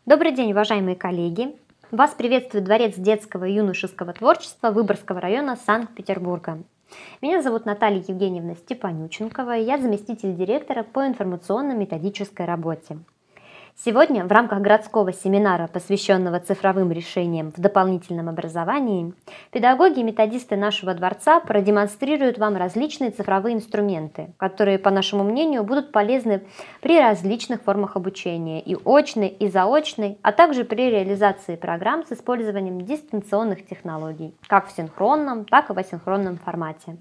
Добрый день, уважаемые коллеги! Вас приветствует Дворец детского и юношеского творчества Выборгского района Санкт-Петербурга. Меня зовут Наталья Евгеньевна Степанюченкова, и я заместитель директора по информационно-методической работе. Сегодня в рамках городского семинара, посвященного цифровым решениям в дополнительном образовании, педагоги и методисты нашего дворца продемонстрируют вам различные цифровые инструменты, которые, по нашему мнению, будут полезны при различных формах обучения и очной, и заочной, а также при реализации программ с использованием дистанционных технологий, как в синхронном, так и в асинхронном формате.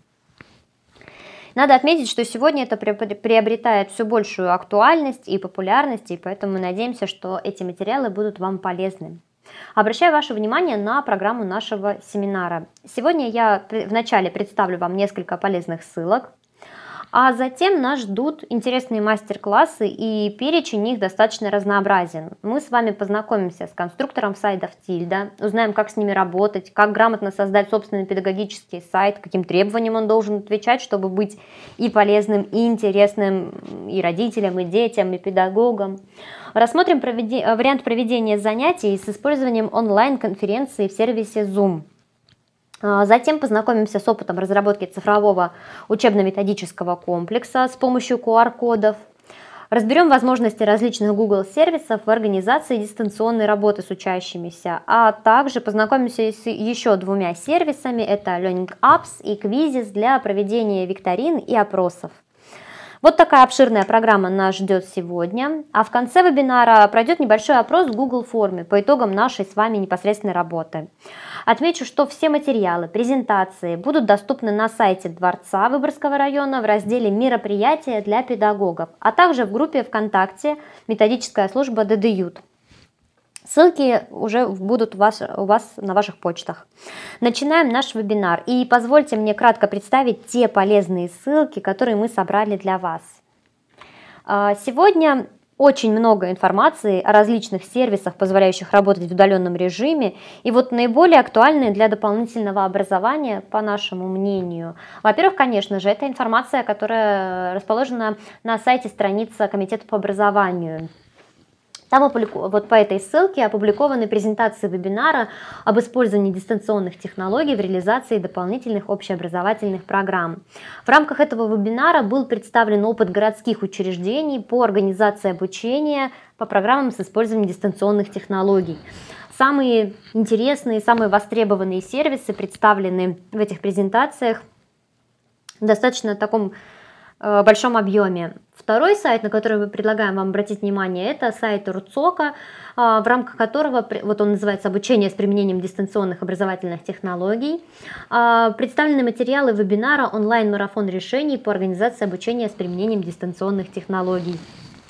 Надо отметить, что сегодня это приобретает все большую актуальность и популярность, и поэтому мы надеемся, что эти материалы будут вам полезны. Обращаю ваше внимание на программу нашего семинара. Сегодня я вначале представлю вам несколько полезных ссылок, а затем нас ждут интересные мастер-классы, и перечень их достаточно разнообразен. Мы с вами познакомимся с конструктором сайтов Тильда, узнаем, как с ними работать, как грамотно создать собственный педагогический сайт, каким требованиям он должен отвечать, чтобы быть и полезным, и интересным и родителям, и детям, и педагогам. Рассмотрим вариант проведения занятий с использованием онлайн-конференции в сервисе Zoom. Затем познакомимся с опытом разработки цифрового учебно-методического комплекса с помощью QR-кодов. Разберем возможности различных Google сервисов в организации дистанционной работы с учащимися, а также познакомимся с еще двумя сервисами, это Learning Apps и Quizzes для проведения викторин и опросов. Вот такая обширная программа нас ждет сегодня, а в конце вебинара пройдет небольшой опрос в Google форме по итогам нашей с вами непосредственной работы. Отмечу, что все материалы, презентации будут доступны на сайте Дворца Выборгского района в разделе «Мероприятия для педагогов», а также в группе ВКонтакте «Методическая служба ДДЮТ». Ссылки уже будут у вас на ваших почтах. Начинаем наш вебинар. И позвольте мне кратко представить те полезные ссылки, которые мы собрали для вас. Сегодня очень много информации о различных сервисах, позволяющих работать в удаленном режиме. И вот наиболее актуальные для дополнительного образования, по нашему мнению. Во-первых, конечно же, это информация, которая расположена на сайте страницы Комитета по образованию. Там вот по этой ссылке опубликованы презентации вебинара об использовании дистанционных технологий в реализации дополнительных общеобразовательных программ. В рамках этого вебинара был представлен опыт городских учреждений по организации обучения по программам с использованием дистанционных технологий. Самые интересные, самые востребованные сервисы представлены в этих презентациях в достаточно таком большом объеме. Второй сайт, на который мы предлагаем вам обратить внимание, это сайт РУЦОКа, в рамках которого, вот он называется «Обучение с применением дистанционных образовательных технологий». Представлены материалы вебинара «Онлайн-марафон решений по организации обучения с применением дистанционных технологий».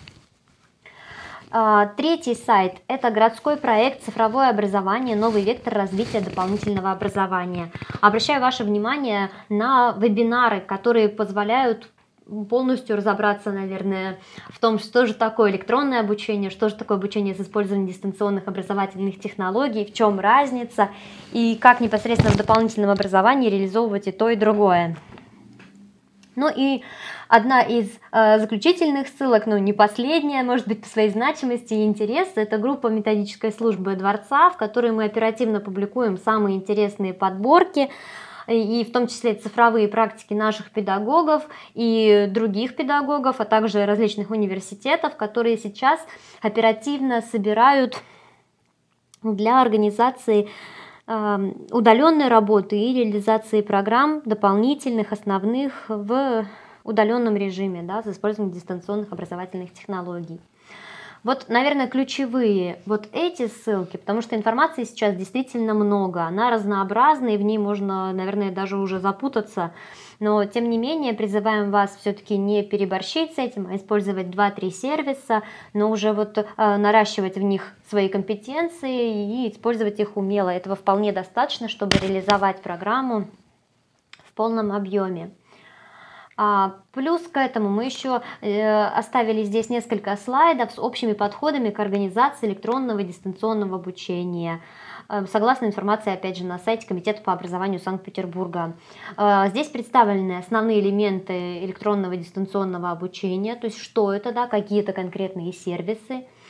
Третий сайт – это городской проект «Цифровое образование. Новый вектор развития дополнительного образования». Обращаю ваше внимание на вебинары, которые позволяют полностью разобраться, наверное, в том, что же такое электронное обучение, что же такое обучение с использованием дистанционных образовательных технологий, в чем разница и как непосредственно в дополнительном образовании реализовывать и то, и другое. Ну и одна из заключительных ссылок, но не последняя, может быть, по своей значимости и интересу, это группа методической службы Дворца, в которой мы оперативно публикуем самые интересные подборки, и в том числе цифровые практики наших педагогов и других педагогов, а также различных университетов, которые сейчас оперативно собирают для организации удаленной работы и реализации программ дополнительных, основных в удаленном режиме, да, с использованием дистанционных образовательных технологий. Вот, наверное, ключевые вот эти ссылки, потому что информации сейчас действительно много, она разнообразна, и в ней можно, наверное, даже уже запутаться, но, тем не менее, призываем вас все-таки не переборщить с этим, а использовать 2-3 сервиса, но уже вот наращивать в них свои компетенции и использовать их умело. Этого вполне достаточно, чтобы реализовать программу в полном объеме. Плюс к этому мы еще оставили здесь несколько слайдов с общими подходами к организации электронного и дистанционного обучения, согласно информации, опять же, на сайте Комитета по образованию Санкт-Петербурга. Здесь представлены основные элементы электронного и дистанционного обучения, то есть что это, да, какие-то конкретные сервисы.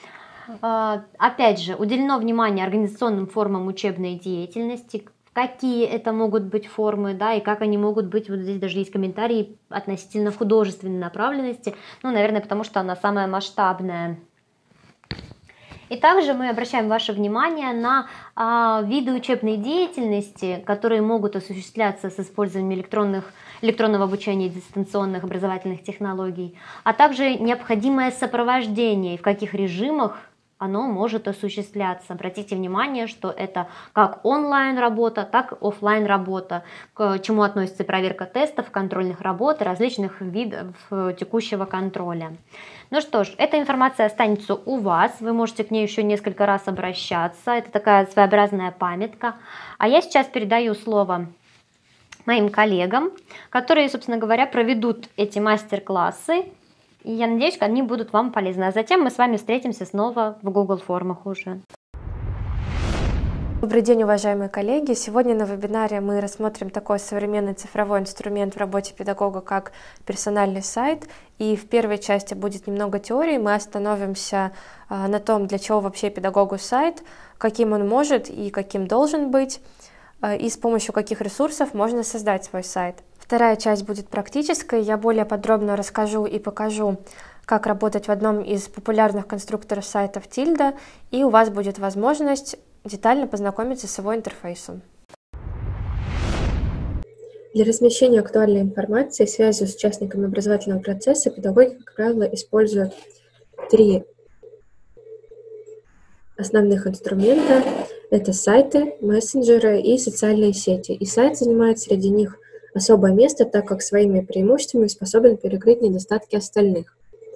Опять же, уделено внимание организационным формам учебной деятельности, какие это могут быть формы, да, и как они могут быть, вот здесь даже есть комментарии относительно художественной направленности, ну, наверное, потому что она самая масштабная. И также мы обращаем ваше внимание на виды учебной деятельности, которые могут осуществляться с использованием электронного обучения и дистанционных образовательных технологий, а также необходимое сопровождение и в каких режимах оно может осуществляться. Обратите внимание, что это как онлайн-работа, так и офлайн-работа, к чему относится проверка тестов, контрольных работ и различных видов текущего контроля. Ну что ж, эта информация останется у вас, вы можете к ней еще несколько раз обращаться, это такая своеобразная памятка. А я сейчас передаю слово моим коллегам, которые, собственно говоря, проведут эти мастер-классы, и я надеюсь, что они будут вам полезны. А затем мы с вами встретимся снова в Google формах уже. Добрый день, уважаемые коллеги! Сегодня на вебинаре мы рассмотрим такой современный цифровой инструмент в работе педагога, как персональный сайт. И в первой части будет немного теории, мы остановимся на том, для чего вообще педагогу сайт, каким он может и каким должен быть, и с помощью каких ресурсов можно создать свой сайт. Вторая часть будет практической, я более подробно расскажу и покажу, как работать в одном из популярных конструкторов сайтов Tilda, и у вас будет возможность детально познакомиться с его интерфейсом. Для размещения актуальной информации и связи с участниками образовательного процесса педагоги, как правило, используют 3 основных инструмента. Это сайты, мессенджеры и социальные сети. И сайт занимает среди них особое место, так как своими преимуществами способен перекрыть недостатки остальных.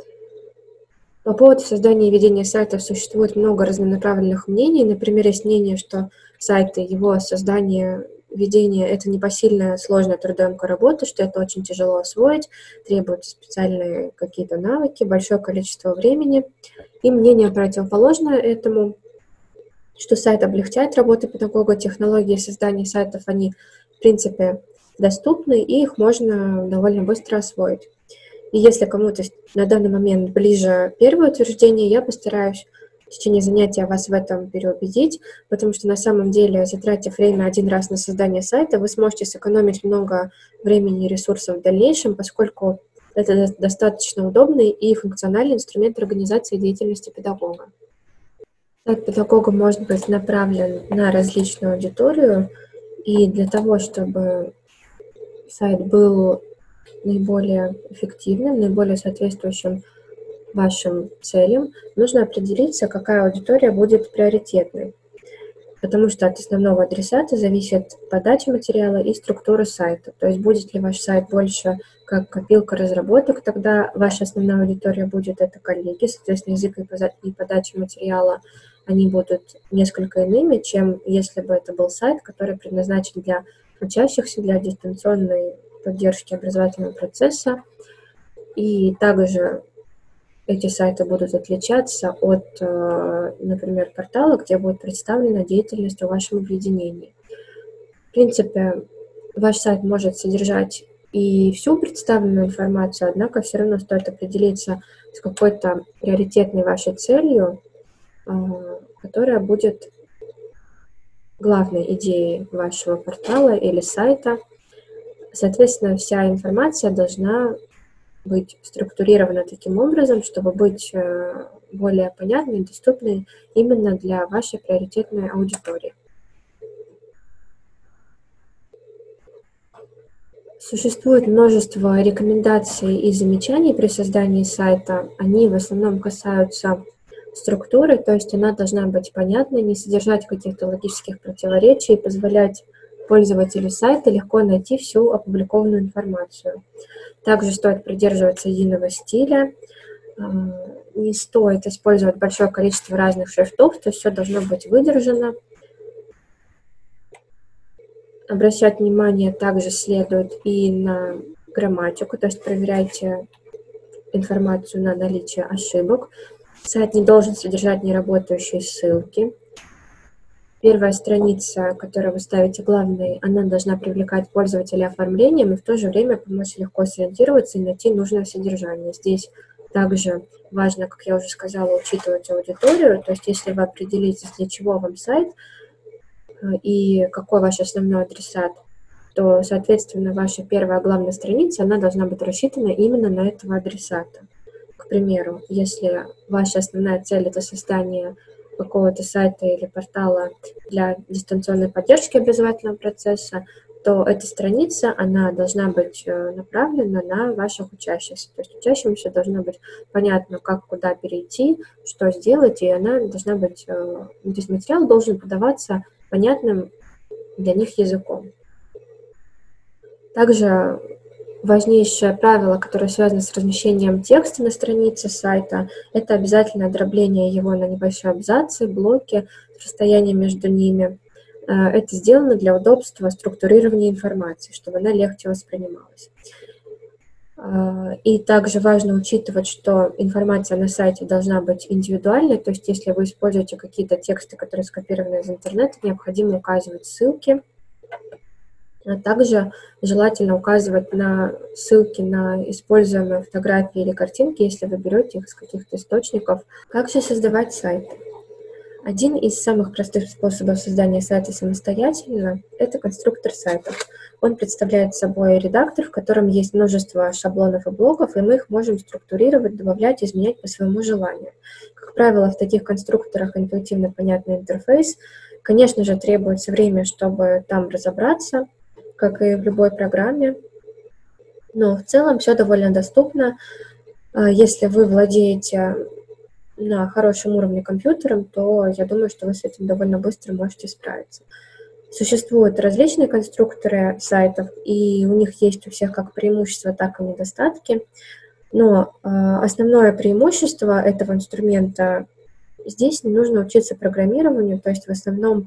По поводу создания и ведения сайтов существует много разнонаправленных мнений. Например, есть мнение, что сайты, его создание, ведение – это непосильная, сложная, трудоемкая работа, что это очень тяжело освоить, требуют специальные какие-то навыки, большое количество времени. И мнение противоположное этому, что сайт облегчает работу педагога, технологии создания сайтов, они, в принципе, доступны, и их можно довольно быстро освоить. И если кому-то на данный момент ближе первое утверждение, я постараюсь в течение занятия вас в этом переубедить, потому что на самом деле, затратив время один раз на создание сайта, вы сможете сэкономить много времени и ресурсов в дальнейшем, поскольку это достаточно удобный и функциональный инструмент организации деятельности педагога. Сайт педагога может быть направлен на различную аудиторию, и для того, чтобы сайт был наиболее эффективным, наиболее соответствующим вашим целям, нужно определиться, какая аудитория будет приоритетной, потому что от основного адресата зависит подача материала и структура сайта. То есть будет ли ваш сайт больше как копилка разработок, тогда ваша основная аудитория будет это коллеги, соответственно, язык и подача материала они будут несколько иными, чем если бы это был сайт, который предназначен для учащихся, для дистанционной поддержки образовательного процесса. И также эти сайты будут отличаться от, например, портала, где будет представлена деятельность в вашем объединении. В принципе, ваш сайт может содержать и всю представленную информацию, однако все равно стоит определиться с какой-то приоритетной вашей целью, которая будет главной идеей вашего портала или сайта. Соответственно, вся информация должна быть структурирована таким образом, чтобы быть более понятной и доступной именно для вашей приоритетной аудитории. Существует множество рекомендаций и замечаний при создании сайта. Они в основном касаются структуры, то есть она должна быть понятной, не содержать каких-то логических противоречий, позволять пользователю сайта легко найти всю опубликованную информацию. Также стоит придерживаться единого стиля, не стоит использовать большое количество разных шрифтов, то есть все должно быть выдержано. Обращать внимание также следует и на грамматику, то есть проверяйте информацию на наличие ошибок. Сайт не должен содержать неработающие ссылки. Первая страница, которую вы ставите главной, она должна привлекать пользователя оформлением и в то же время помочь легко сориентироваться и найти нужное содержание. Здесь Также важно, как я уже сказала, учитывать аудиторию. То есть если вы определитесь, для чего вам сайт и какой ваш основной адресат, то, соответственно, ваша первая главная страница, она должна быть рассчитана именно на этого адресата. К примеру, если ваша основная цель – это создание какого-то сайта или портала для дистанционной поддержки образовательного процесса, то эта страница, она должна быть направлена на ваших учащихся. То есть учащимся должно быть понятно, как куда перейти, что сделать, и она должна быть, то есть материал должен подаваться понятным для них языком. Также важнейшее правило, которое связано с размещением текста на странице сайта, это обязательное дробление его на небольшие абзацы, блоки с расстоянием между ними. Это сделано для удобства структурирования информации, чтобы она легче воспринималась. И также важно учитывать, что информация на сайте должна быть индивидуальной, то есть если вы используете какие-то тексты, которые скопированы из интернета, необходимо указывать ссылки. А также желательно указывать на ссылки на используемые фотографии или картинки, если вы берете их из каких-то источников. Как же создавать сайт? Один из самых простых способов создания сайта самостоятельно – это конструктор сайтов. Он представляет собой редактор, в котором есть множество шаблонов и блоков, и мы их можем структурировать, добавлять, изменять по своему желанию. Как правило, в таких конструкторах интуитивно понятный интерфейс. Конечно же, требуется время, чтобы там разобраться, как и в любой программе. Но в целом все довольно доступно. Если вы владеете на хорошем уровне компьютером, то я думаю, что вы с этим довольно быстро можете справиться. Существуют различные конструкторы сайтов, и у них есть у всех как преимущества, так и недостатки. Но основное преимущество этого инструмента – здесь не нужно учиться программированию, то есть в основном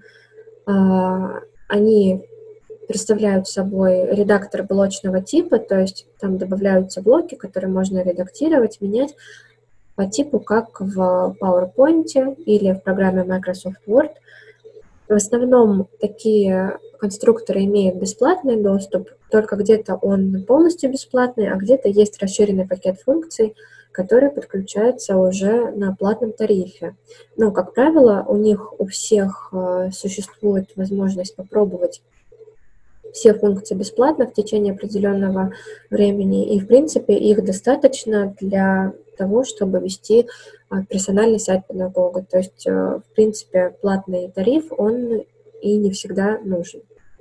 они представляют собой редактор блочного типа, то есть там добавляются блоки, которые можно редактировать, менять по типу, как в PowerPoint или в программе Microsoft Word. В основном такие конструкторы имеют бесплатный доступ, только где-то он полностью бесплатный, а где-то есть расширенный пакет функций, который подключается уже на платном тарифе. Но, как правило, у них у всех существует возможность попробовать все функции бесплатно в течение определенного времени, и, в принципе, их достаточно для того, чтобы вести персональный сайт педагога. То есть, в принципе, платный тариф, он и не всегда нужен.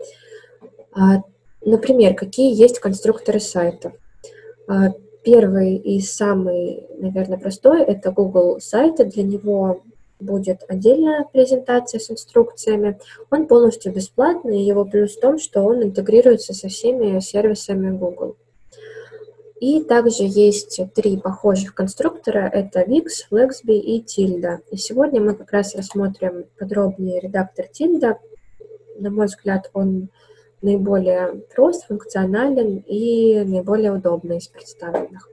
Например, какие есть конструкторы сайтов? Первый и самый, наверное, простой – это Google сайты. Для него будет отдельная презентация с инструкциями. Он полностью бесплатный, и его плюс в том, что он интегрируется со всеми сервисами Google. И также есть 3 похожих конструктора – это Wix, Flexby и Tilda. И сегодня мы как раз рассмотрим подробнее редактор Tilda. На мой взгляд, он наиболее прост, функционален и наиболее удобный из представленных.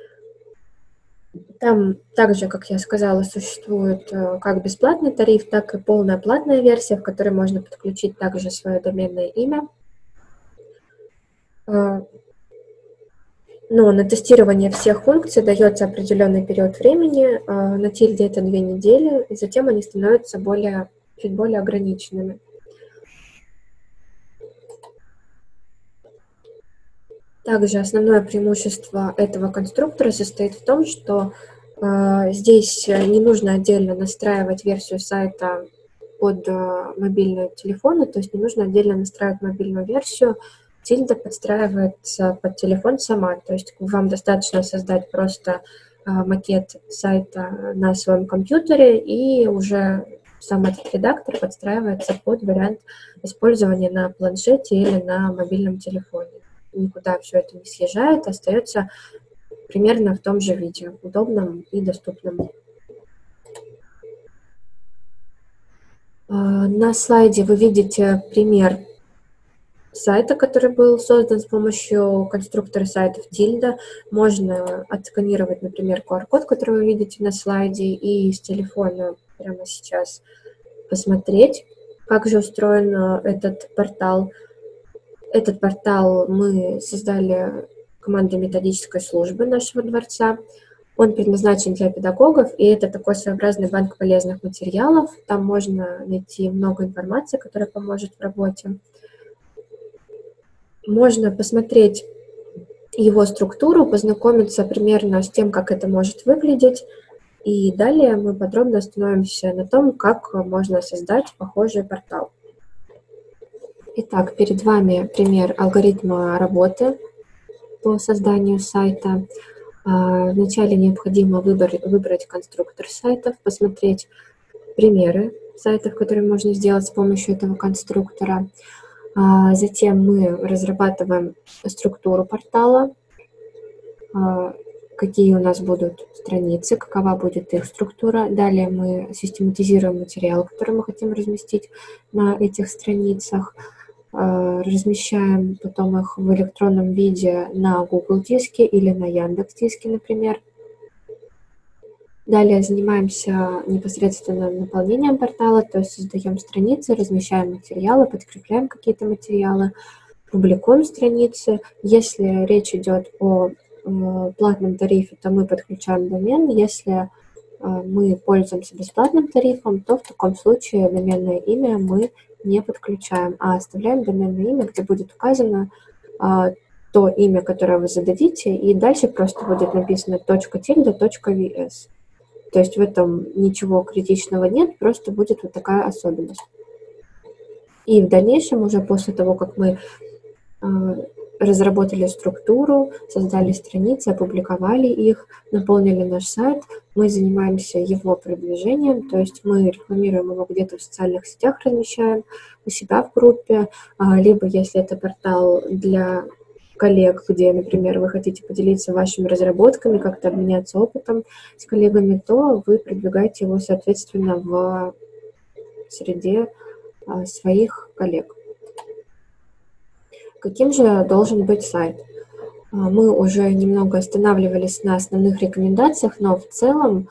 Там также, как я сказала, существует как бесплатный тариф, так и полная платная версия, в которой можно подключить также свое доменное имя. Но на тестирование всех функций дается определенный период времени. На Tilde это 2 недели, и затем они становятся чуть более ограниченными. Также основное преимущество этого конструктора состоит в том, что здесь не нужно отдельно настраивать версию сайта под мобильные телефоны, то есть не нужно отдельно настраивать мобильную версию. Tilda подстраивается под телефон сама, то есть вам достаточно создать просто макет сайта на своем компьютере, и уже сам этот редактор подстраивается под вариант использования на планшете или на мобильном телефоне. Никуда все это не съезжает, остается примерно в том же виде, удобном и доступном. На слайде вы видите пример сайта, который был создан с помощью конструктора сайтов Tilda. Можно отсканировать, например, QR-код, который вы видите на слайде, и с телефона прямо сейчас посмотреть, как же устроен этот портал. Этот портал мы создали командой методической службы нашего дворца. Он предназначен для педагогов, и это такой своеобразный банк полезных материалов. Там можно найти много информации, которая поможет в работе. Можно посмотреть его структуру, познакомиться примерно с тем, как это может выглядеть. И далее мы подробно остановимся на том, как можно создать похожий портал. Итак, перед вами пример алгоритма работы по созданию сайта. Вначале необходимо выбрать конструктор сайтов, посмотреть примеры сайтов, которые можно сделать с помощью этого конструктора. Затем мы разрабатываем структуру портала, какие у нас будут страницы, какова будет их структура. Далее мы систематизируем материал, который мы хотим разместить на этих страницах. Размещаем потом их в электронном виде на Google диске или на Яндекс диске, например. Далее занимаемся непосредственно наполнением портала, то есть создаем страницы, размещаем материалы, подкрепляем какие-то материалы, публикуем страницы. Если речь идет о платном тарифе, то мы подключаем домен. Если мы пользуемся бесплатным тарифом, то в таком случае доменное имя мы не подключаем, а оставляем доменное имя, где будет указано то имя, которое вы зададите, и дальше просто будет написано .tilde.vs. То есть в этом ничего критичного нет, просто будет вот такая особенность. И в дальнейшем, уже после того, как мы разработали структуру, создали страницы, опубликовали их, наполнили наш сайт, мы занимаемся его продвижением, то есть мы рекламируем его где-то в социальных сетях, размещаем у себя в группе, либо если это портал для коллег, где, например, вы хотите поделиться вашими разработками, как-то обменяться опытом с коллегами, то вы продвигаете его, соответственно, в среде своих коллег. Каким же должен быть сайт? Мы уже немного останавливались на основных рекомендациях, но в целом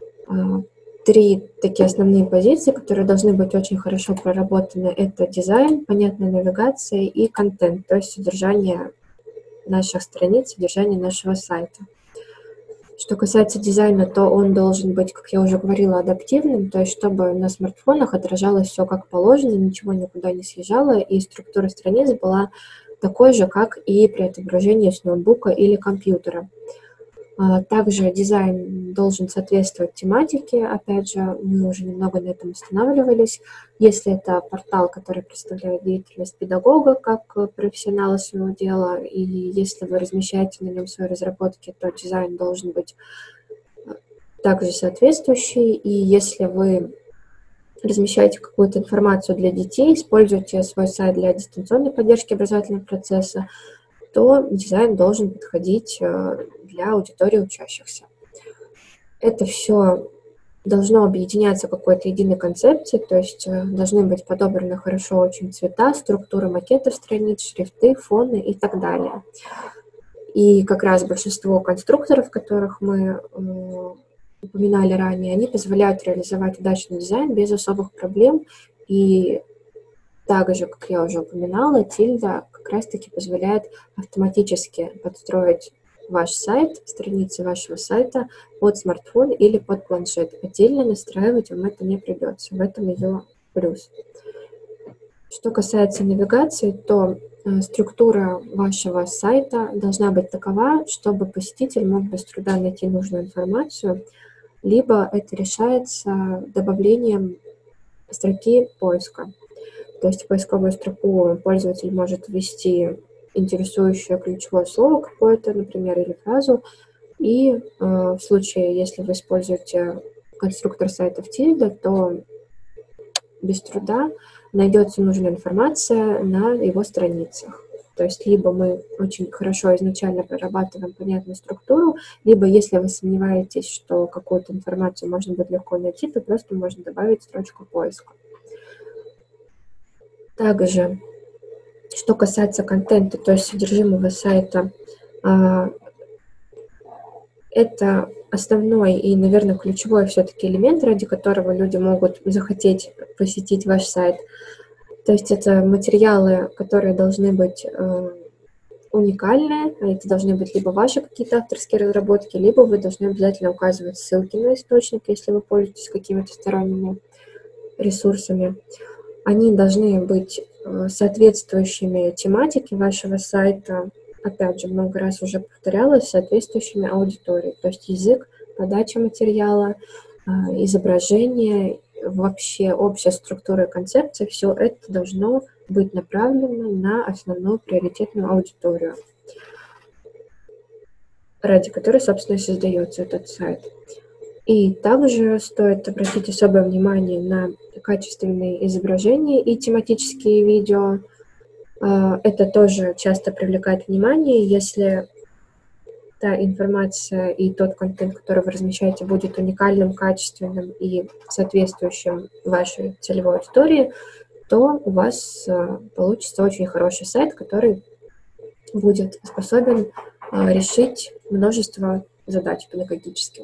3 такие основные позиции, которые должны быть очень хорошо проработаны, это дизайн, понятная навигация и контент, то есть содержание наших страниц, содержание нашего сайта. Что касается дизайна, то он должен быть, как я уже говорила, адаптивным, то есть чтобы на смартфонах отражалось все как положено, ничего никуда не съезжало, и структура страниц была такой же, как и при отображении с ноутбука или компьютера. Также дизайн должен соответствовать тематике, опять же, мы уже немного на этом останавливались. Если это портал, который представляет деятельность педагога как профессионала своего дела, и если вы размещаете на нем свои разработки, то дизайн должен быть также соответствующий. И если вы размещаете какую-то информацию для детей, используете свой сайт для дистанционной поддержки образовательного процесса, то дизайн должен подходить для аудитории учащихся. Это все должно объединяться какой-то единой концепцией, то есть должны быть подобраны хорошо очень цвета, структура макетов страниц, шрифты, фоны и так далее. И как раз большинство конструкторов, которых мы упоминали ранее, они позволяют реализовать удачный дизайн без особых проблем. И также, как я уже упоминала, Tilda как раз-таки позволяет автоматически подстроить ваш сайт, страницы вашего сайта под смартфон или под планшет. Отдельно настраивать вам это не придется. В этом ее плюс. Что касается навигации, то структура вашего сайта должна быть такова, чтобы посетитель мог без труда найти нужную информацию, либо это решается добавлением строки поиска. То есть в поисковую строку пользователь может ввести интересующее ключевое слово какое-то, например, или фразу, и в случае, если вы используете конструктор сайта в Tilda, то без труда найдется нужная информация на его страницах. То есть либо мы очень хорошо изначально прорабатываем понятную структуру, либо если вы сомневаетесь, что какую-то информацию можно будет легко найти, то просто можно добавить строчку поиска. Также, что касается контента, то есть содержимого сайта, это основной и, наверное, ключевой все-таки элемент, ради которого люди могут захотеть посетить ваш сайт. То есть это материалы, которые должны быть уникальные, а это должны быть либо ваши какие-то авторские разработки, либо вы должны обязательно указывать ссылки на источник, если вы пользуетесь какими-то сторонними ресурсами. Они должны быть соответствующими тематике вашего сайта, опять же, много раз уже повторялось, соответствующими аудитории, то есть язык, подача материала, изображение, вообще общая структура и концепция, все это должно быть направлено на основную приоритетную аудиторию, ради которой, собственно, и создается этот сайт. И также стоит обратить особое внимание на качественные изображения и тематические видео. Это тоже часто привлекает внимание, если та информация и тот контент, который вы размещаете, будет уникальным, качественным и соответствующим вашей целевой аудитории, то у вас получится очень хороший сайт, который будет способен решить множество задач педагогических.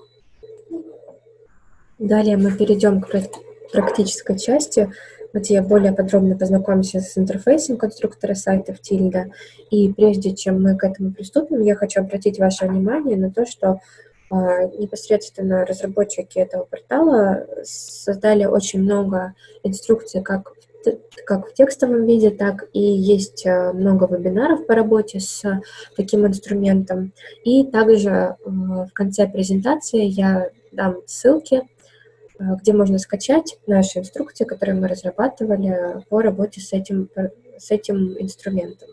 Далее мы перейдем к практической части, где более подробно познакомимся с интерфейсом конструктора сайтов Tilda. И прежде чем мы к этому приступим, я хочу обратить ваше внимание на то, что непосредственно разработчики этого портала создали очень много инструкций как в текстовом виде, так и есть много вебинаров по работе с таким инструментом. И также в конце презентации я дам ссылки, где можно скачать наши инструкции, которые мы разрабатывали по работе с этим инструментом.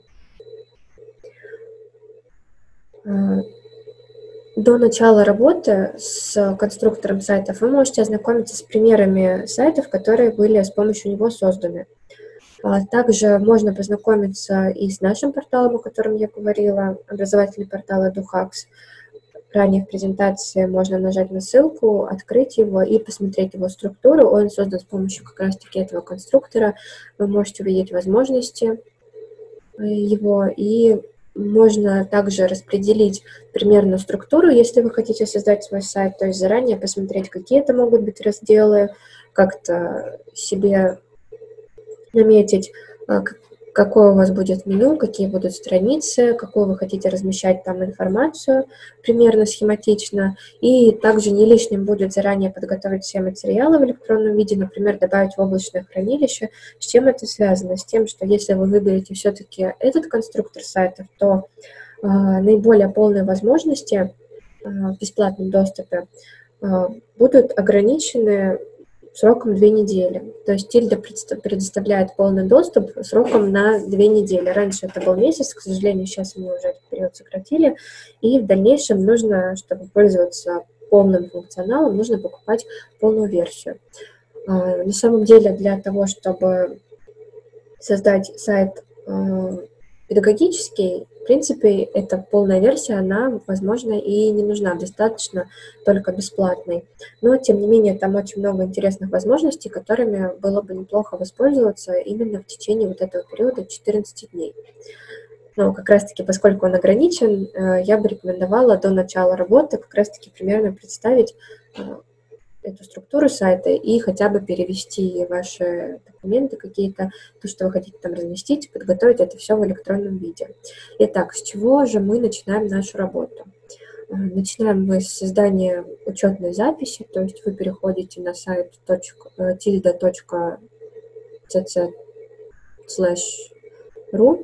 До начала работы с конструктором сайтов вы можете ознакомиться с примерами сайтов, которые были с помощью него созданы. Также можно познакомиться и с нашим порталом, о котором я говорила, образовательный портал EduHacks. Ранее в презентации можно нажать на ссылку, открыть его и посмотреть его структуру. Он создан с помощью как раз-таки этого конструктора. Вы можете увидеть возможности его, и можно также распределить примерно структуру, если вы хотите создать свой сайт, то есть заранее посмотреть, какие это могут быть разделы, как-то себе наметить, какое у вас будет меню, какие будут страницы, какую вы хотите размещать там информацию, примерно схематично. И также не лишним будет заранее подготовить все материалы в электронном виде, например, добавить в облачное хранилище. С чем это связано? С тем, что если вы выберете все-таки этот конструктор сайтов, то наиболее полные возможности в бесплатном доступе будут ограничены сроком 2 недели. То есть Tilda предоставляет полный доступ сроком на 2 недели. Раньше это был месяц, к сожалению, сейчас они уже этот период сократили. И в дальнейшем нужно, чтобы пользоваться полным функционалом, нужно покупать полную версию. На самом деле для того, чтобы создать сайт педагогический, в принципе, эта полная версия, она, возможно, и не нужна, достаточно только бесплатной. Но, тем не менее, там очень много интересных возможностей, которыми было бы неплохо воспользоваться именно в течение вот этого периода 14 дней. Но как раз-таки, поскольку он ограничен, я бы рекомендовала до начала работы как раз-таки примерно представить эту структуру сайта и хотя бы перевести ваши документы какие-то, то, что вы хотите там разместить, подготовить это все в электронном виде. Итак, с чего же мы начинаем нашу работу? Начинаем мы с создания учетной записи, то есть вы переходите на сайт tilda.cc/ru.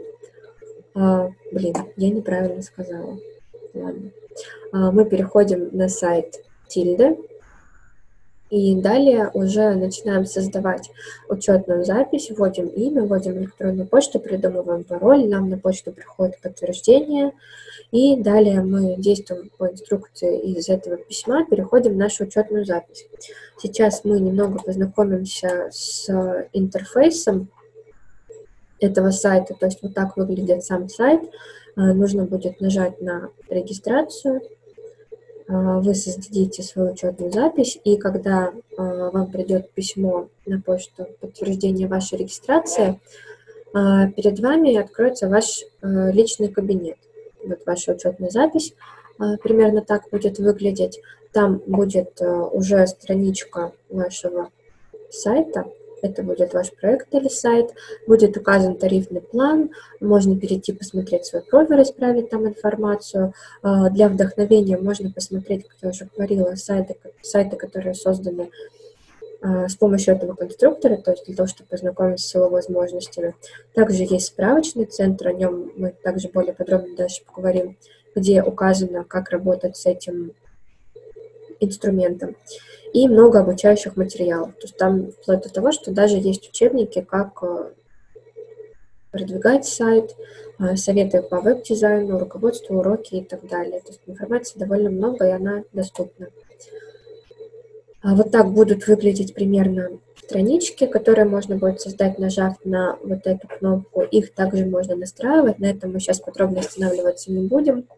Я неправильно сказала. Ладно. Мы переходим на сайт Tilda. И далее уже начинаем создавать учетную запись, вводим имя, вводим электронную почту, придумываем пароль, нам на почту приходит подтверждение, и далее мы действуем по инструкции из этого письма, переходим в нашу учетную запись. Сейчас мы немного познакомимся с интерфейсом этого сайта, то есть вот так выглядит сам сайт. Нужно будет нажать на регистрацию. Вы создадите свою учетную запись, и когда вам придет письмо на почту подтверждения вашей регистрации, перед вами откроется ваш личный кабинет. Вот ваша учетная запись примерно так будет выглядеть. Там будет уже страничка вашего сайта, это будет ваш проект или сайт, будет указан тарифный план, можно перейти посмотреть свой профиль, исправить там информацию. Для вдохновения можно посмотреть, как я уже говорила, сайты, которые созданы с помощью этого конструктора, то есть для того, чтобы познакомиться с его возможностями. Также есть справочный центр, о нем мы также более подробно дальше поговорим, где указано, как работать с этим инструментом. И много обучающих материалов. То есть там вплоть до того, что даже есть учебники, как продвигать сайт, советы по веб-дизайну, руководству, уроки и так далее. То есть информации довольно много, и она доступна. Вот так будут выглядеть примерно странички, которые можно будет создать, нажав на вот эту кнопку. Их также можно настраивать, на этом мы сейчас подробно останавливаться не будем.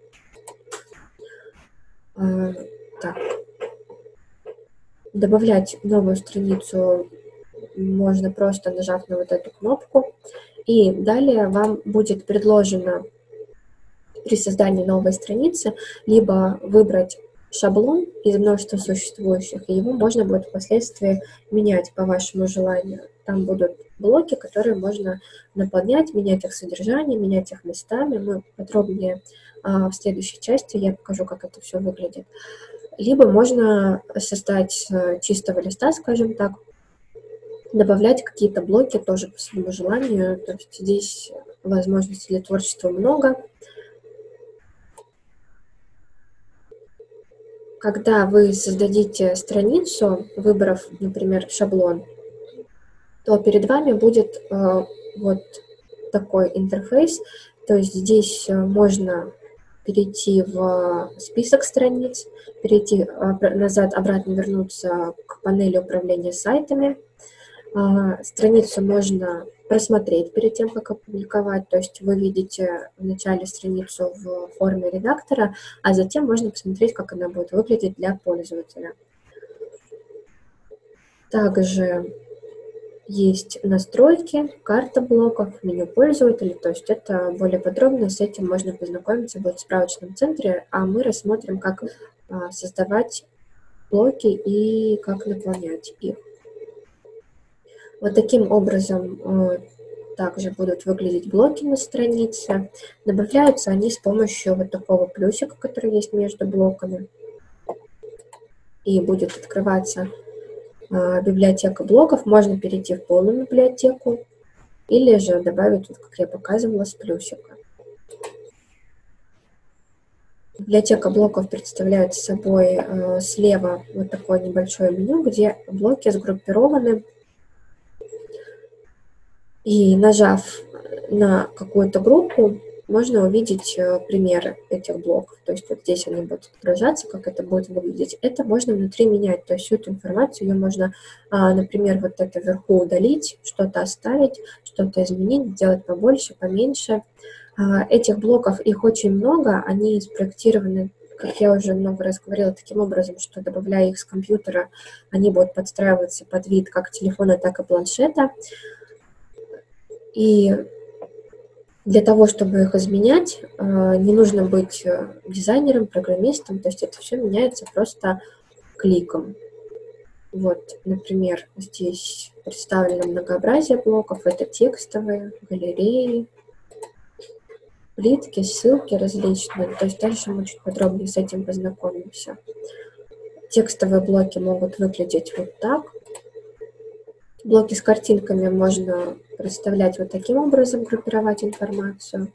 Так. Добавлять новую страницу можно просто нажав на вот эту кнопку. И далее вам будет предложено при создании новой страницы либо выбрать шаблон из множества существующих, и его можно будет впоследствии менять по вашему желанию. Там будут блоки, которые можно наполнять, менять их содержание, менять их местами. Мы подробнее в следующей части я покажу, как это все выглядит. Либо можно создать с чистого листа, скажем так, добавлять какие-то блоки тоже по своему желанию. То есть здесь возможностей для творчества много. Когда вы создадите страницу, выбрав, например, шаблон, то перед вами будет вот такой интерфейс. То есть здесь можно перейти в список страниц, перейти назад, обратно вернуться к панели управления сайтами. Страницу можно просмотреть перед тем, как опубликовать. То есть вы видите вначале страницу в форме редактора, а затем можно посмотреть, как она будет выглядеть для пользователя. Также есть настройки, карта блоков, меню пользователя. То есть это более подробно, с этим можно познакомиться будет в справочном центре, а мы рассмотрим, как создавать блоки и как наполнять их. Вот таким образом также будут выглядеть блоки на странице. Добавляются они с помощью вот такого плюсика, который есть между блоками. И будет открываться библиотека блоков. Можно перейти в полную библиотеку или же добавить, вот как я показывала, с плюсика. Библиотека блоков представляет собой слева вот такое небольшое меню, где блоки сгруппированы. И нажав на какую-то группу, можно увидеть примеры этих блоков. То есть вот здесь они будут отображаться, как это будет выглядеть. Это можно внутри менять. То есть всю эту информацию ее можно, например, вот это вверху удалить, что-то оставить, что-то изменить, сделать побольше, поменьше. Этих блоков, их очень много. Они спроектированы, как я уже много раз говорила, таким образом, что добавляя их с компьютера, они будут подстраиваться под вид как телефона, так и планшета. И для того, чтобы их изменять, не нужно быть дизайнером, программистом, то есть это все меняется просто кликом. Вот, например, здесь представлено многообразие блоков, это текстовые, галереи, плитки, ссылки различные, то есть дальше мы чуть подробнее с этим познакомимся. Текстовые блоки могут выглядеть вот так. Блоки с картинками можно представлять вот таким образом, группировать информацию.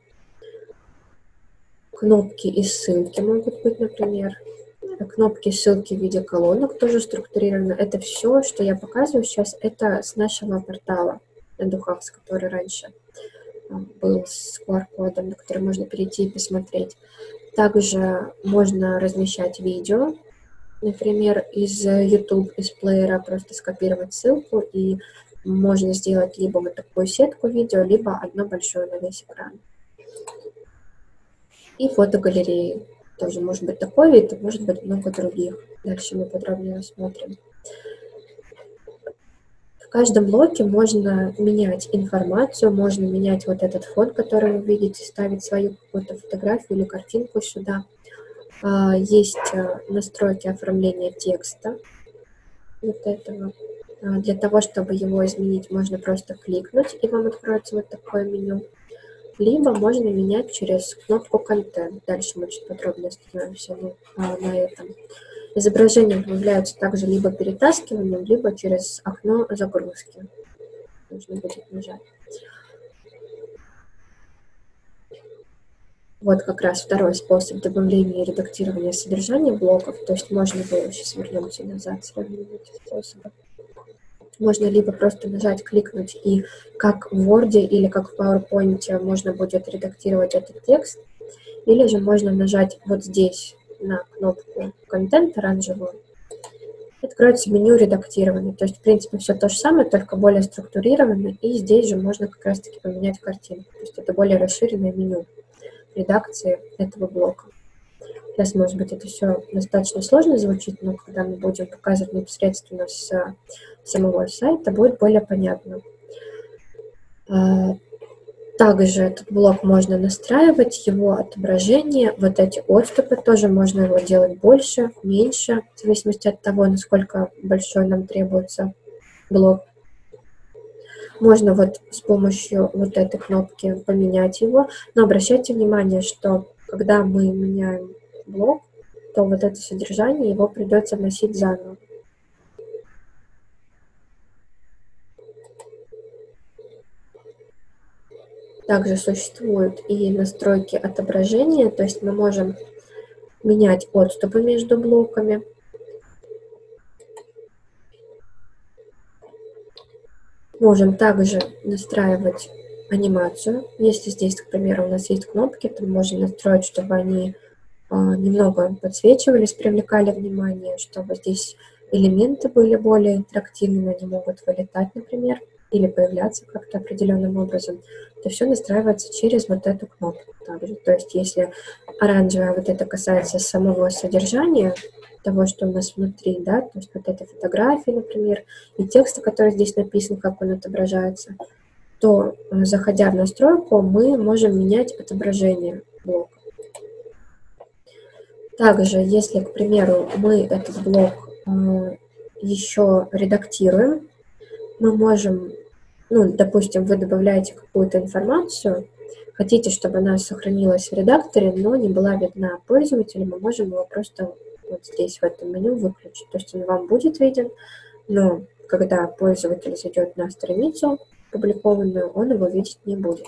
Кнопки и ссылки могут быть, например. Кнопки и ссылки в виде колонок тоже структурированы. Это все, что я показываю сейчас, это с нашего портала Eduhouse, который раньше был с QR-кодом, на который можно перейти и посмотреть. Также можно размещать видео, например, из YouTube, из плеера, просто скопировать ссылку, и можно сделать либо вот такую сетку видео, либо одно большое на весь экран. И фотогалереи. Тоже может быть такой вид, может быть много других. Дальше мы подробнее рассмотрим. В каждом блоке можно менять информацию, можно менять вот этот фон, который вы видите, ставить свою какую-то фотографию или картинку сюда. Есть настройки оформления текста вот этого. Для того, чтобы его изменить, можно просто кликнуть, и вам откроется вот такое меню. Либо можно менять через кнопку «Контент». Дальше мы чуть подробнее остановимся на этом. Изображения добавляются также либо перетаскиванием, либо через окно загрузки. Нужно будет нажать. Вот как раз второй способ добавления и редактирования содержания блоков. То есть можно было, сейчас вернемся назад, сравним эти способы. Можно либо просто нажать, кликнуть, и как в Word или как в PowerPoint можно будет редактировать этот текст, или же можно нажать вот здесь на кнопку «Контент» оранжевую, и откроется меню редактирования. То есть, в принципе, все то же самое, только более структурировано, и здесь же можно как раз-таки поменять картинку. То есть это более расширенное меню редакции этого блока. Сейчас, может быть, это все достаточно сложно звучит, но когда мы будем показывать непосредственно с самого сайта, будет более понятно. Также этот блок можно настраивать, его отображение, вот эти отступы тоже можно его делать больше, меньше, в зависимости от того, насколько большой нам требуется блок. Можно вот с помощью вот этой кнопки поменять его, но обращайте внимание, что когда мы меняем блок, то вот это содержание его придется вносить заново. Также существуют и настройки отображения, то есть мы можем менять отступы между блоками. Можем также настраивать анимацию. Если здесь, к примеру, у нас есть кнопки, то мы можем настроить, чтобы они немного подсвечивались, привлекали внимание, чтобы здесь элементы были более интерактивными, они могут вылетать, например, или появляться как-то определенным образом. Это все настраивается через вот эту кнопку также. То есть если оранжевая вот это касается самого содержания, того, что у нас внутри, да, то есть вот этой фотографии, например, и текста, который здесь написан, как он отображается, то, заходя в настройку, мы можем менять отображение блока. Также, если, к примеру, мы этот блок еще редактируем, мы можем, допустим, вы добавляете какую-то информацию, хотите, чтобы она сохранилась в редакторе, но не была видна пользователю, мы можем его просто вот здесь в этом меню выключить. То есть он вам будет виден, но когда пользователь зайдет на страницу опубликованную, он его видеть не будет.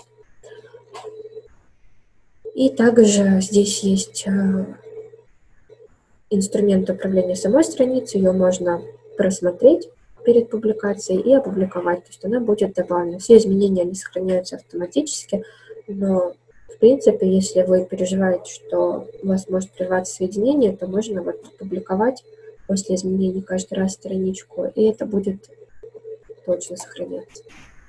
И также здесь есть инструмент управления самой страницей, ее можно просмотреть перед публикацией и опубликовать, то есть она будет добавлена. Все изменения, они сохраняются автоматически, но в принципе, если вы переживаете, что у вас может прерваться соединение, то можно вот публиковать после изменений каждый раз страничку, и это будет точно сохраняться.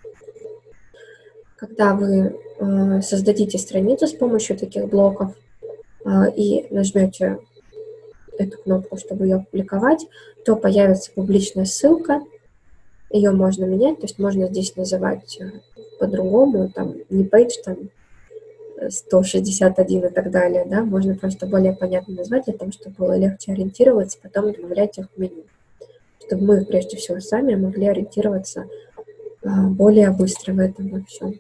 Когда вы создадите страницу с помощью таких блоков и нажмете эту кнопку, чтобы ее опубликовать, то появится публичная ссылка, ее можно менять, то есть можно здесь называть по-другому, там не page, там 161 и так далее, да, можно просто более понятно назвать, для того, чтобы было легче ориентироваться, потом добавлять их в меню, чтобы мы, прежде всего, сами могли ориентироваться более быстро в этом во всем.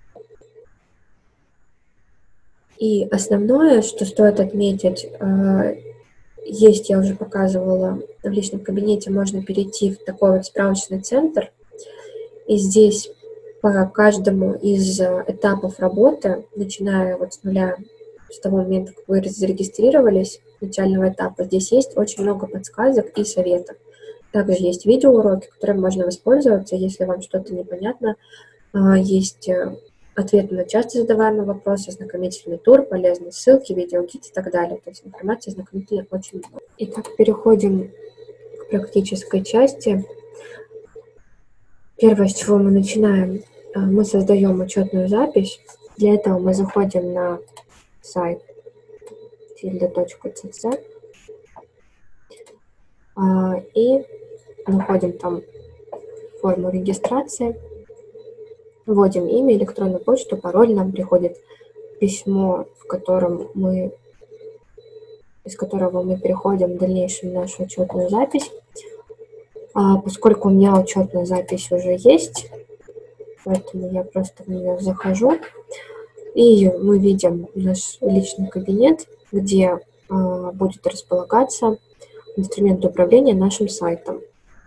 И основное, что стоит отметить, есть, я уже показывала в личном кабинете, можно перейти в такой вот справочный центр, и здесь по каждому из этапов работы, начиная вот с нуля, с того момента, как вы зарегистрировались, начального этапа, здесь есть очень много подсказок и советов. Также есть видеоуроки, которыми можно воспользоваться, если вам что-то непонятно. Есть ответы на часто задаваемые вопросы, ознакомительный тур, полезные ссылки, видеогид и так далее. То есть информации ознакомительной очень много. Итак, переходим к практической части. Первое, с чего мы начинаем, мы создаем учетную запись. Для этого мы заходим на сайт tilde.cc и находим там форму регистрации, вводим имя, электронную почту, пароль, нам приходит письмо, из которого мы переходим в дальнейшем в нашу учетную запись. Поскольку у меня учетная запись уже есть, поэтому я просто в нее захожу, и мы видим наш личный кабинет, где будет располагаться инструмент управления нашим сайтом.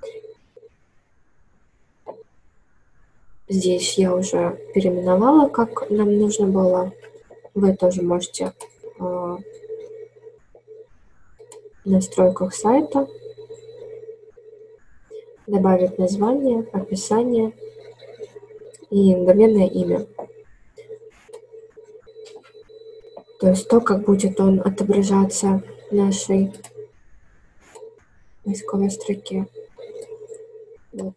Здесь я уже переименовала, как нам нужно было. Вы тоже можете в настройках сайта добавить название, описание и доменное имя. То есть то, как будет он отображаться в нашей поисковой строке. Вот.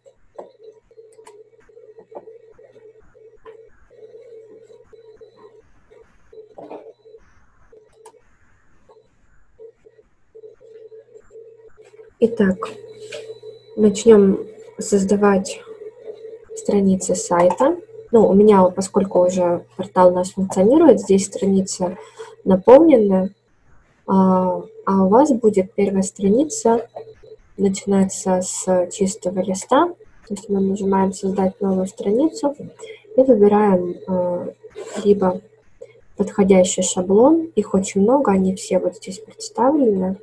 Итак, начнем создавать страницы сайта. Ну, у меня, поскольку уже портал наш функционирует, здесь страница наполнена, а у вас будет первая страница начинаться с чистого листа. То есть мы нажимаем «Создать новую страницу» и выбираем либо подходящий шаблон. Их очень много, они все вот здесь представлены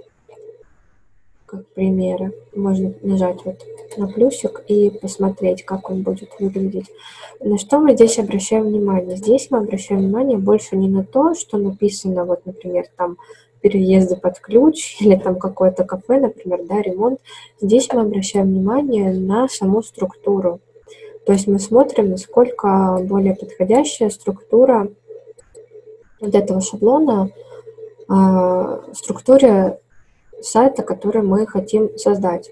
как примеры. Можно нажать вот на плюсик и посмотреть, как он будет выглядеть. На что мы здесь обращаем внимание? Здесь мы обращаем внимание больше не на то, что написано, вот, например, там переезды под ключ или там какое-то кафе, например, да, ремонт. Здесь мы обращаем внимание на саму структуру. То есть мы смотрим, насколько более подходящая структура вот этого шаблона, структуре сайта, который мы хотим создать.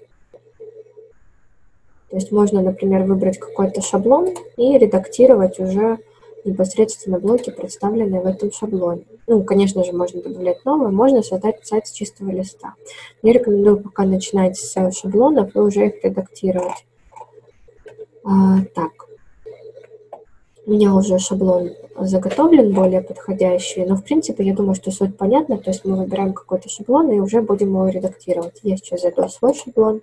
То есть можно, например, выбрать какой-то шаблон и редактировать уже непосредственно блоки, представленные в этом шаблоне. Ну, конечно же, можно добавлять новые, можно создать сайт с чистого листа. Я рекомендую пока начинать с шаблонов и уже их редактировать. Так, у меня уже шаблон заготовлен, более подходящий, но в принципе я думаю, что суть понятна, то есть мы выбираем какой-то шаблон и уже будем его редактировать. Я сейчас зайду в свой шаблон.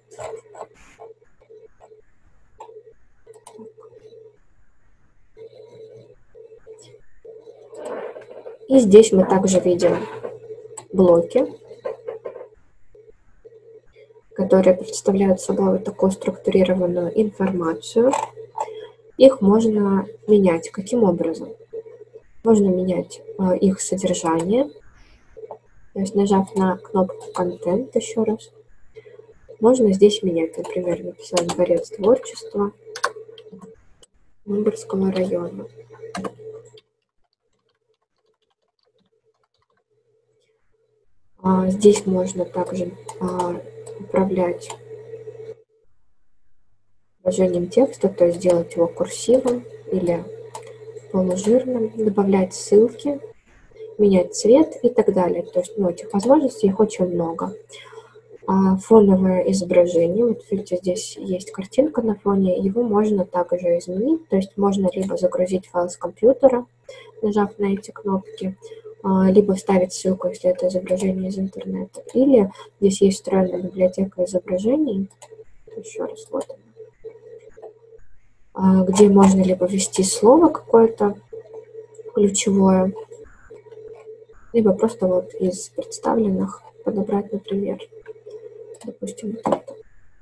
И здесь мы также видим блоки, которые представляют собой вот такую структурированную информацию. Их можно менять. Каким образом? Можно менять их содержание. То есть нажав на кнопку «Контент» еще раз, можно здесь менять. Например, написать «Дворец творчества Выборгского района». Здесь можно также управлять выражением текста, то есть делать его курсивом или полужирным, добавлять ссылки, менять цвет и так далее. То есть этих возможностей их очень много. Фоновое изображение, вот видите, здесь есть картинка на фоне, его можно также изменить, то есть можно либо загрузить файл с компьютера, нажав на эти кнопки, либо вставить ссылку, если это изображение из интернета, или здесь есть встроенная библиотека изображений, еще раз, вот она, где можно либо ввести слово какое-то ключевое, либо просто вот из представленных подобрать, например, допустим, вот это.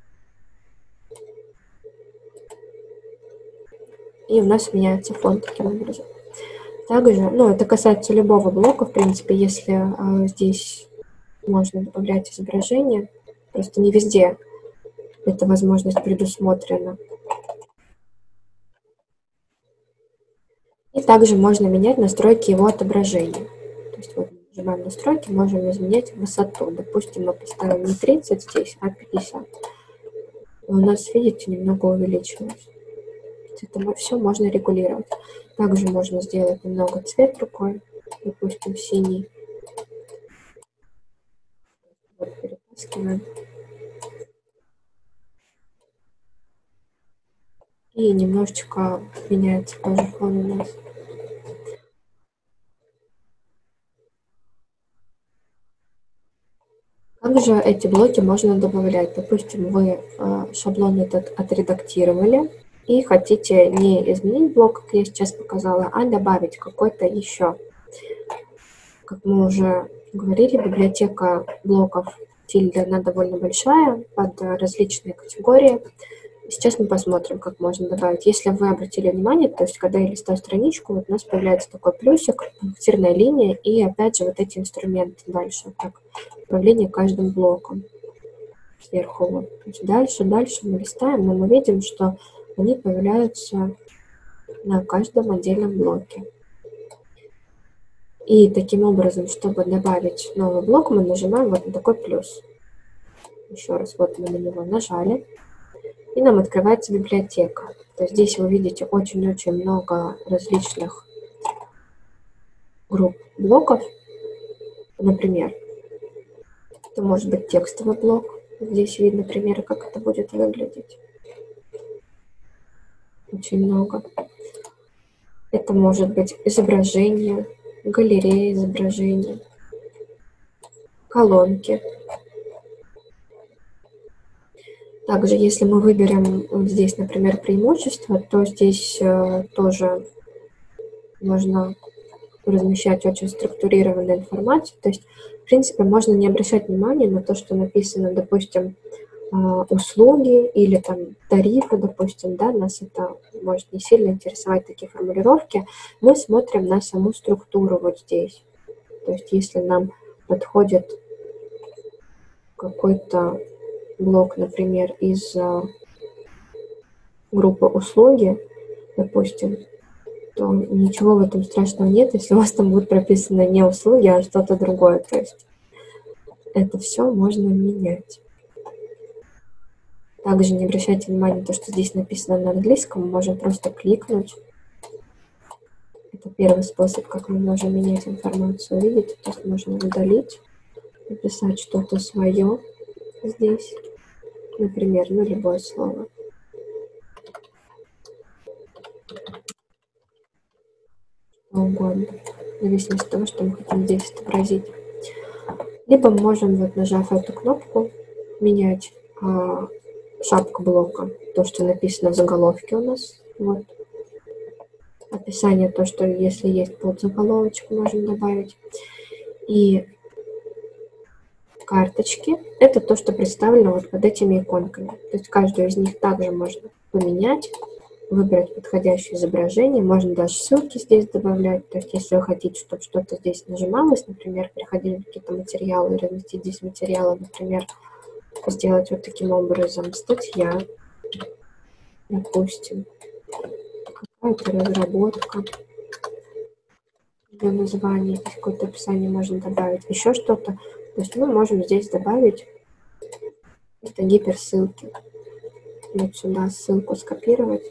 И у нас меняется фон таким образом. Также, это касается любого блока, в принципе, если здесь можно добавлять изображение, просто не везде эта возможность предусмотрена. И также можно менять настройки его отображения. То есть вот нажимаем настройки, можем изменять высоту. Допустим, мы поставим не 30 здесь, а 50. И у нас, видите, немного увеличилось. Это все можно регулировать. Также можно сделать немного цвет рукой, допустим, синий. Вот перетаскиваем. И немножечко меняется тоже фон у нас. Как Также эти блоки можно добавлять. Допустим, вы шаблон этот отредактировали и хотите не изменить блок, как я сейчас показала, а добавить какой-то еще. Как мы уже говорили, библиотека блоков тильда, она довольно большая, под различные категории. Сейчас мы посмотрим, как можно добавить. Если вы обратили внимание, то есть когда я листаю страничку, вот у нас появляется такой плюсик, пунктирная линия, и опять же вот эти инструменты дальше, вот так, управление каждым блоком сверху. Вот. То есть дальше мы листаем, но мы видим, что они появляются на каждом отдельном блоке. И таким образом, чтобы добавить новый блок, мы нажимаем вот на такой плюс. Еще раз, вот мы на него нажали, и нам открывается библиотека. То есть здесь вы видите очень-очень много различных групп блоков. Например, это может быть текстовый блок. Здесь видно примеры, как это будет выглядеть. Очень много. Это может быть изображение, галерея изображений, колонки. Также, если мы выберем вот здесь, например, преимущества, то здесь тоже можно размещать очень структурированную информацию. То есть, в принципе, можно не обращать внимания на то, что написано, допустим, услуги или там тарифы, допустим, да, нас это может не сильно интересовать, такие формулировки. Мы смотрим на саму структуру вот здесь. То есть, если нам подходит какой-то блок, например, из группы услуги, допустим, то ничего в этом страшного нет, если у вас там будет прописано не услуги, а что-то другое. То есть это все можно менять. Также не обращайте внимания на то, что здесь написано на английском, мы можем просто кликнуть. Это первый способ, как мы можем менять информацию. Видите, то есть можно удалить, написать что-то свое здесь, например, ну любое слово. Что угодно, в зависимости от того, что мы хотим здесь отобразить. Либо мы можем, вот нажав эту кнопку, менять шапку блока, то, что написано в заголовке у нас. Вот. Описание, то, что если есть подзаголовочку, можем добавить. И карточки, это то, что представлено вот под этими иконками. То есть каждую из них также можно поменять, выбрать подходящее изображение, можно даже ссылки здесь добавлять. То есть если вы хотите, чтобы что-то здесь нажималось, например, приходили какие-то материалы, разместить здесь материалы, например, сделать вот таким образом статья, допустим, какая-то разработка, ее название, какое-то описание можно добавить, еще что-то. То есть мы можем здесь добавить это гиперссылки. Вот сюда ссылку скопировать.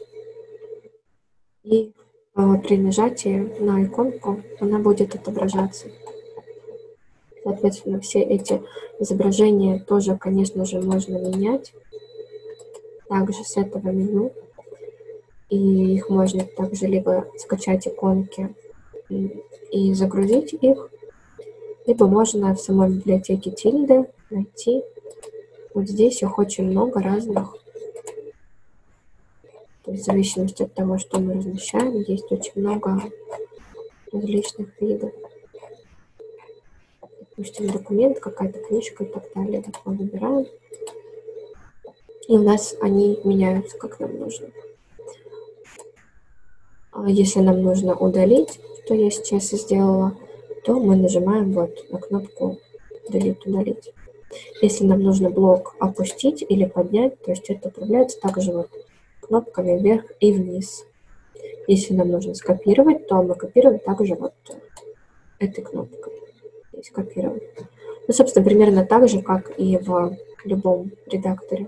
И при нажатии на иконку она будет отображаться. Соответственно, все эти изображения тоже, конечно же, можно менять. Также с этого меню. И их можно также либо скачать иконки и загрузить их, либо можно в самой библиотеке тильды найти. Вот здесь их очень много разных. То есть в зависимости от того, что мы размещаем, есть очень много различных видов. Допустим, документ, какая-то книжка и так далее. Вот мы выбираем. И у нас они меняются, как нам нужно. Если нам нужно удалить, что я сейчас и сделала, то мы нажимаем вот на кнопку «Удалить». Если нам нужно блок опустить или поднять, то есть это управляется также вот кнопками вверх и вниз. Если нам нужно скопировать, то мы копируем также вот этой кнопкой. Здесь копировать. Ну, собственно, примерно так же, как и в любом редакторе.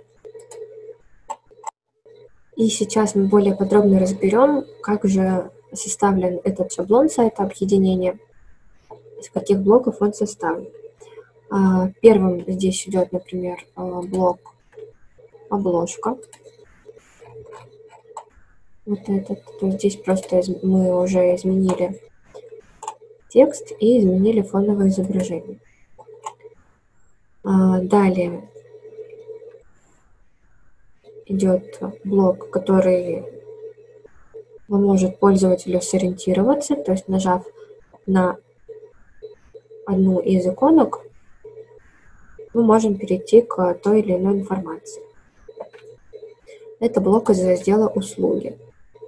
И сейчас мы более подробно разберем, как же составлен этот шаблон сайта объединения, из каких блоков он составлен. Первым здесь идет, например, блок обложка. Вот этот. То есть здесь просто мы уже изменили текст и изменили фоновое изображение. Далее идет блок, который поможет пользователю сориентироваться, то есть нажав на одну из иконок, мы можем перейти к той или иной информации. Это блок из раздела «Услуги».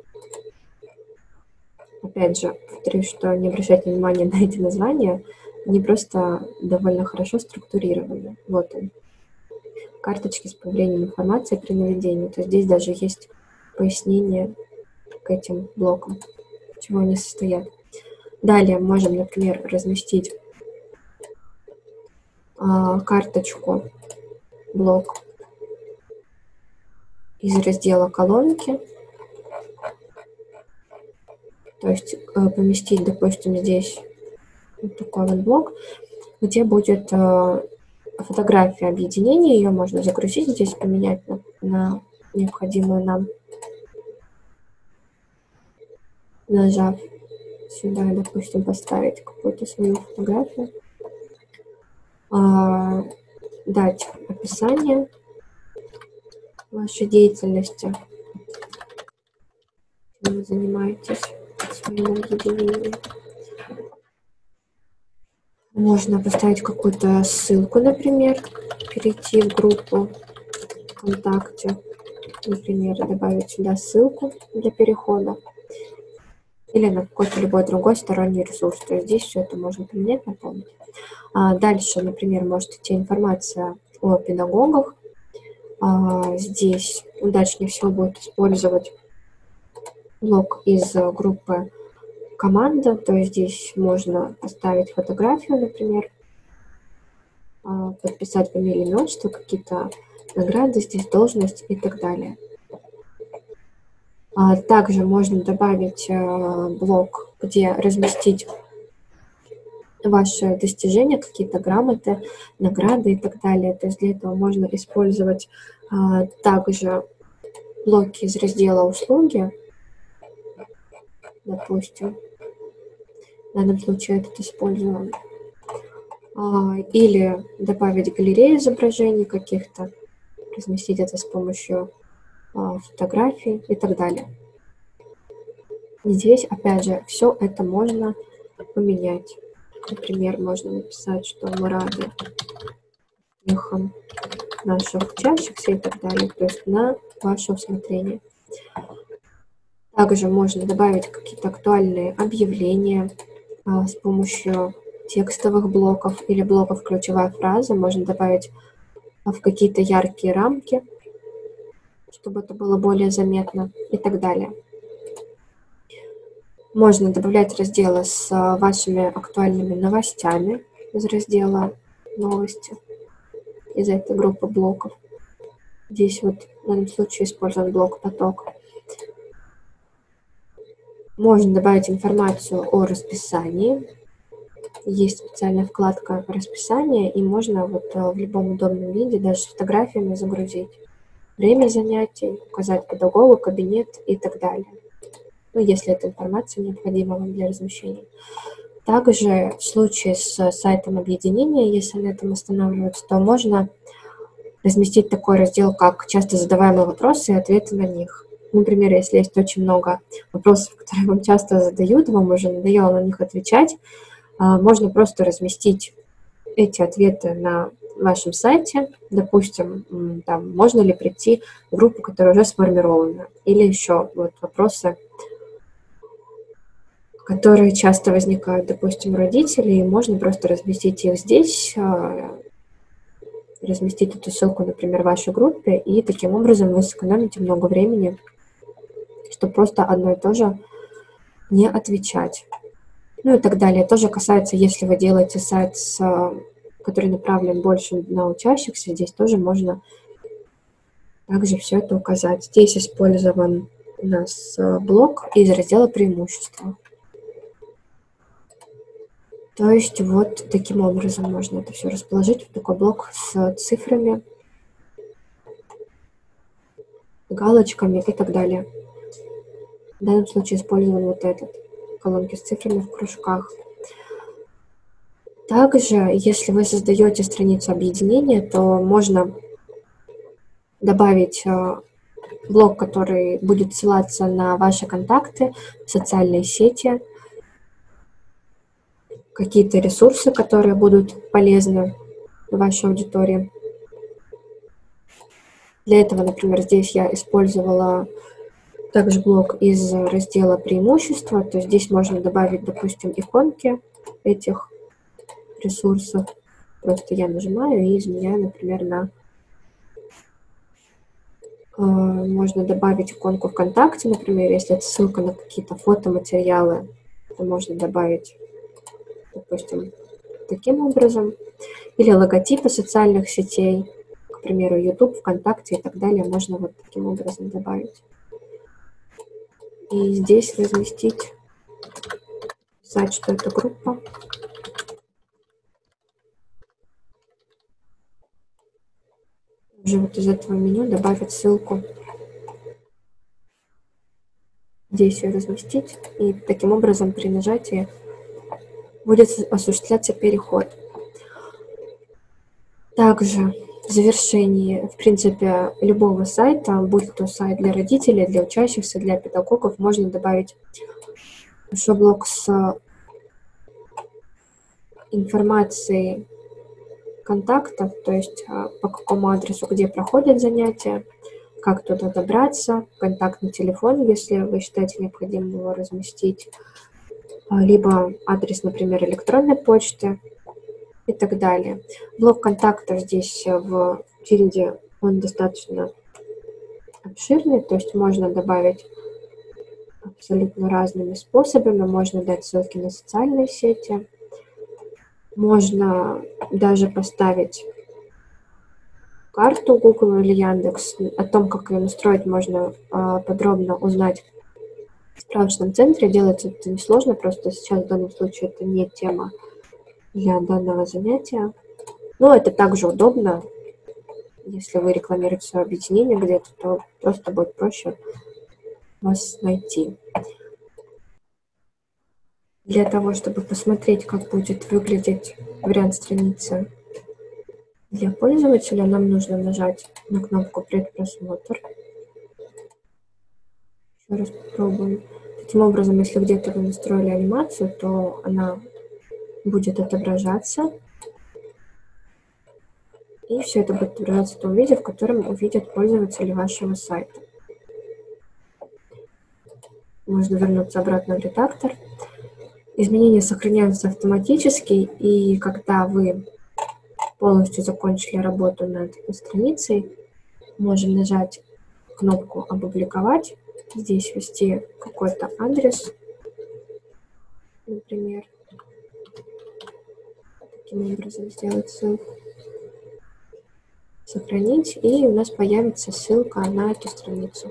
Опять же, повторюсь, что не обращайте внимания на эти названия, они просто довольно хорошо структурированы. Вот он. Карточки с появлением информации при наведении. То есть здесь даже есть пояснение к этим блокам, из чего они состоят. Далее можем, например, разместить карточку, блок из раздела «Колонки». То есть поместить, допустим, здесь вот такой вот блок, где будет фотография объединения. Ее можно загрузить здесь, поменять на необходимую нам, нажав сюда, допустим, поставить какую-то свою фотографию. Дать описание вашей деятельности, чем вы занимаетесь своим объединением. Можно поставить какую-то ссылку, например, перейти в группу ВКонтакте, например, добавить сюда ссылку для перехода или на какой-то любой другой сторонний ресурс. То есть здесь все это можно поменять, напомнить. Дальше, например, может идти информация о педагогах. Здесь удачнее всего будет использовать блок из группы «Команда», то есть здесь можно поставить фотографию, например, подписать фамилию, имя, отчество, какие-то награды, здесь должность и так далее. Также можно добавить блок, где разместить ваши достижения, какие-то грамоты, награды и так далее. То есть для этого можно использовать также блоки из раздела «Услуги», допустим. В данном случае этот используем. Или добавить галерею изображений каких-то, разместить это с помощью фотографий и так далее. И здесь, опять же, все это можно поменять. Например, можно написать, что мы рады успехам наших учащихся и так далее, то есть на ваше усмотрение. Также можно добавить какие-то актуальные объявления с помощью текстовых блоков или блоков ключевая фраза. Можно добавить в какие-то яркие рамки, чтобы это было более заметно и так далее. Можно добавлять разделы с вашими актуальными новостями из раздела «Новости», из этой группы блоков. Здесь вот в данном случае используем блок «Поток». Можно добавить информацию о расписании. Есть специальная вкладка «Расписание», и можно вот в любом удобном виде, даже с фотографиями, загрузить время занятий, указать педагогу, кабинет и так далее. Ну, если эта информация необходима вам для размещения. Также в случае с сайтом объединения, если на этом останавливаться, то можно разместить такой раздел, как «Часто задаваемые вопросы и ответы на них». Например, если есть очень много вопросов, которые вам часто задают, вам уже надоело на них отвечать, можно просто разместить эти ответы на вашем сайте. Допустим, там, можно ли прийти в группу, которая уже сформирована, или еще вот вопросы, которые часто возникают, допустим, у родителей, можно просто разместить их здесь, разместить эту ссылку, например, в вашей группе, и таким образом вы сэкономите много времени, чтобы просто одно и то же не отвечать. Ну и так далее. Тоже касается, если вы делаете сайт, который направлен больше на учащихся, здесь тоже можно также все это указать. Здесь использован у нас блок из раздела «Преимущества». То есть вот таким образом можно это все расположить в такой блок с цифрами, галочками и так далее. В данном случае использован вот этот, колонки с цифрами в кружках. Также, если вы создаете страницу объединения, то можно добавить блок, который будет ссылаться на ваши контакты, социальные сети, какие-то ресурсы, которые будут полезны вашей аудитории. Для этого, например, здесь я использовала также блок из раздела «Преимущества», то есть здесь можно добавить, допустим, иконки этих ресурсов. Просто я нажимаю и изменяю, например, на... Можно добавить иконку ВКонтакте, например, если это ссылка на какие-то фотоматериалы, то можно добавить, допустим, таким образом. Или логотипы социальных сетей, к примеру, YouTube, ВКонтакте и так далее, можно вот таким образом добавить. И здесь разместить, писать, что это группа. Уже вот из этого меню добавить ссылку. Здесь ее разместить. И таким образом при нажатии будет осуществляться переход. Также в завершении, в принципе, любого сайта, будь то сайт для родителей, для учащихся, для педагогов, можно добавить еще блок с информацией контактов, то есть по какому адресу, где проходят занятия, как туда добраться, контактный телефон, если вы считаете необходимым его разместить, либо адрес, например, электронной почты и так далее. Блок контактов здесь в Тильде, он достаточно обширный, то есть можно добавить абсолютно разными способами, можно дать ссылки на социальные сети, можно даже поставить карту Google или Яндекс. О том, как ее настроить, можно подробно узнать в справочном центре. Делается это несложно, просто сейчас в данном случае это не тема для данного занятия. Но это также удобно. Если вы рекламируете свое объединение где-то, то просто будет проще вас найти. Для того, чтобы посмотреть, как будет выглядеть вариант страницы для пользователя, нам нужно нажать на кнопку «Предпросмотр». Еще раз попробуем. Таким образом, если где-то вы настроили анимацию, то она будет отображаться. И все это будет отображаться в том виде, в котором увидят пользователи вашего сайта. Можно вернуться обратно в редактор. Изменения сохраняются автоматически, и когда вы полностью закончили работу над страницей, можем нажать кнопку «Опубликовать», здесь ввести какой-то адрес, например, таким образом сделать ссылку, сохранить, и у нас появится ссылка на эту страницу.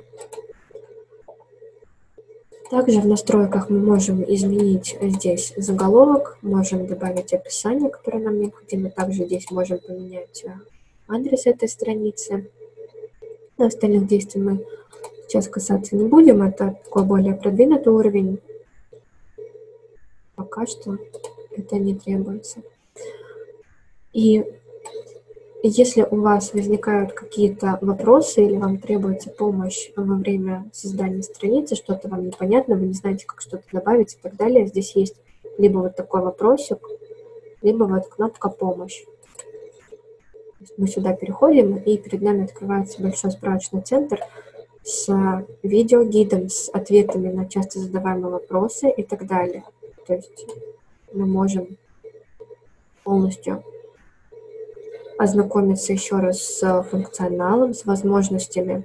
Также в настройках мы можем изменить здесь заголовок, можем добавить описание, которое нам необходимо. Также здесь можем поменять адрес этой страницы. На остальных действий мы сейчас касаться не будем, это такой более продвинутый уровень. Пока что это не требуется. И если у вас возникают какие-то вопросы или вам требуется помощь во время создания страницы, что-то вам непонятно, вы не знаете, как что-то добавить и так далее, здесь есть либо вот такой вопросик, либо вот кнопка «Помощь». Мы сюда переходим, и перед нами открывается большой справочный центр с видеогидом, с ответами на часто задаваемые вопросы и так далее. То есть мы можем полностью ознакомиться еще раз с функционалом, с возможностями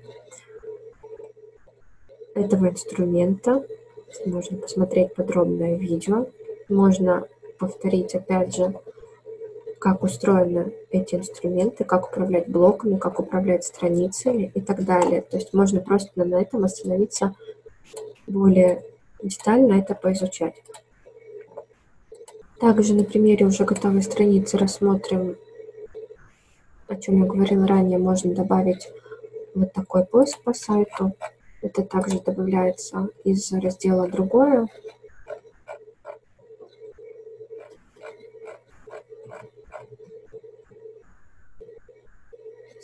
этого инструмента. Можно посмотреть подробное видео. Можно повторить, опять же, как устроены эти инструменты, как управлять блоками, как управлять страницами и так далее. То есть можно просто на этом остановиться, более детально это поизучать. Также на примере уже готовой страницы рассмотрим, о чем я говорила ранее, можно добавить вот такой поиск по сайту. Это также добавляется из раздела «Другое».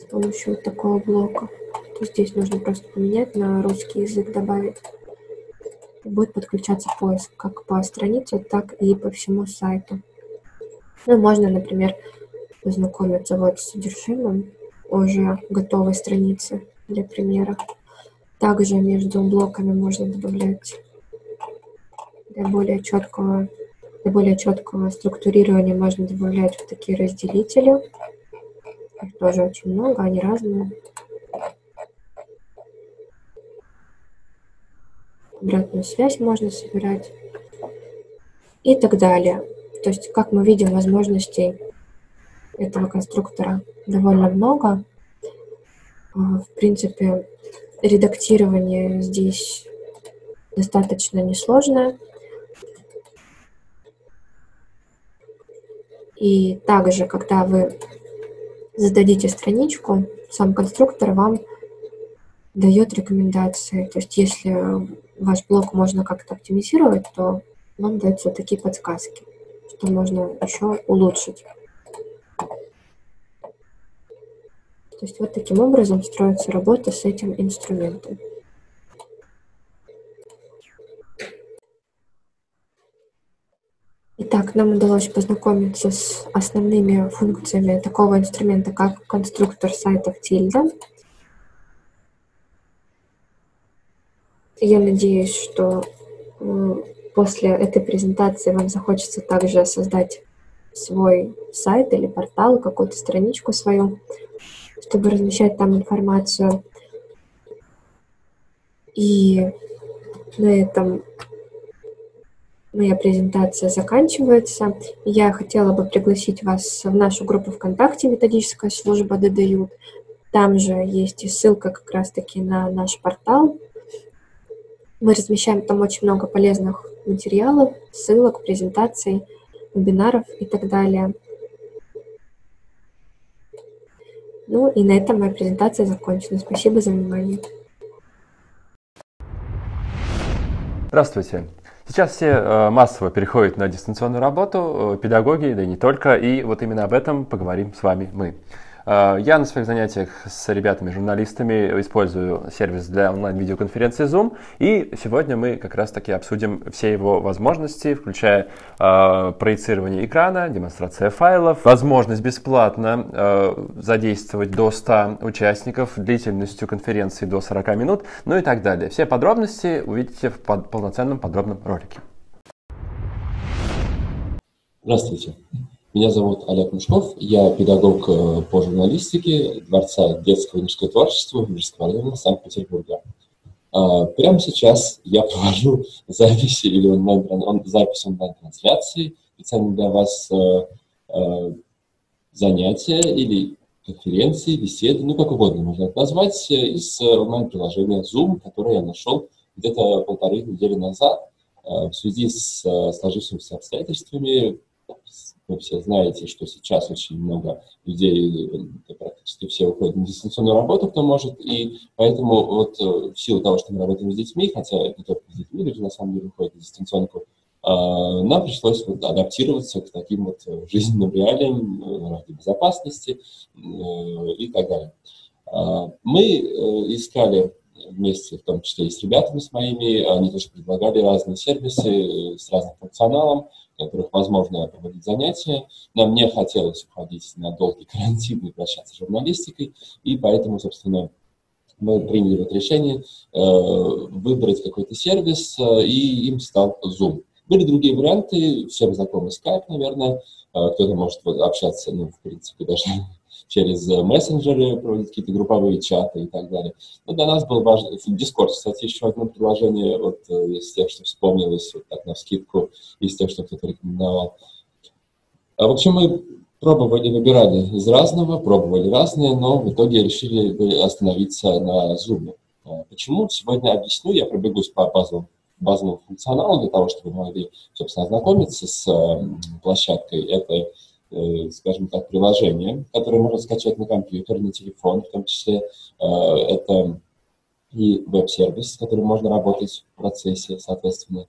помощью вот такого блока. То есть здесь нужно просто поменять на русский язык, добавить. И будет подключаться поиск как по странице, так и по всему сайту. Ну, можно, например, познакомиться вот с содержимым уже готовой страницы для примера. Также между блоками можно добавлять для более четкого структурирования можно добавлять вот такие разделители. Их тоже очень много, они разные. Обратную связь можно собирать и так далее. То есть, как мы видим, возможностей этого конструктора довольно много. В принципе, редактирование здесь достаточно несложное. И также, когда вы зададите страничку, сам конструктор вам дает рекомендации. То есть, если ваш блог можно как-то оптимизировать, то вам даются такие подсказки, что можно еще улучшить. То есть вот таким образом строится работа с этим инструментом. Итак, нам удалось познакомиться с основными функциями такого инструмента, как конструктор сайтов Tilda. Я надеюсь, что после этой презентации вам захочется также создать свой сайт или портал, какую-то страничку свою, чтобы размещать там информацию. И на этом моя презентация заканчивается. Я хотела бы пригласить вас в нашу группу ВКонтакте «Методическая служба ДДЮ». Там же есть и ссылка как раз-таки на наш портал. Мы размещаем там очень много полезных материалов, ссылок, презентаций, вебинаров и так далее. Ну и на этом моя презентация закончена. Спасибо за внимание. Здравствуйте. Сейчас все массово переходят на дистанционную работу, педагоги, да и не только, и вот именно об этом поговорим с вами мы. Я на своих занятиях с ребятами-журналистами использую сервис для онлайн-видеоконференции Zoom, и сегодня мы как раз-таки обсудим все его возможности, включая проецирование экрана, демонстрация файлов, возможность бесплатно задействовать до 100 участников, длительностью конференции до 40 минут, ну и так далее. Все подробности увидите в полноценном подробном ролике. Здравствуйте. Меня зовут Олег Мешков, я педагог по журналистике Дворца детского и юношеского творчества Выборгского района Санкт-Петербурга. Прямо сейчас я провожу запись онлайн-трансляции, специально для вас занятия или конференции, беседы, ну как угодно можно это назвать, из онлайн-приложения Zoom, которое я нашел где-то 1,5 недели назад в связи с сложившимися обстоятельствами. Вы все знаете, что сейчас очень много людей, практически все уходят на дистанционную работу, кто может, и поэтому вот в силу того, что мы работаем с детьми, хотя не только с детьми, люди на самом деле уходят на дистанционку, нам пришлось вот адаптироваться к таким вот жизненным реалиям ради безопасности и так далее. Мы искали вместе, в том числе и с ребятами с моими, они тоже предлагали разные сервисы с разным функционалом, в которых возможно проводить занятия. Нам не хотелось уходить на долгий карантин и прощаться с журналистикой, и поэтому, собственно, мы приняли вот решение выбрать какой-то сервис, и им стал Zoom. Были другие варианты, всем знакомый Skype, наверное, кто-то может общаться, ну, в принципе, даже через мессенджеры, проводить какие-то групповые чаты и так далее. Но для нас был важен Discord, кстати, еще одно приложение, вот из тех, что вспомнилось, вот так навскидку, из тех, что кто-то рекомендовал. В общем, мы выбирали из разного, пробовали разные, но в итоге решили остановиться на Zoom. Почему? Сегодня объясню, я пробегусь по базовому функционалу для того, чтобы вы могли, собственно, ознакомиться с площадкой. Это, скажем так, приложение, которое можно скачать на компьютер, на телефон, в том числе. Это и веб-сервис, с которым можно работать в процессе, соответственно.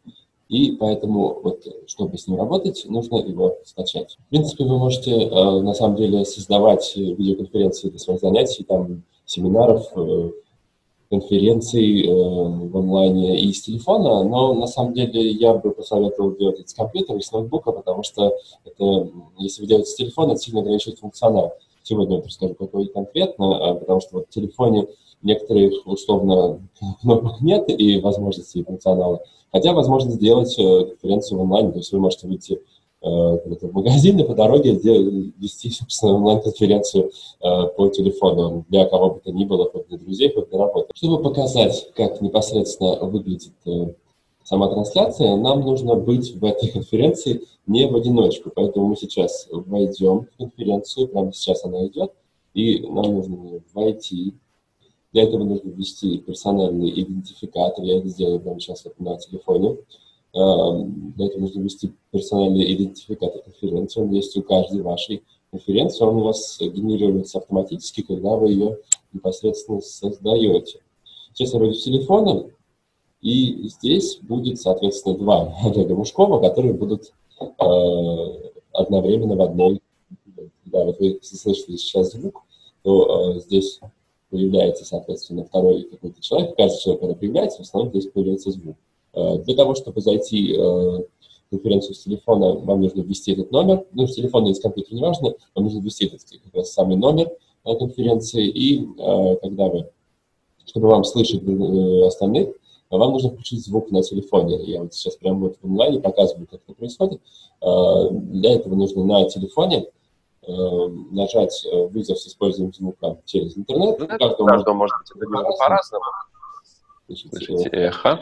И поэтому, вот, чтобы с ним работать, нужно его скачать. В принципе, вы можете, на самом деле, создавать видеоконференции для своих занятий, там, семинаров, конференций в онлайне и с телефона, но на самом деле я бы посоветовал делать это с компьютера и с ноутбука, потому что это, если вы делаете с телефона, это сильно ограничивает функционал. Сегодня я расскажу, какой конкретно, потому что вот в телефоне некоторых условно кнопок нет и возможностей и функционала, хотя возможно сделать конференцию в онлайне, то есть вы можете выйти в магазин и по дороге вести, собственно, онлайн-конференцию по телефону для кого бы то ни было, хоть для друзей, хоть для работы. Чтобы показать, как непосредственно выглядит сама трансляция, нам нужно быть в этой конференции не в одиночку, поэтому мы сейчас войдем в конференцию, прямо сейчас она идет, и нам нужно войти. Для этого нужно ввести персональный идентификатор, я это сделаю прямо сейчас вот на телефоне. Для этого нужно ввести персональный идентификатор конференции, он есть у каждой вашей конференции, он у вас генерируется автоматически, когда вы ее непосредственно создаете. Сейчас я войду с телефона, и здесь будет, соответственно, два Олега Мушкова, которые будут одновременно в одной. Да, вот вы слышали сейчас звук, то здесь появляется, соответственно, второй какой-то человек. Каждый человек, когда появляется, в основном здесь появляется звук. Для того, чтобы зайти в конференцию с телефона, вам нужно ввести этот номер. Ну, с телефона или с компьютера, неважно, вам нужно ввести этот как раз самый номер конференции. И когда вы, чтобы вам слышать остальных, вам нужно включить звук на телефоне. Я вот сейчас прямо вот в онлайне показываю, как это происходит. Для этого нужно на телефоне нажать вызов с использованием звука через интернет. Каждому может быть это по-разному. Слышите эхо.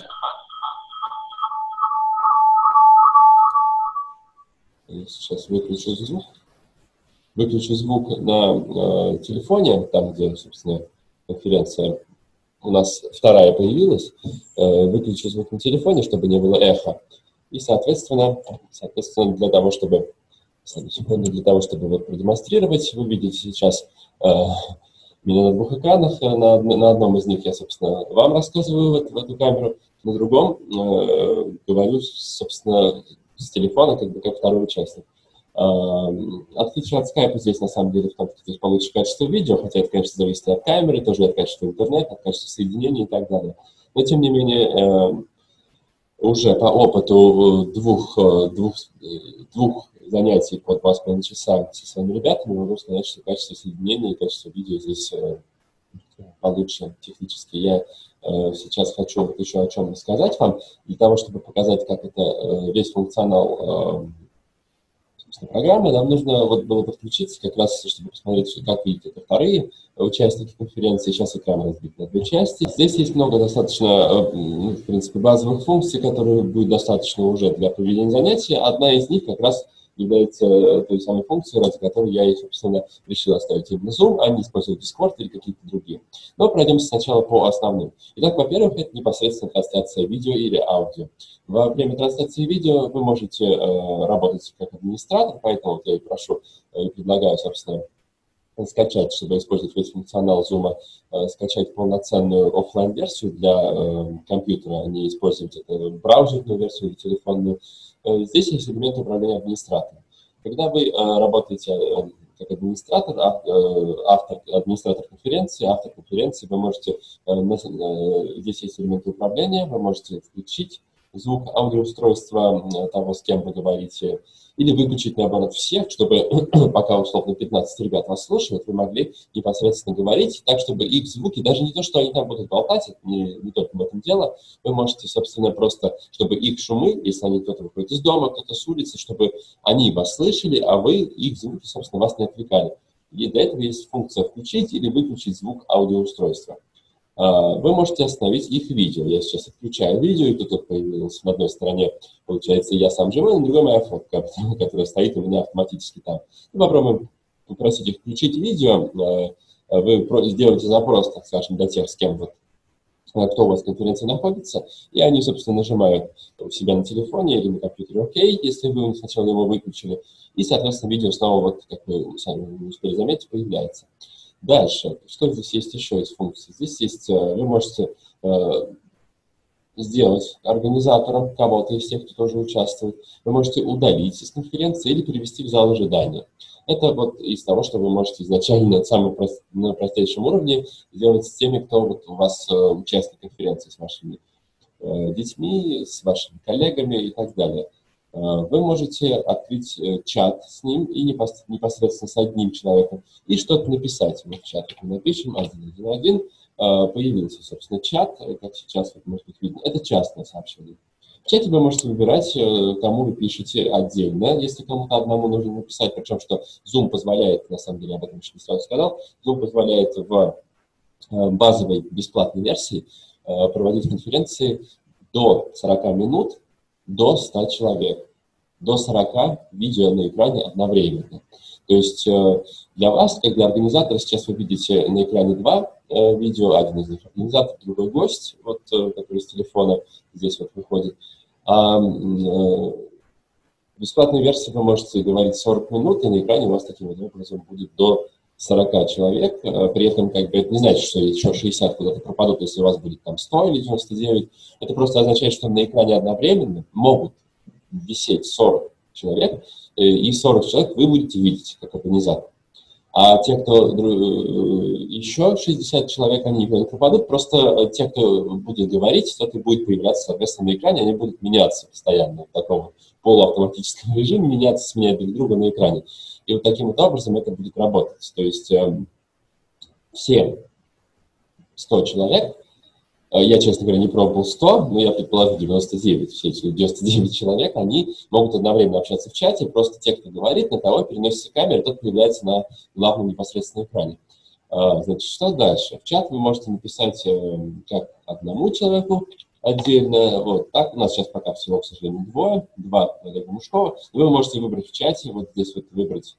Сейчас выключу звук. Выключу звук на телефоне, там, где, собственно, конференция у нас вторая появилась. Выключу звук на телефоне, чтобы не было эха. И, соответственно, для того, чтобы вот продемонстрировать, вы видите сейчас меня на двух экранах. На одном из них я, собственно, вам рассказываю в эту камеру, на другом говорю, собственно, с телефона, как второй участник. Отличие от скайпа здесь, на самом деле, в том, что здесь получше качество видео, хотя это, конечно, зависит и от камеры, тоже от качества интернета, от качества соединения и так далее. Но, тем не менее, уже по опыту двух занятий по 2,5 часа со своими ребятами могу сказать, что качество соединения и качество видео здесь получше технически. Я сейчас хочу вот еще о чем рассказать вам, для того, чтобы показать, как это весь функционал программы, нам нужно вот было подключиться как раз, чтобы посмотреть, как видят это вторые участники конференции. Сейчас экран разбит на две части. Здесь есть много достаточно, в принципе, базовых функций, которые будет достаточно уже для проведения занятий. Одна из них как раз является той самой функцией, ради которой я, собственно, решил оставить именно Zoom, а не использовать Discord или какие-то другие. Но пройдемся сначала по основным. Итак, во-первых, это непосредственно трансляция видео или аудио. Во время трансляции видео вы можете работать как администратор, поэтому я и прошу, и предлагаю, собственно, скачать, чтобы использовать весь функционал Zoom, скачать полноценную офлайн-версию для компьютера, а не использовать браузерную версию или телефонную. Здесь есть элемент управления администратором. Когда вы работаете как администратор, администратор конференции, автор конференции, вы можете, здесь есть элементы управления, вы можете включить звук аудиоустройства того, с кем вы говорите, или выключить, наоборот, всех, чтобы пока, условно, 15 ребят вас слушают, вы могли непосредственно говорить так, чтобы их звуки, даже не то, что они там будут болтать, не только в этом дело, вы можете, собственно, просто, чтобы их шумы, если они кто-то выходит из дома, кто-то с улицы, чтобы они вас слышали, а вы, их звуки, собственно, вас не отвлекали. И для этого есть функция «включить» или «выключить звук аудиоустройства». Вы можете остановить их видео. Я сейчас отключаю видео, и тут появилось на одной стороне, получается, я сам живой, на другой моя фотка, которая стоит у меня автоматически там. Мы попробуем попросить их включить видео. Вы сделаете запрос, так скажем, для тех, с кем кто у вас в конференции находится, и они, собственно, нажимают у себя на телефоне или на компьютере «Ок», если вы сначала его выключили, и, соответственно, видео снова, вот, как вы сами успели заметить, появляется. Дальше, что здесь есть еще из функций? Здесь есть, вы можете сделать организатором кого-то из тех, кто тоже участвует. Вы можете удалить из конференции или перевести в зал ожидания. Это вот из того, что вы можете изначально на простейшем уровне сделать с теми, кто вот у вас участник конференции, с вашими детьми, с вашими коллегами и так далее. Вы можете открыть чат с ним и непосредственно с одним человеком и что-то написать. Мы в чат напишем 111, появился, собственно, чат, как сейчас, вот, может быть, видно. Это частное сообщение. В чате вы можете выбирать, кому вы пишете отдельно, если кому-то одному нужно написать, причем что Zoom позволяет, на самом деле, об этом еще не сразу сказал, Zoom позволяет в базовой бесплатной версии проводить конференции до 40 минут, до 100 человек, до 40 видео на экране одновременно. То есть для вас, как для организатора, сейчас вы видите на экране два видео, один из них организатор, другой гость, вот, который с телефона здесь вот выходит. А в бесплатной версии вы можете говорить 40 минут, и на экране у вас таким вот образом будет до 40 человек. При этом как бы это не значит, что еще 60 куда-то пропадут, если у вас будет там 100 или 99. Это просто означает, что на экране одновременно могут висеть 40 человек, и 40 человек вы будете видеть как организатор. А те, кто еще 60 человек, они никуда не пропадут, просто те, кто будет говорить, тот и будет появляться, соответственно, на экране, они будут меняться постоянно в таком полуавтоматическом режиме, меняться, сменять друг друга на экране. И вот таким вот образом это будет работать. То есть все 100 человек, я, честно говоря, не пробовал 100, но я предположу 99, все эти 99 человек, они могут одновременно общаться в чате, просто те, кто говорит, на того переносится камера, тот появляется на главном непосредственном экране. Значит, что дальше? В чат вы можете написать как одному человеку отдельно, вот так, у нас сейчас пока всего, к сожалению, два Олега Мушкова, вы можете выбрать в чате, вот здесь вот выбрать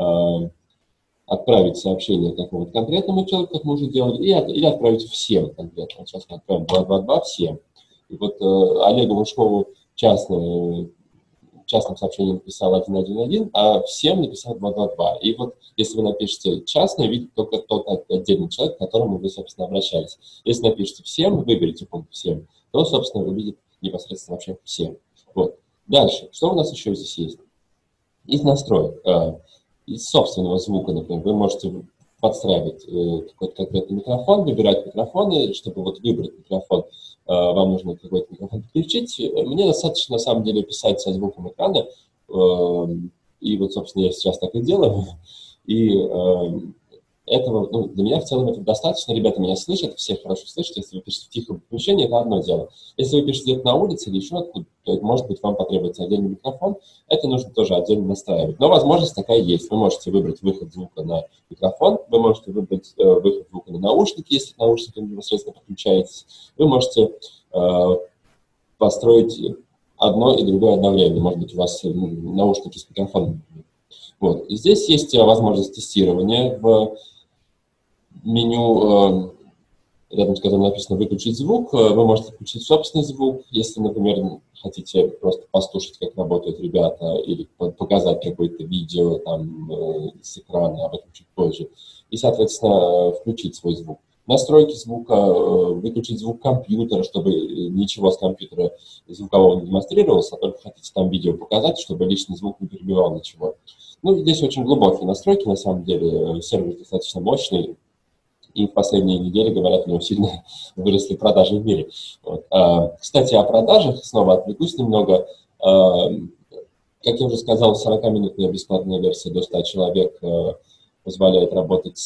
отправить сообщение какому-то конкретному человеку, как мы уже делали, или отправить всем конкретно. Вот сейчас мы отправим 222 всем. И вот Олегу Мушкову в частном сообщении написал 111, а всем написал 222. И вот если вы напишете частное, видит только тот отдельный человек, к которому вы, собственно, обращались. Если напишите всем, выберите пункт всем, то, собственно, увидит непосредственно вообще всем. Вот. Дальше. Что у нас еще здесь есть? Из настроек. Из собственного звука, например, вы можете подстраивать какой-то конкретный микрофон, выбирать микрофоны, чтобы вот выбрать микрофон, вам нужно какой-то микрофон подключить. Мне достаточно, на самом деле, писать со звуком экрана, и вот, собственно, я сейчас так и делаю, и этого, ну, для меня в целом это достаточно, ребята меня слышат, все хорошо слышат, если вы пишете в тихом помещении, это одно дело. Если вы пишете где-то на улице или еще откуда, то, может быть, вам потребуется отдельный микрофон, это нужно тоже отдельно настраивать. Но возможность такая есть. Вы можете выбрать выход звука на микрофон, вы можете выбрать выход звука на наушники, если к наушникам непосредственно подключаетесь. Вы можете построить одно и другое одновременно. Может быть, у вас наушники с микрофоном. Вот. И здесь есть возможность тестирования в меню, рядом с которым написано «выключить звук», вы можете включить собственный звук, если, например, хотите просто послушать, как работают ребята, или показать какое-то видео там, с экрана, об этом чуть позже, и, соответственно, включить свой звук. Настройки звука, выключить звук компьютера, чтобы ничего с компьютера звукового не демонстрировалось, а только хотите там видео показать, чтобы лишний звук не перебивал ничего. Ну, здесь очень глубокие настройки, на самом деле, сервис достаточно мощный, и в последние недели, говорят, у него сильно выросли продажи в мире. Вот. Кстати, о продажах, снова отвлекусь немного. Как я уже сказал, 40-минутная бесплатная версия до 100 человек позволяет работать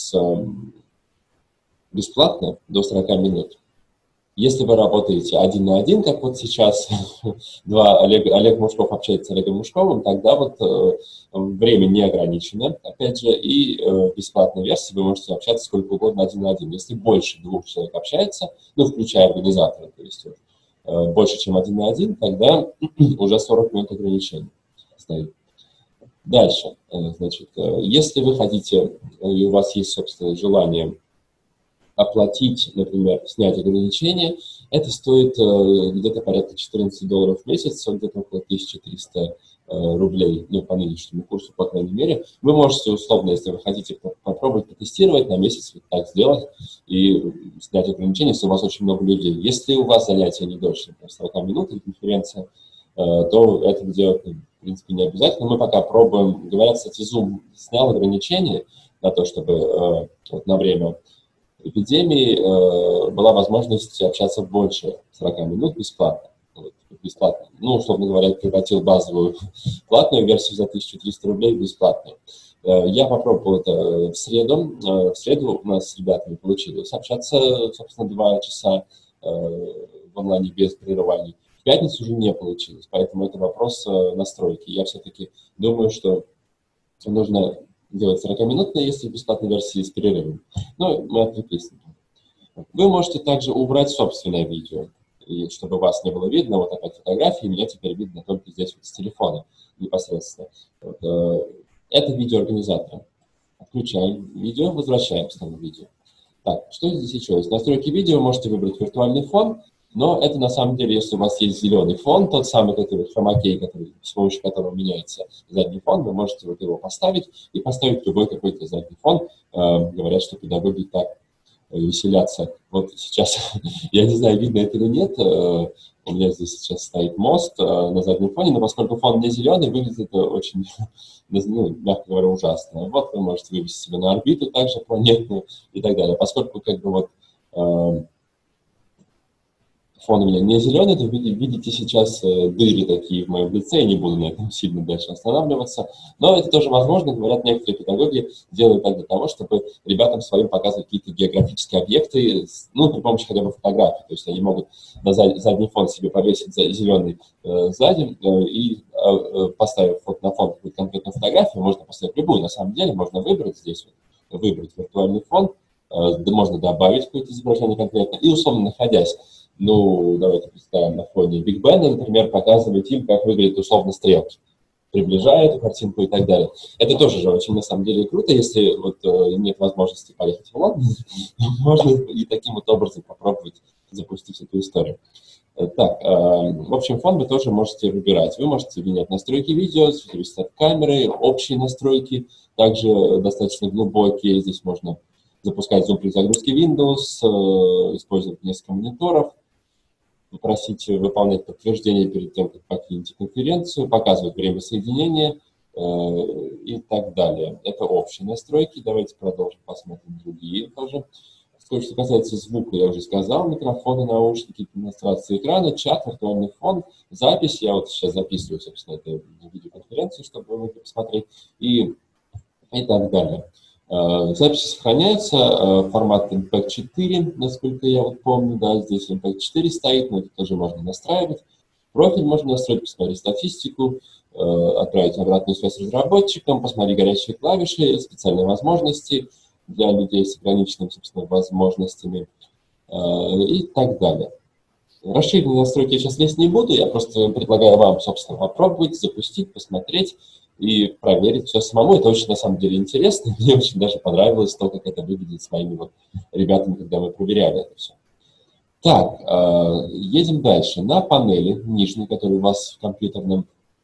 бесплатно до 40 минут. Если вы работаете 1 на 1, как вот сейчас, Олег Мушков общается с Олегом Мушковым, тогда вот время не ограничено, опять же, и в бесплатной версии вы можете общаться сколько угодно 1 на 1. Если больше 2 человек общается, ну, включая организатора, то есть больше, чем 1 на 1, тогда уже 40 минут ограничения стоит. Дальше, значит, если вы хотите, и у вас есть, собственно, желание оплатить, например, снять ограничения, это стоит где-то порядка $14 в месяц, где-то около 1300 рублей, ну, по нынешнему курсу, по крайней мере, вы можете условно, если вы хотите попробовать потестировать, на месяц вот так сделать и снять ограничения, если у вас очень много людей. Если у вас занятия не дольше, например, 40 минут или конференция, то это делать, в принципе, не обязательно. Мы пока пробуем. Говорят, кстати, Zoom снял ограничения на то, чтобы вот на время эпидемии была возможность общаться больше 40 минут бесплатно. Вот, бесплатно. Ну, условно говоря, превратил базовую платную версию за 1300 рублей в бесплатную. Я попробовал это в среду. В среду у нас с ребятами получилось общаться, собственно, 2 часа в онлайне без прерываний. В пятницу уже не получилось, поэтому это вопрос настройки. Я все-таки думаю, что нужно делать 40-минутные, если в бесплатной версии с перерывом. Но мы отвлеклись. Вы можете также убрать собственное видео, и чтобы вас не было видно. Вот опять фотографии, меня теперь видно только здесь вот с телефона непосредственно. Вот, это видео организатора. Отключаем видео, возвращаем снова видео. Так, что здесь еще есть? Настройки видео, можете выбрать виртуальный фон, но это на самом деле, если у вас есть зеленый фон, тот самый, который хромакей, с помощью которого меняется задний фон, вы можете вот его поставить и поставить любой какой-то задний фон. Говорят, что педагоги так веселятся. Вот сейчас, я не знаю, видно это или нет, у меня здесь сейчас стоит мост на заднем фоне, но поскольку фон не зеленый, выглядит это очень, ну, мягко говоря, ужасно. Вот вы можете вывести себя на орбиту также планетную и так далее. Поскольку как бы вот фон у меня не зеленый, то видите сейчас дыры такие в моем лице, я не буду на этом сильно дальше останавливаться. Но это тоже возможно, говорят, некоторые педагоги делают так для того, чтобы ребятам своим показывать какие-то географические объекты, ну, при помощи хотя бы фотографий. То есть они могут на задний фон себе повесить зеленый сзади и поставив вот на фон какую-то конкретную фотографию, можно поставить любую, на самом деле, можно выбрать здесь, вот, выбрать виртуальный фон, можно добавить какое-то изображение конкретно и, условно, находясь, ну, давайте представим, на фоне Биг Бена, например, показывать им, как выглядят условно стрелки, приближая эту картинку и так далее. Это тоже же очень, на самом деле, круто, если вот нет возможности поехать в Лондон, можно и таким вот образом попробовать запустить эту историю. Так, в общем, фон вы тоже можете выбирать. Вы можете менять настройки видео, зависит от камеры, общие настройки, также достаточно глубокие. Здесь можно запускать зум при загрузке Windows, использовать несколько мониторов, попросить выполнять подтверждение перед тем, как покинете конференцию, показывать время соединения и так далее. Это общие настройки. Давайте продолжим, посмотрим другие тоже. Что касается звука, я уже сказал, микрофоны, наушники, демонстрация экрана, чат, виртуальный фон, запись. Я вот сейчас записываю, собственно, эту видеоконференцию, чтобы вы могли посмотреть, и так далее. Записи сохраняются, формат MP4, насколько я вот помню, да, здесь MP4 стоит, но это тоже можно настраивать. Профиль можно настроить, посмотреть статистику, отправить обратную связь разработчикам, посмотреть горячие клавиши, специальные возможности для людей с ограниченными, собственно, возможностями и так далее. Расширенные настройки я сейчас лезть не буду, я просто предлагаю вам, собственно, попробовать, запустить, посмотреть и проверить все самому. Это очень, на самом деле, интересно. Мне очень даже понравилось то, как это выглядит с моими вот ребятами, когда мы проверяли это все. Так, едем дальше. На панели нижней, которая у вас в компьютерном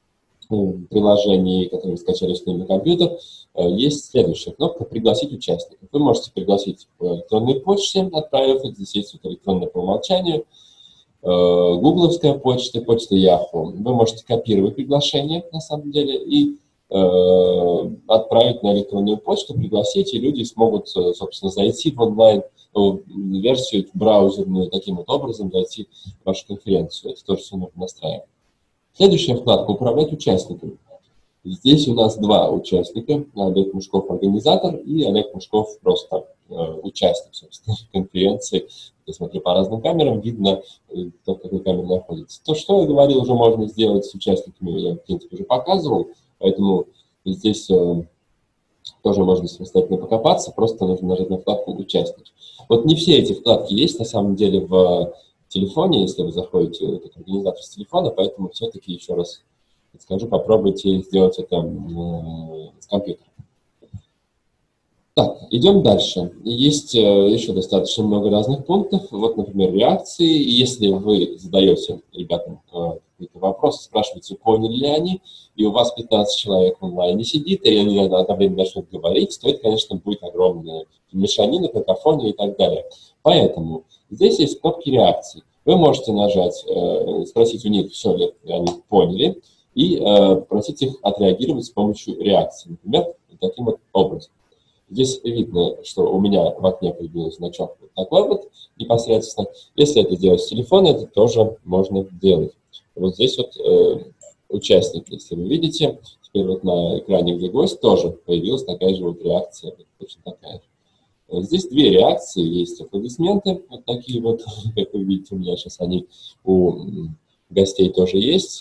приложении, которое вы скачали с ним на компьютер, есть следующая кнопка «Пригласить участников». Вы можете пригласить по электронной почте, отправив их. Здесь есть вот электронная по умолчанию, гугловская почта, почта Yahoo. Вы можете копировать приглашение, на самом деле, и отправить на электронную почту, пригласить, и люди смогут, собственно, зайти в онлайн-версию браузерную, таким вот образом зайти в вашу конференцию. Это тоже все нужно настраивать. Следующая вкладка «Управлять участниками». Здесь у нас 2 участника, Олег Мушков организатор и Олег Мушков просто участник, собственно, конференции. Я смотрю по разным камерам, видно, кто в какой камере находится. То, что я говорил, уже можно сделать с участниками, я, в принципе, уже показывал, поэтому здесь тоже можно самостоятельно покопаться, просто нужно нажать на вкладку «Участники». Вот не все эти вкладки есть, на самом деле, в телефоне, если вы заходите как организатор с телефона, поэтому все-таки еще раз скажу, попробуйте сделать это с компьютера. Так, идем дальше. Есть еще достаточно много разных пунктов. Вот, например, реакции. И если вы задаете ребятам какой-то вопрос, спрашиваете, поняли ли они, и у вас 15 человек в онлайне сидит, и они одновременно начнут говорить, то это, конечно, будет огромная мешанина, какофония и так далее. Поэтому здесь есть кнопки реакций. Вы можете нажать, спросить у них, все ли они поняли, и просить их отреагировать с помощью реакции. Например, таким вот образом. Здесь видно, что у меня в окне появился значок вот такой вот непосредственно. Если это делать с телефона, это тоже можно делать. Вот здесь вот участники, если вы видите, теперь вот на экране, где гость, тоже появилась такая же вот реакция, точно такая же. Здесь две реакции, есть аплодисменты, вот такие вот, как вы видите, у меня сейчас они у гостей тоже есть.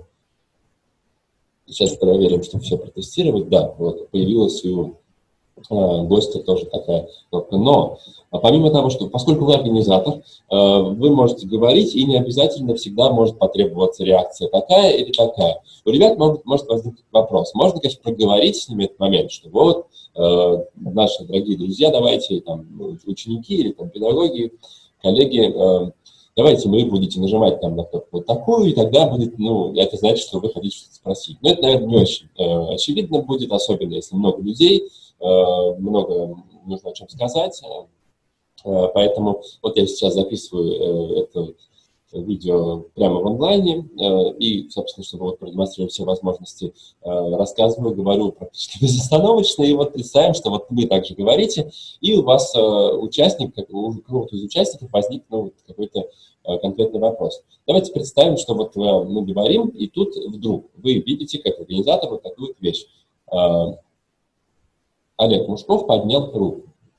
Сейчас проверим, чтобы все протестировать. Да, вот появилась и у гостя тоже такая кнопка. Но помимо того, что поскольку вы организатор, вы можете говорить, и не обязательно всегда может потребоваться реакция такая или такая. У ребят может возникнуть вопрос. Можно, конечно, проговорить с ними этот момент, что вот, наши дорогие друзья, давайте, там, ученики или там, педагоги, коллеги, давайте вы будете нажимать там на кнопку вот такую, и тогда будет, это значит, что вы хотите что-то спросить. Но это, наверное, не очень очевидно будет, особенно если много людей, много нужно о чем сказать. Поэтому вот я сейчас записываю это видео прямо в онлайне и, собственно, чтобы вот продемонстрировать все возможности, рассказываю, говорю практически безостановочно. И вот представим, что вот вы также говорите, и у вас участник, у кого-то из участников возник какой-то конкретный вопрос. Давайте представим, что вот мы говорим, и тут вдруг вы видите, как организатор, вот такую вот вещь. Олег Мушков поднял руку.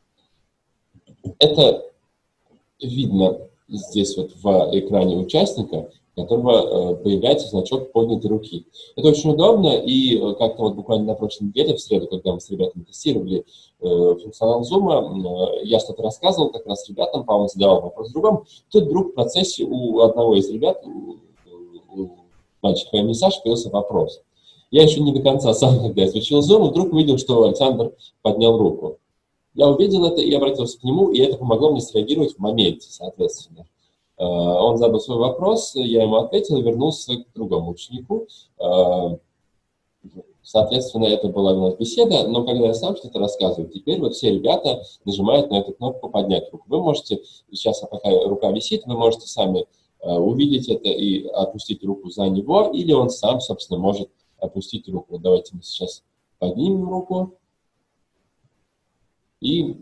Это видно здесь вот в экране участника, у которого появляется значок поднятой руки. Это очень удобно, и как-то вот буквально на прошлой неделе, в среду, когда мы с ребятами тестировали функционал Zoom, я что-то рассказывал как раз ребятам, по-моему, задавал вопрос другому. Тут вдруг в процессе у одного из ребят, у мальчика по имени Саша, появился вопрос. Я еще не до конца сам, когда изучил Zoom, вдруг увидел, что Александр поднял руку. Я увидел это и обратился к нему, и это помогло мне среагировать в моменте, соответственно. Он задал свой вопрос, я ему ответил и вернулся к другому ученику. Соответственно, это была у нас беседа, но когда я сам что-то рассказываю, теперь вот все ребята нажимают на эту кнопку «Поднять руку». Вы можете, сейчас пока рука висит, вы можете сами увидеть это и опустить руку за него, или он сам, собственно, может опустить руку. Вот давайте мы сейчас поднимем руку и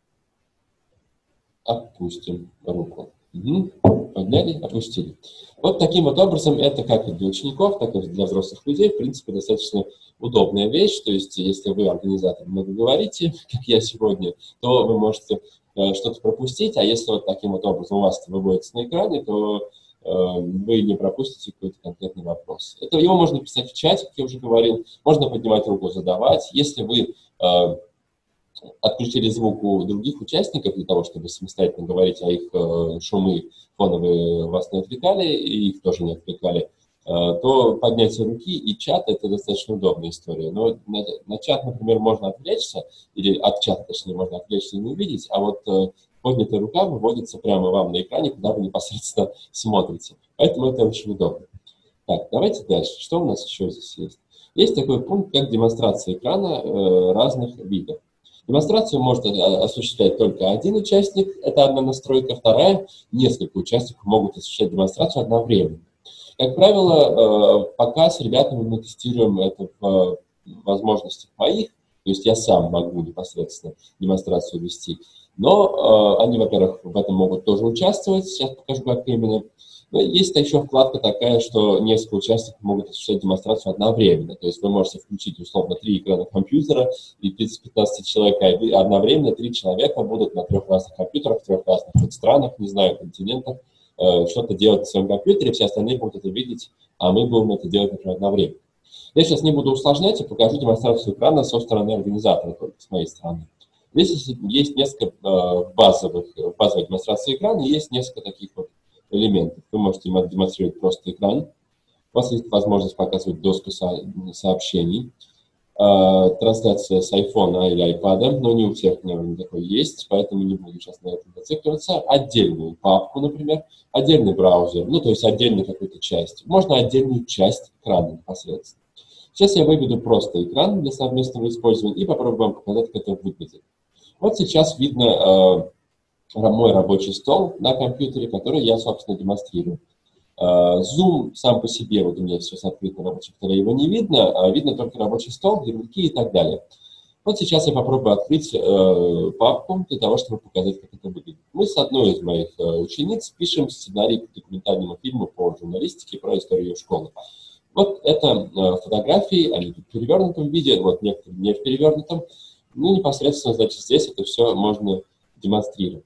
опустим руку. Подняли, опустили. Вот таким вот образом это как и для учеников, так и для взрослых людей, в принципе, достаточно удобная вещь. То есть, если вы, организатор, много говорите, как я сегодня, то вы можете что-то пропустить, а если вот таким вот образом у вас это выводится на экране, то вы не пропустите какой-то конкретный вопрос. Это его можно писать в чате, как я уже говорил, можно поднимать руку, задавать. Если вы отключили звук у других участников для того, чтобы самостоятельно говорить, а их шумы фоновые вас не отвлекали, и их тоже не отвлекали, то поднятие руки и чат – это достаточно удобная история. Но на чат, например, можно отвлечься, или от чата, точнее, можно отвлечься и не увидеть, а вот поднятая рука выводится прямо вам на экране, куда вы непосредственно смотрите. Поэтому это очень удобно. Так, давайте дальше. Что у нас еще здесь есть? Есть такой пункт, как демонстрация экрана разных видов. Демонстрацию может осуществлять только один участник, это одна настройка. Вторая, несколько участников могут осуществлять демонстрацию одновременно. Как правило, пока с ребятами мы тестируем это в возможностях моих, то есть я сам могу непосредственно демонстрацию вести, но они, во-первых, в этом могут тоже участвовать, сейчас покажу, как именно. Но есть еще вкладка такая, что несколько участников могут осуществлять демонстрацию одновременно. То есть вы можете включить, условно, 3 экрана компьютера и 15 человек, и одновременно 3 человека будут на 3 разных компьютерах, в 3 разных странах, не знаю, континентах, что-то делать на своем компьютере, все остальные будут это видеть, а мы будем это делать, например, одновременно. Я сейчас не буду усложнять и покажу демонстрацию экрана со стороны организатора, только с моей стороны. Здесь есть несколько базовой демонстрации экрана, и есть несколько таких вот элементов. Вы можете демонстрировать просто экран. У вас есть возможность показывать доску сообщений. трансляция с iPhone или iPad, но не у всех, наверное, такой есть, поэтому не буду сейчас на этом зацикливаться. Отдельную папку, например, отдельный браузер, ну, то есть отдельную какую-то часть. Можно отдельную часть экрана непосредственно. Сейчас я выведу просто экран для совместного использования и попробую вам показать, как это выглядит. Вот сейчас видно мой рабочий стол на компьютере, который я, собственно, демонстрирую. Zoom сам по себе, вот у меня сейчас открыт на рабочем столе, его не видно, видно только рабочий стол, ярлыки и так далее. Вот сейчас я попробую открыть папку для того, чтобы показать, как это выглядит. Мы с одной из моих учениц пишем сценарий к документальному фильму по журналистике про историю школы. Вот это фотографии, они тут в перевернутом виде, вот некоторые не в перевернутом. Ну, непосредственно, значит, здесь это все можно демонстрировать.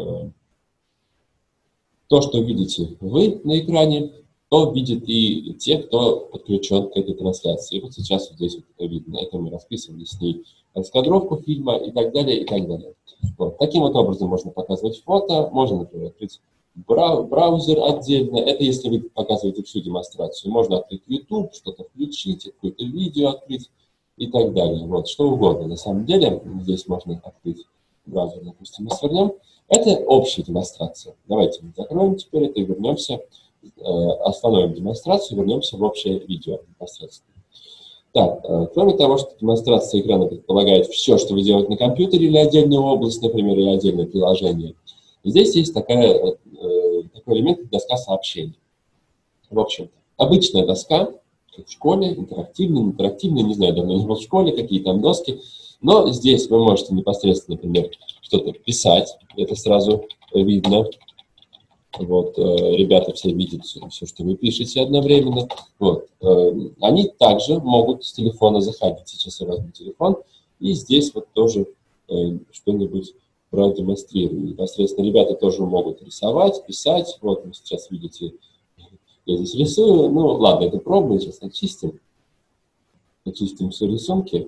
То, что видите вы на экране, то видят и те, кто подключен к этой трансляции. И вот сейчас вот здесь вот это видно. Это мы расписывали с ней раскадровку фильма и так далее, и так далее. Вот. Таким вот образом можно показывать фото, можно, например, открыть браузер отдельно. Это если вы показываете всю демонстрацию. Можно открыть YouTube, что-то включить, какое-то видео открыть и так далее. Вот, что угодно. На самом деле, здесь можно открыть браузер, допустим, мы свернем. Это общая демонстрация. Давайте мы закроем теперь это и вернемся, остановим демонстрацию, вернемся в общее видео непосредственно. Так, кроме того, что демонстрация экрана предполагает все, что вы делаете на компьютере или отдельную область, например, или отдельное приложение, здесь есть такой элемент, доска сообщений. В общем-то, обычная доска, как в школе, интерактивная, не знаю, давно не был в школе, какие там доски, но здесь вы можете непосредственно, например, что-то писать, это сразу видно. Вот, ребята все видят все, что вы пишете одновременно. Вот. Они также могут с телефона заходить. Сейчас я возьму телефон, и здесь вот тоже что-нибудь продемонстрирую. Непосредственно ребята тоже могут рисовать, писать. Вот вы сейчас видите, я здесь рисую. Ну, ладно, это пробую, сейчас очистим. Очистим все рисунки.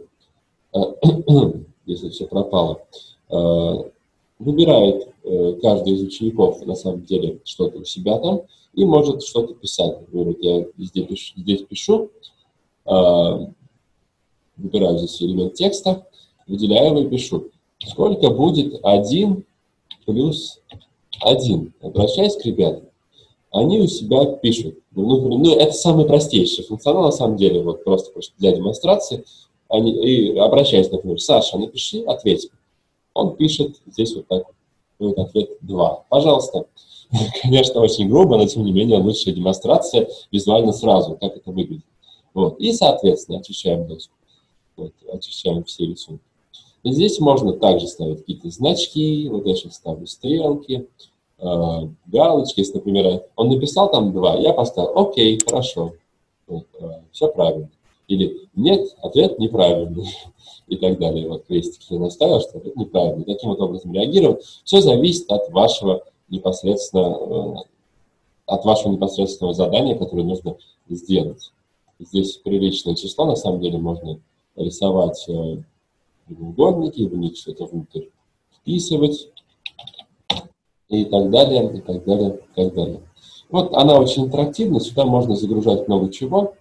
Если все пропало. Выбирает каждый из учеников, на самом деле, что-то у себя там и может что-то писать. Например, я здесь пишу, выбираю здесь элемент текста, выделяю его и пишу. Сколько будет 1 плюс 1? Обращаясь к ребятам, они у себя пишут. Ну, это самый простейший функционал, на самом деле, вот просто для демонстрации. И обращаясь, например, Саша, напиши, ответь. Он пишет здесь вот так, будет ответ 2. Пожалуйста. Конечно, очень грубо, но тем не менее лучшая демонстрация визуально сразу, как это выглядит. Вот. И, соответственно, очищаем доску. Вот, очищаем все рисунки. И здесь можно также ставить какие-то значки. Вот я сейчас ставлю стрелки, галочки. Если, например, он написал там 2, я поставил окей, хорошо. Вот, все правильно. Или нет, ответ неправильный. И так далее. Вот крестик я наставил, что это неправильно. Таким вот образом реагировать. Все зависит от вашего непосредственного задания, которое нужно сделать. Здесь приличное число, на самом деле, можно рисовать прямоугольники, в них что-то внутрь вписывать и так далее, и так далее, и так далее. Вот она очень интерактивна, сюда можно загружать много чего,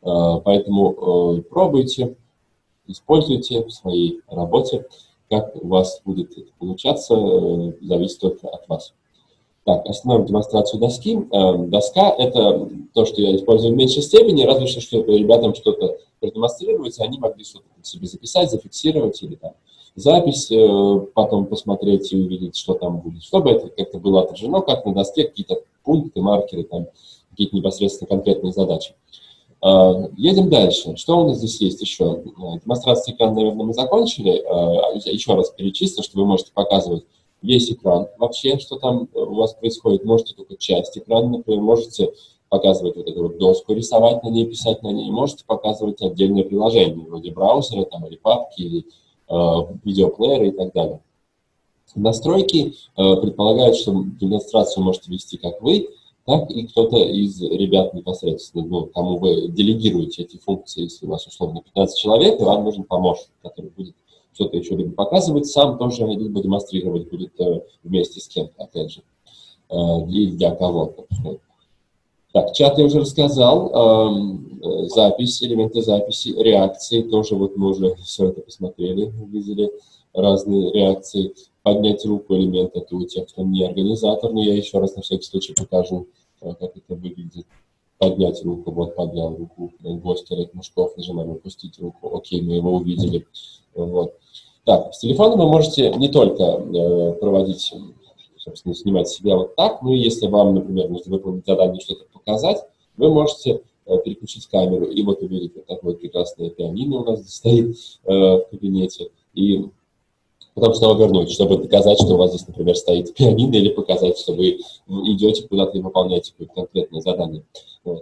поэтому пробуйте. Используйте в своей работе. Как у вас будет это получаться, зависит только от вас. Так, остановим демонстрацию доски. Доска – это то, что я использую в меньшей степени, разве что, чтобы ребятам что-то продемонстрировать, они могли что-то себе записать, зафиксировать или там запись, потом посмотреть и увидеть, что там будет. Чтобы это как-то было отражено, как на доске, какие-то пункты, маркеры, там, какие-то непосредственно конкретные задачи. Едем дальше. Что у нас здесь есть еще? Демонстрацию экрана, наверное, мы закончили. Еще раз перечислю, что вы можете показывать весь экран вообще, что там у вас происходит. Можете только часть экрана, например, можете показывать вот эту вот доску, рисовать на ней, писать на ней. Можете показывать отдельные приложения, вроде браузера, там, или папки, или видеоплеера и так далее. Настройки предполагают, что демонстрацию можете вести как вы, так и кто-то из ребят непосредственно, ну, кому вы делегируете эти функции, если у вас условно 15 человек, и вам нужен помощник, который будет что-то еще либо показывать сам тоже, либо демонстрировать будет вместе с кем-то, опять же, или для кого-то. Так, чат я уже рассказал. запись, элементы записи, реакции, тоже вот мы уже все это посмотрели, увидели разные реакции. Поднять руку элемент, это у тех, кто не организатор, но я еще раз на всякий случай покажу, как это выглядит. Поднять руку, вот поднял руку, гость Олег Мушков, нажимаем «Опустить руку», окей, мы его увидели. Вот. Так, с телефона вы можете не только проводить, собственно, снимать себя вот так, но и если вам, например, нужно выполнить задание, что-то показать, вы можете переключить камеру и вот увидеть вот такое прекрасное пианино у нас здесь стоит в кабинете, и потом снова вернуть, чтобы доказать, что у вас здесь, например, стоит пианино, или показать, что вы идете куда-то и выполняете какое-то конкретное задание. Вот.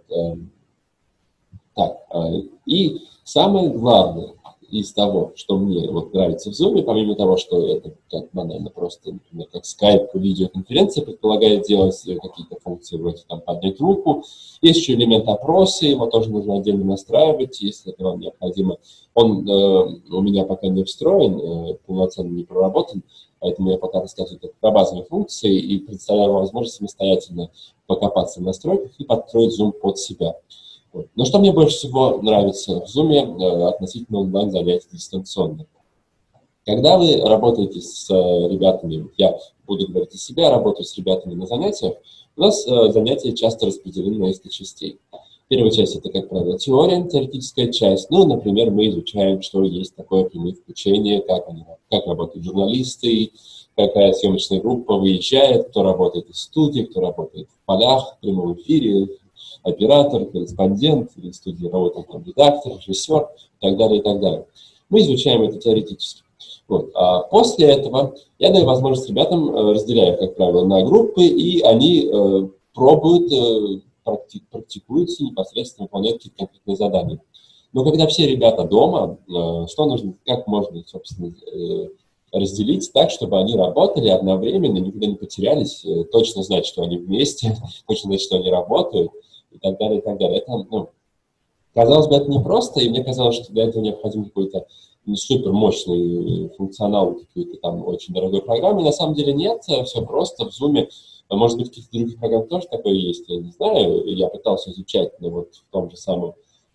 Так, и самое главное из того, что мне вот нравится в Zoom, помимо того, что это как банально просто, например, как Skype, видеоконференция предполагает делать какие-то функции, вроде там поднять руку, есть еще элемент опроса, его тоже нужно отдельно настраивать, если это вам необходимо. Он у меня пока не встроен, полноценно не проработан, поэтому я пока рассказываю про базовые функции и представляю вам возможность самостоятельно покопаться в настройках и подстроить Zoom под себя. Вот. Но что мне больше всего нравится в Zoom относительно онлайн-занятий дистанционно? Когда вы работаете с ребятами, я буду говорить о себе, работаю с ребятами на занятиях, у нас занятия часто распределены на несколько частей. Первая часть – это, как правило, теория, теоретическая часть. Ну, например, мы изучаем, что есть такое прямые включения, как работают журналисты, какая съемочная группа выезжает, кто работает в студии, кто работает в полях, в прямом эфире, оператор, корреспондент, или в студии работает там редактор, режиссер и так далее, и так далее. Мы изучаем это теоретически. Вот. А после этого я даю возможность ребятам, разделяю, как правило, на группы, и они пробуют, практикуются, непосредственно выполняют какие-то конкретные задания. Но когда все ребята дома, что нужно, как можно, собственно, разделить так, чтобы они работали одновременно, никуда не потерялись, точно знать, что они вместе, точно знать, что они работают, и так далее, и так далее. Это, казалось бы, это непросто, и мне казалось, что для этого необходим какой-то супер мощный функционал, какой-то там очень дорогой программе. На самом деле нет, все просто в Zoom. Может быть, в каких-то других программах тоже такое есть, я не знаю. Я пытался изучать, но вот в том же самом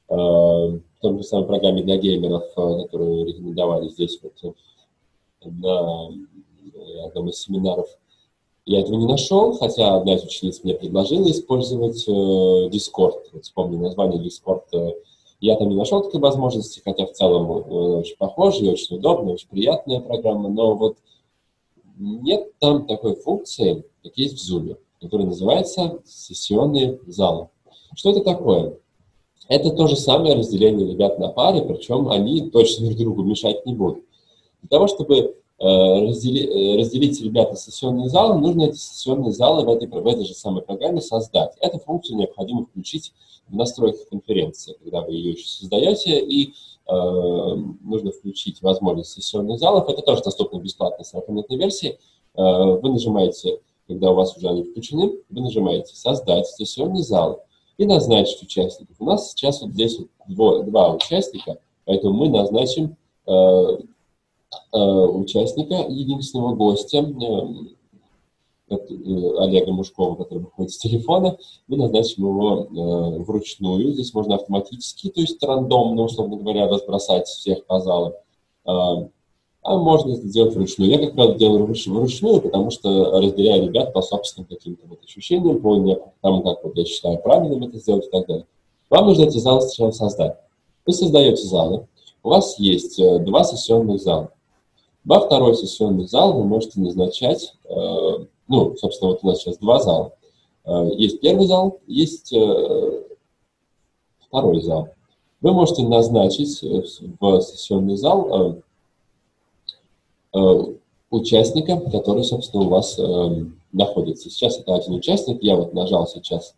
программе для геймеров, которую рекомендовали здесь вот на одном из семинаров, я этого не нашел, хотя одна из учениц мне предложила использовать Discord. Вот вспомню название Discord. Я там не нашел такой возможности, хотя в целом очень похожая, очень удобная, очень приятная программа, но вот нет там такой функции, как есть в Zoom, которая называется сессионные залы. Что это такое? Это то же самое разделение ребят на пары, причем они точно друг другу мешать не будут. Для того, чтобы разделить ребят на сессионные залы, нужно эти сессионные залы в этой же самой программе создать. Эту функцию необходимо включить в настройках конференции, когда вы ее еще создаете, и нужно включить возможность сессионных залов. Это тоже доступно бесплатно в 40-минутной версии. Вы нажимаете, когда у вас уже они включены, вы нажимаете «Создать сессионный зал» и назначить участников. У нас сейчас вот здесь вот два участника, поэтому мы назначим участника, единственного гостя, Олега Мушкова, который выходит с телефона, мы назначим его вручную. Здесь можно автоматически, то есть рандомно, условно говоря, разбросать всех по залу. А можно это сделать вручную. Я, как правило, делаю вручную, потому что разделяю ребят по собственным каким-то вот ощущениям, по тому, как вот я считаю правильным это сделать и так далее. Вам нужно эти залы сначала создать. Вы создаете залы. У вас есть два сессионных зала. Во второй сессионный зал вы можете назначать, собственно, вот у нас сейчас два зала. Есть первый зал, есть второй зал. Вы можете назначить в сессионный зал участника, который, собственно, у вас находится. Сейчас это один участник. Я вот нажал сейчас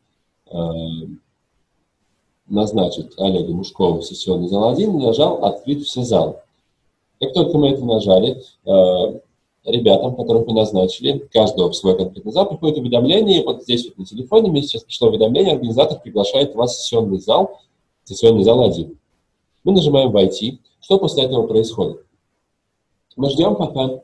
назначить Олега Мушкова в сессионный зал 1, нажал «Открыть все залы». Как только мы это нажали, ребятам, которых мы назначили, каждого в свой конкретный зал, приходит уведомление. Вот здесь вот на телефоне мне сейчас пришло уведомление, организатор приглашает вас в сессионный зал 1. Мы нажимаем «Войти». Что после этого происходит? Мы ждем пока.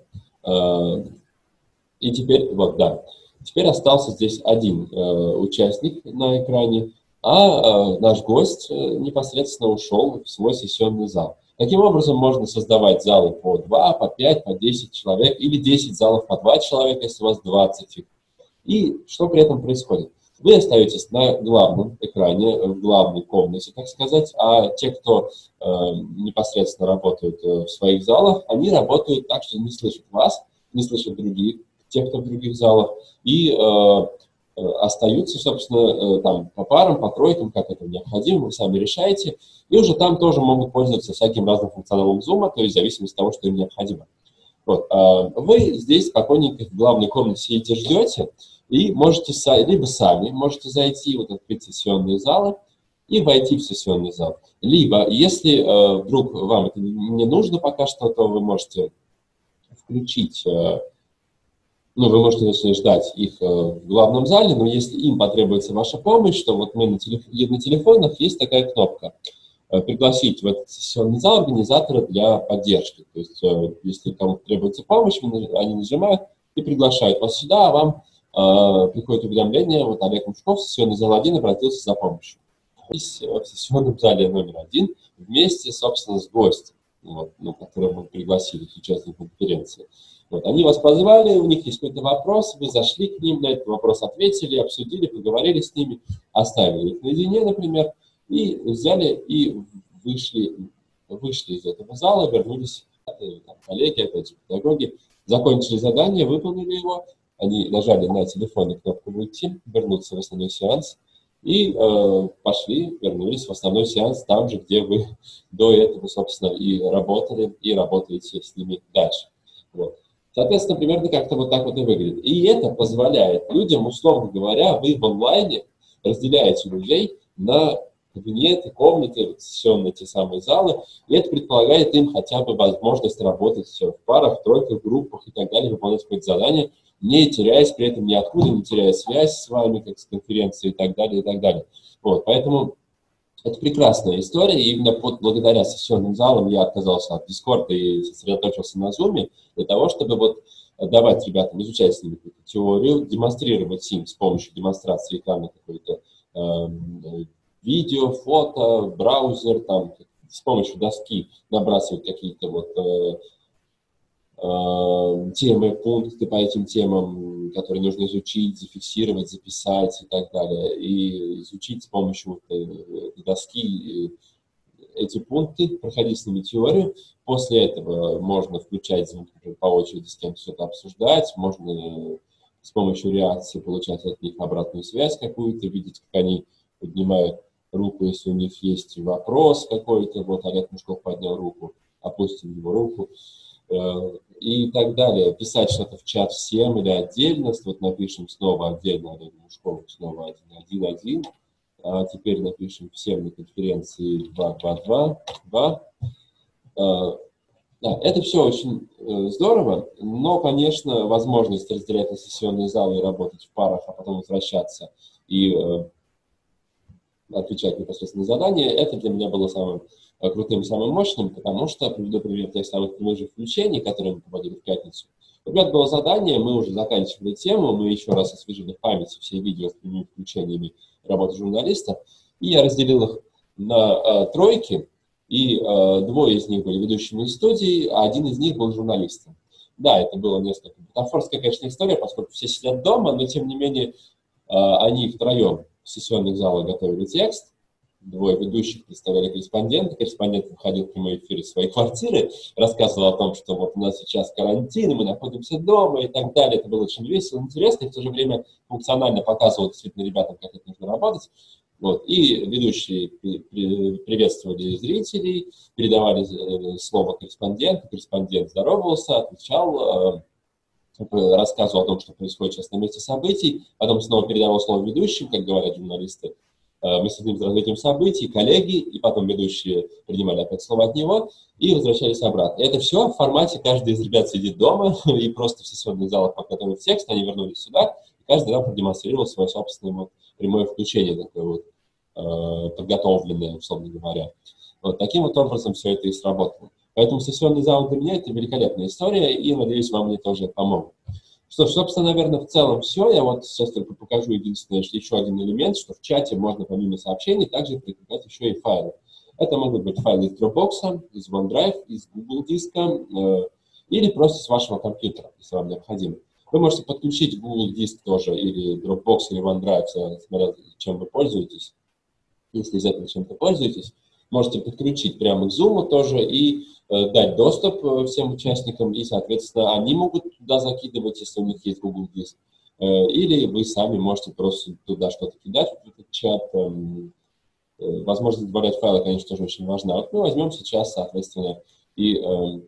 И теперь, теперь остался здесь один участник на экране. а наш гость непосредственно ушел в свой сессионный зал. Таким образом, можно создавать залы по 2, по 5, по 10 человек, или 10 залов по 2 человека, если у вас 20. И что при этом происходит? Вы остаетесь на главном экране, в главной комнате, так сказать, а те, кто непосредственно работают в своих залах, они работают так, что не слышат вас, не слышат других, тех, кто в других залах, и остаются, собственно, там по парам, по тройкам, как это необходимо, вы сами решаете, и уже там тоже могут пользоваться всяким разным функционалом Zoom, то есть в зависимости от того, что им необходимо. Вот. Вы здесь спокойненько в главной комнате сидите, ждете, и можете либо сами можете зайти, вот открыть сессионные залы и войти в сессионный зал. Либо, если вдруг вам это не нужно пока что, то вы можете включить, вы можете, конечно, ждать их в главном зале, но если им потребуется ваша помощь, то вот мы на телефонах есть такая кнопка пригласить в этот сессионный зал организатора для поддержки. То есть, если кому-то требуется помощь, они нажимают и приглашают вас сюда, а вам приходит уведомление, вот Олег Мушков, сессионный зал 1, обратился за помощью. В сессионном зале номер 1 вместе, собственно, с гостем, которого мы пригласили, к участнику конференции. Вот, они вас позвали, у них есть какой-то вопрос, вы зашли к ним, на этот вопрос ответили, обсудили, поговорили с ними, оставили их наедине, например, и взяли и вышли из этого зала, вернулись, коллеги, опять же, педагоги, закончили задание, выполнили его, они нажали на телефоне кнопку «Выйти», вернуться в основной сеанс, и пошли, вернулись в основной сеанс там же, где вы до этого, собственно, и работали, и работаете с ними дальше. Вот. Соответственно, примерно как-то вот так вот и выглядит. И это позволяет людям, условно говоря, вы в онлайне разделяете людей на кабинеты, комнаты, сессионные те самые залы, и это предполагает им хотя бы возможность работать в парах, тройках, группах и так далее, выполнять какое-то задание, не теряясь при этом ниоткуда, не теряя связь с вами, как с конференцией и так далее, и так далее. Вот, поэтому это прекрасная история, и именно благодаря сессионным залам я отказался от Discord и сосредоточился на Zoom, для того, чтобы вот давать ребятам изучать с ними какую-то теорию, демонстрировать им с помощью демонстрации экрана какой-то видео, фото, браузер, там, с помощью доски набрасывать какие-то вот темы, пункты по этим темам, которые нужно изучить, зафиксировать, записать и так далее, и изучить с помощью доски эти пункты, проходить с ними теорию. После этого можно включать звук, по очереди с кем-то что-то обсуждать, можно с помощью реакции получать от них обратную связь какую-то, видеть, как они поднимают руку, если у них есть вопрос какой-то, вот Олег Мушков поднял руку, опустим его руку, и так далее. Писать что-то в чат всем или отдельно, вот напишем снова отдельно Олегу Мушкову, снова 1-1-1, а теперь напишем всем на конференции 2-2-2-2. Да, это все очень здорово, но, конечно, возможность разделять на сессионные залы и работать в парах, а потом возвращаться и отвечать непосредственно на задания, это для меня было самым крутым, самым мощным, потому что, приведу пример тех самых прямых включений, которые мы проводили в пятницу. У ребят было задание, мы уже заканчивали тему, мы еще раз освежили в памяти все видео с прямыми включениями работы журналиста, и я разделил их на тройки, и двое из них были ведущими из студии, а один из них был журналистом. Да, это было несколько бутафорская, конечно, история, поскольку все сидят дома, но, тем не менее, они втроем в сессионных залах готовили текст, двое ведущих представляли корреспондента, корреспондент выходил в прямой эфир из своей квартиры, рассказывал о том, что вот у нас сейчас карантин, мы находимся дома и так далее. Это было очень весело, интересно, и в то же время функционально показывал действительно ребятам, как это нужно работать. Вот. И ведущие приветствовали зрителей, передавали слово корреспонденту, корреспондент здоровался, отвечал, рассказывал о том, что происходит сейчас на месте событий, потом снова передавал слово ведущим, как говорят журналисты. Мы следим за развитием событий, коллеги, и потом ведущие принимали опять слово от него и возвращались обратно. Это все в формате, каждый из ребят сидит дома и просто в сессионных залах подготовив текст, они вернулись сюда, и каждый раз продемонстрировал свое собственное вот прямое включение, такое вот подготовленное, условно говоря. Вот таким вот образом все это и сработало. Поэтому сессионный зал для меня – это великолепная история, и, надеюсь, вам мне тоже помогут. Что ж, собственно, наверное, в целом все. Я вот сейчас только покажу единственное, что еще один элемент, что в чате можно помимо сообщений также прикрепять еще и файлы. Это могут быть файлы из Dropbox, из OneDrive, из Google диска или просто с вашего компьютера, если вам необходимо. Вы можете подключить Google диск тоже, или Dropbox, или OneDrive, смотря чем вы пользуетесь. Если из этого чем-то пользуетесь, можете подключить прямо к Zoom тоже и дать доступ всем участникам, и, соответственно, они могут туда закидывать, если у них есть Google диск. Или вы сами можете просто туда что-то кидать, в этот чат. Возможность добавлять файлы, конечно, тоже очень важна. Вот мы возьмем сейчас, соответственно, и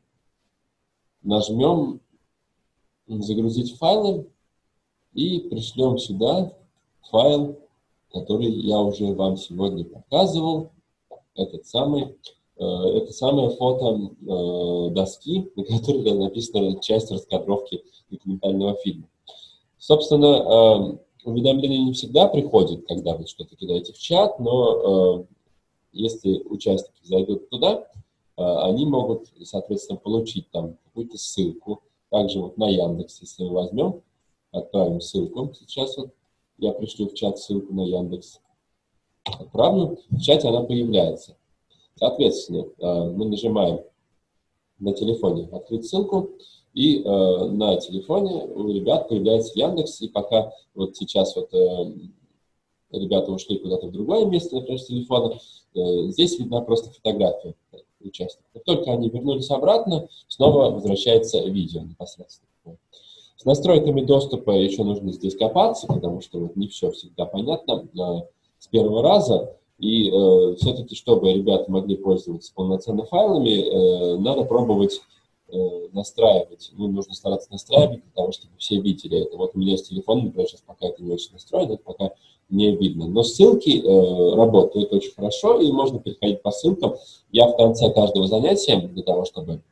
нажмем «Загрузить файлы» и пришлем сюда файл, который я уже вам сегодня показывал. Это самое фото доски, на которой написана часть раскадровки документального фильма. Собственно, уведомления не всегда приходят, когда вы что-то кидаете в чат, но если участники зайдут туда, они могут, соответственно, получить там какую-то ссылку. Также вот на Яндекс, если мы возьмем, отправим ссылку. Сейчас вот я пришлю в чат ссылку на Яндекс. Отправлю, в чате она появляется. Соответственно, мы нажимаем на телефоне «Открыть ссылку», и на телефоне у ребят появляется Яндекс, и пока вот сейчас вот ребята ушли куда-то в другое место, например, с телефона, здесь видна просто фотография участников. Как только они вернулись обратно, снова возвращается видео непосредственно. С настройками доступа еще нужно здесь копаться, потому что вот не все всегда понятно с первого раза. И все-таки, чтобы ребята могли пользоваться полноценно файлами, надо пробовать настраивать. Ну, нужно стараться настраивать для того, чтобы все видели это. Вот у меня с телефона, например, сейчас пока это не очень настроено, это пока не видно. Но ссылки работают очень хорошо, и можно переходить по ссылкам. Я в конце каждого занятия, для того, чтобы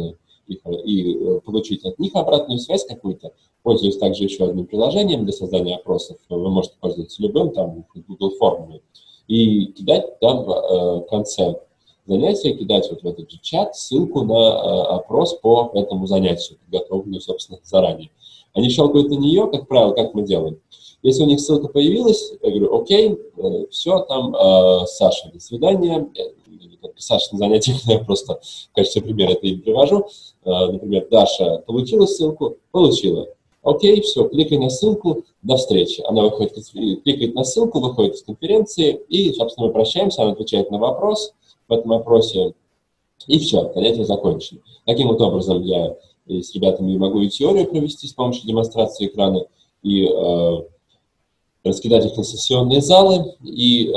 получить от них обратную связь какую-то, пользуюсь также еще одним приложением для создания опросов. Вы можете пользоваться любым, там, Google формами, и кидать там в конце занятия, кидать вот в этот же чат ссылку на опрос по этому занятию, подготовленную, собственно, заранее. Они щелкают на нее, как правило, как мы делаем. Если у них ссылка появилась, я говорю: окей, все, там, Саша, до свидания. Саша на занятиях, я просто в качестве примера это и привожу. Например, Даша получила ссылку, получила. Окей, все, кликай на ссылку, до встречи. Она выходит, кликает на ссылку, выходит из конференции, и, собственно, мы прощаемся, она отвечает на вопрос в этом опросе, и все, занятие закончено. Таким вот образом я с ребятами могу и теорию провести с помощью демонстрации экрана, и раскидать их на сессионные залы, и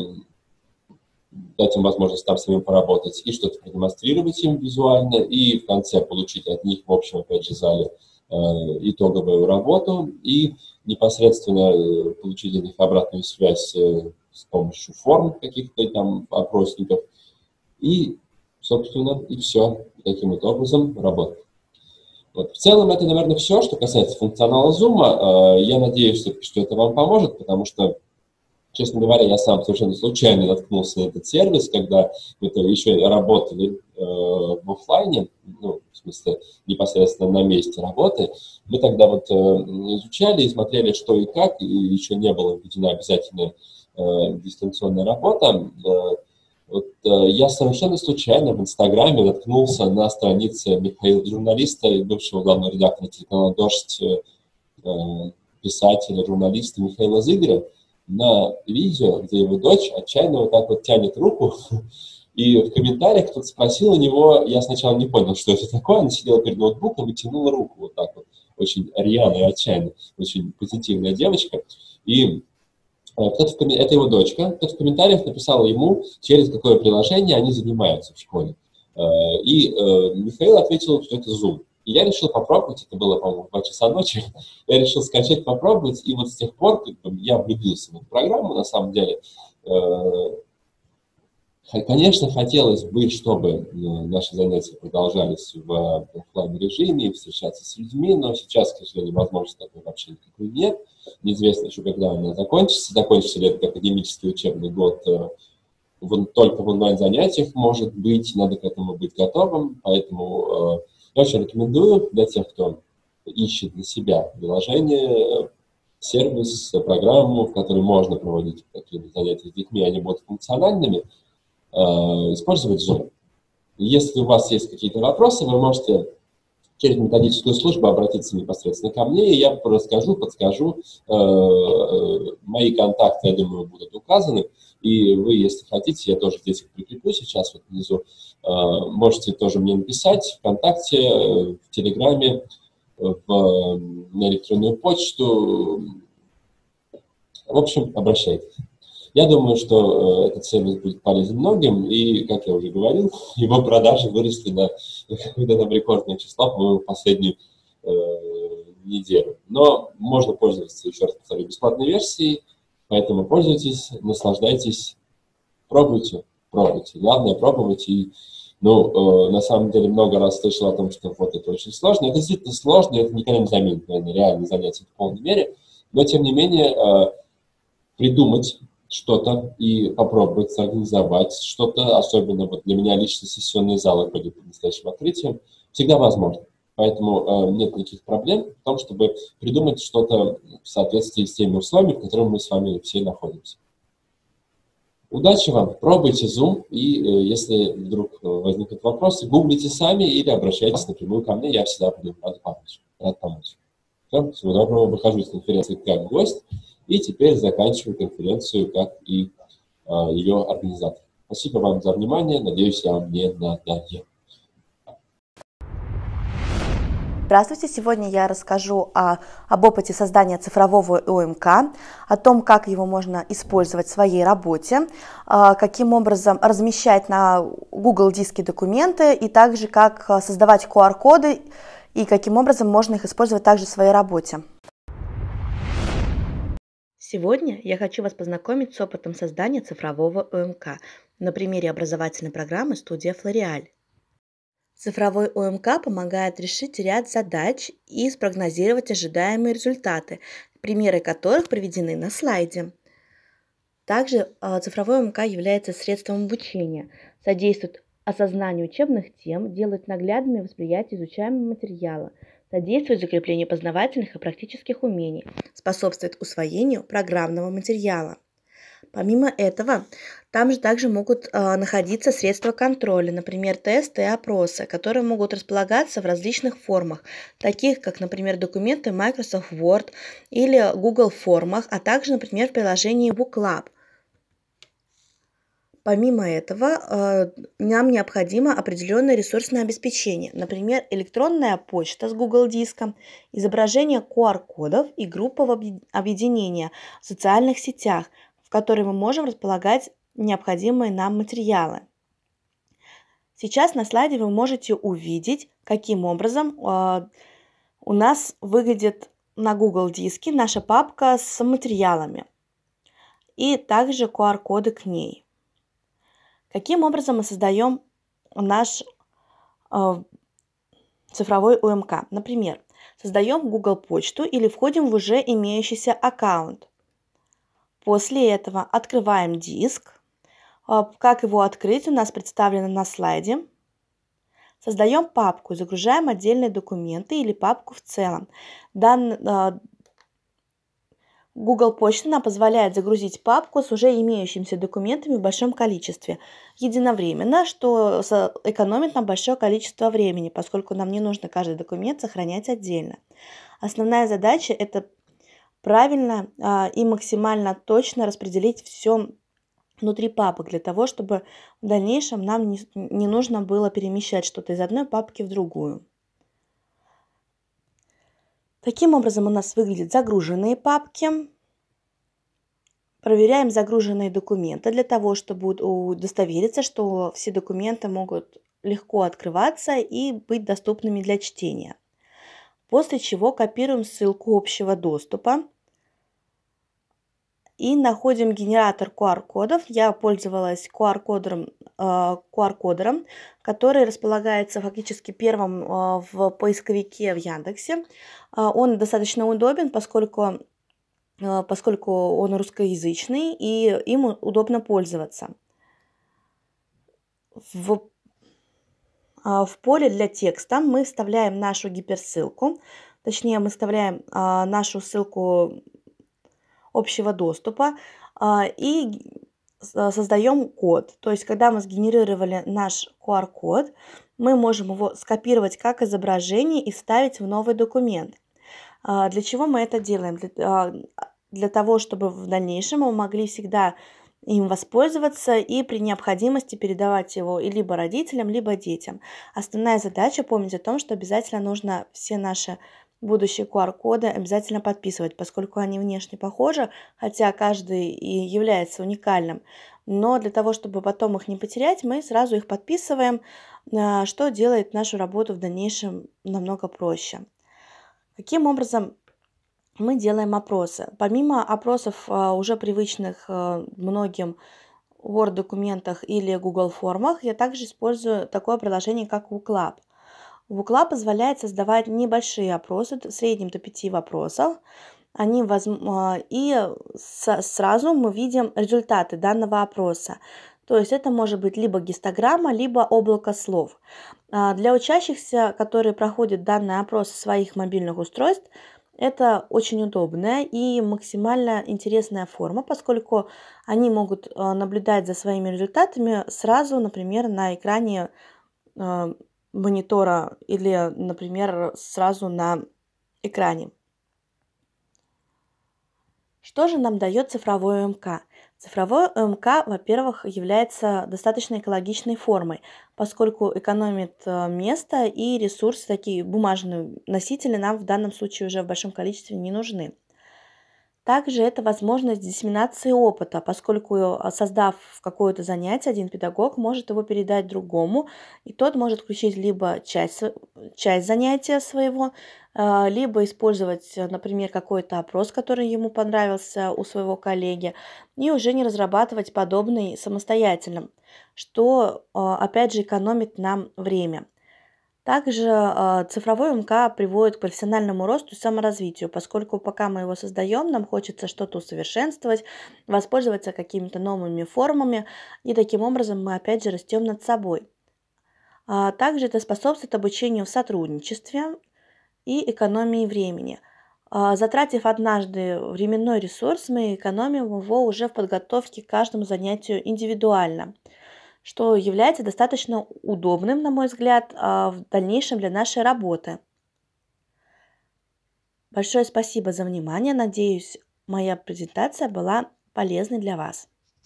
дать им возможность там самим поработать, и что-то продемонстрировать им визуально, и в конце получить от них в общем, опять же, зале итоговую работу, и непосредственно получить от них обратную связь с помощью форм каких-то там опросников, и, собственно, и все. Таким вот образом работает. Вот. В целом, это, наверное, все, что касается функционала Zoom. Я надеюсь, что это вам поможет, потому что, честно говоря, я сам совершенно случайно наткнулся на этот сервис, когда мы еще работали в офлайне, ну, в смысле, непосредственно на месте работы. Мы тогда вот изучали и смотрели, что и как, и еще не была введена обязательная дистанционная работа. Вот, я совершенно случайно в Инстаграме наткнулся на странице Михаила, журналиста и бывшего главного редактора телеканала «Дождь», писателя, журналиста Михаила Зыгоря, на видео, где его дочь отчаянно вот так вот тянет руку, и в комментариях кто-то спросил у него, я сначала не понял, что это такое, она сидела перед ноутбуком и тянула руку вот так вот, очень рьяно и отчаянно, очень позитивная девочка, и это его дочка, кто-то в комментариях написал ему, через какое приложение они занимаются в школе, и Михаил ответил, что это Zoom. И я решил попробовать, это было, по-моему, в 2 часа ночи, я решил скачать, попробовать, и вот с тех пор я влюбился в эту программу, на самом деле. Конечно, хотелось бы, чтобы наши занятия продолжались в офлайн-режиме, встречаться с людьми, но сейчас, к сожалению, возможности такой вообще никакой нет. Неизвестно еще, когда она закончится. Закончится ли этот академический учебный год только в онлайн-занятиях, может быть, надо к этому быть готовым, поэтому я очень рекомендую для тех, кто ищет для себя приложение, сервис, программу, в которой можно проводить такие занятия с детьми, они будут функциональными, использовать Zoom. Если у вас есть какие-то вопросы, вы можете через методическую службу обратиться непосредственно ко мне, и я расскажу, подскажу. Мои контакты, я думаю, будут указаны. И вы, если хотите, я тоже здесь их прикреплю сейчас вот внизу, можете тоже мне написать ВКонтакте, в Телеграме, на электронную почту. В общем, обращайтесь. Я думаю, что этот сервис будет полезен многим, и, как я уже говорил, его продажи выросли на рекордное число, по-моему, последнюю неделю. Но можно пользоваться, еще раз повторю, бесплатной версией, поэтому пользуйтесь, наслаждайтесь, пробуйте. Главное пробовать. И, на самом деле, много раз слышал о том, что вот это очень сложно. Это действительно сложно, это никогда не заменит, наверное, реальные занятия в полной мере, но, тем не менее, придумать что-то и попробовать организовать что-то, особенно вот для меня лично сессионные залы были настоящим открытием, всегда возможно. Поэтому нет никаких проблем в том, чтобы придумать что-то в соответствии с теми условиями, в которых мы с вами все находимся. Удачи вам, пробуйте Zoom, и если вдруг возникнут вопросы, гуглите сами или обращайтесь напрямую ко мне, я всегда буду рад помочь. Все, всего доброго, выхожу из конференции как гость. И теперь заканчиваю конференцию как и ее организатор. Спасибо вам за внимание. Надеюсь, я вам не надоел. Здравствуйте! Сегодня я расскажу об опыте создания цифрового ОМК, о том, как его можно использовать в своей работе, каким образом размещать на Google диске документы и также как создавать QR-коды и каким образом можно их использовать также в своей работе. Сегодня я хочу вас познакомить с опытом создания цифрового ОМК на примере образовательной программы «Студия Флориаль». Цифровой ОМК помогает решить ряд задач и спрогнозировать ожидаемые результаты, примеры которых приведены на слайде. Также цифровой ОМК является средством обучения, содействует осознанию учебных тем, делает наглядными восприятие изучаемого материала, содействует закреплению познавательных и практических умений, способствует усвоению программного материала. Помимо этого, там же также могут находиться средства контроля, например, тесты и опросы, которые могут располагаться в различных формах, таких как, например, документы Microsoft Word или Google формах, а также, например, в приложении BookLab. Помимо этого, нам необходимо определенное ресурсное обеспечение, например, электронная почта с Google диском, изображение QR-кодов и группового объединения в социальных сетях, в которые мы можем располагать необходимые нам материалы. Сейчас на слайде вы можете увидеть, каким образом у нас выглядит на Google диске наша папка с материалами и также QR-коды к ней. Каким образом мы создаем наш цифровой ОМК? Например, создаем Google почту или входим в уже имеющийся аккаунт. После этого открываем диск. Как его открыть, у нас представлено на слайде. Создаем папку, загружаем отдельные документы или папку в целом. Google почта нам позволяет загрузить папку с уже имеющимися документами в большом количестве единовременно, что экономит нам большое количество времени, поскольку нам не нужно каждый документ сохранять отдельно. Основная задача – это правильно и максимально точно распределить все внутри папок, для того, чтобы в дальнейшем нам не нужно было перемещать что-то из одной папки в другую. Таким образом у нас выглядят загруженные папки. Проверяем загруженные документы для того, чтобы удостовериться, что все документы могут легко открываться и быть доступными для чтения. После чего копируем ссылку общего доступа и находим генератор QR-кодов. Я пользовалась QR-кодером, который располагается фактически первым в поисковике в Яндексе. Он достаточно удобен, поскольку он русскоязычный и им удобно пользоваться. В поле для текста мы вставляем нашу гиперссылку. точнее мы вставляем нашу ссылку общего доступа и создаем код. То есть, когда мы сгенерировали наш QR-код, мы можем его скопировать как изображение и вставить в новый документ. Для чего мы это делаем? Для того, чтобы в дальнейшем мы могли всегда им воспользоваться и при необходимости передавать его и либо родителям, либо детям. Основная задача помнить о том, что обязательно нужно все наши будущие QR-коды обязательно подписывать, поскольку они внешне похожи, хотя каждый и является уникальным. Но для того, чтобы потом их не потерять, мы сразу их подписываем, что делает нашу работу в дальнейшем намного проще. Каким образом мы делаем опросы? Помимо опросов, уже привычных многим в Word-документах или Google формах, я также использую такое приложение, как WooClub. WooClub позволяет создавать небольшие опросы, в среднем до 5 вопросов. И сразу мы видим результаты данного опроса. То есть это может быть либо гистограмма, либо облако слов. Для учащихся, которые проходят данный опрос с своих мобильных устройств, это очень удобная и максимально интересная форма, поскольку они могут наблюдать за своими результатами сразу, например, на экране монитора или, например, сразу на экране. Что же нам дает цифровой ОМК? Цифровой ОМК, во-первых, является достаточно экологичной формой, поскольку экономит место и ресурсы, такие бумажные носители нам в данном случае уже в большом количестве не нужны. Также это возможность диссеминации опыта, поскольку, создав какое-то занятие, один педагог может его передать другому, и тот может включить либо часть занятия своего, либо использовать, например, какой-то опрос, который ему понравился у своего коллеги, и уже не разрабатывать подобный самостоятельно, что, опять же, экономит нам время. Также цифровой МК приводит к профессиональному росту и саморазвитию, поскольку пока мы его создаем, нам хочется что-то усовершенствовать, воспользоваться какими-то новыми формами, и таким образом мы опять же растем над собой. Также это способствует обучению в сотрудничестве и экономии времени. Затратив однажды временной ресурс, мы экономим его уже в подготовке к каждому занятию индивидуально, что является достаточно удобным, на мой взгляд, в дальнейшем для нашей работы. Большое спасибо за внимание. Надеюсь, моя презентация была полезной для вас.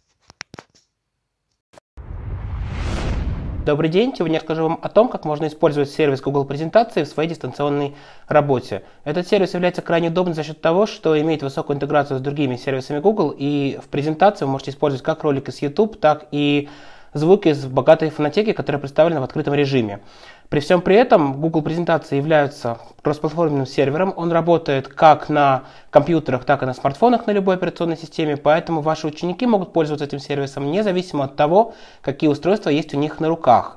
Добрый день! Сегодня я расскажу вам о том, как можно использовать сервис Google Презентации в своей дистанционной работе. Этот сервис является крайне удобным за счет того, что имеет высокую интеграцию с другими сервисами Google, и в презентации вы можете использовать как ролики с YouTube, так и звуки из богатой фонотеки, которая представлена в открытом режиме. При всем при этом Google презентации являются кроссплатформенным сервером. Он работает как на компьютерах, так и на смартфонах на любой операционной системе, поэтому ваши ученики могут пользоваться этим сервисом независимо от того, какие устройства есть у них на руках.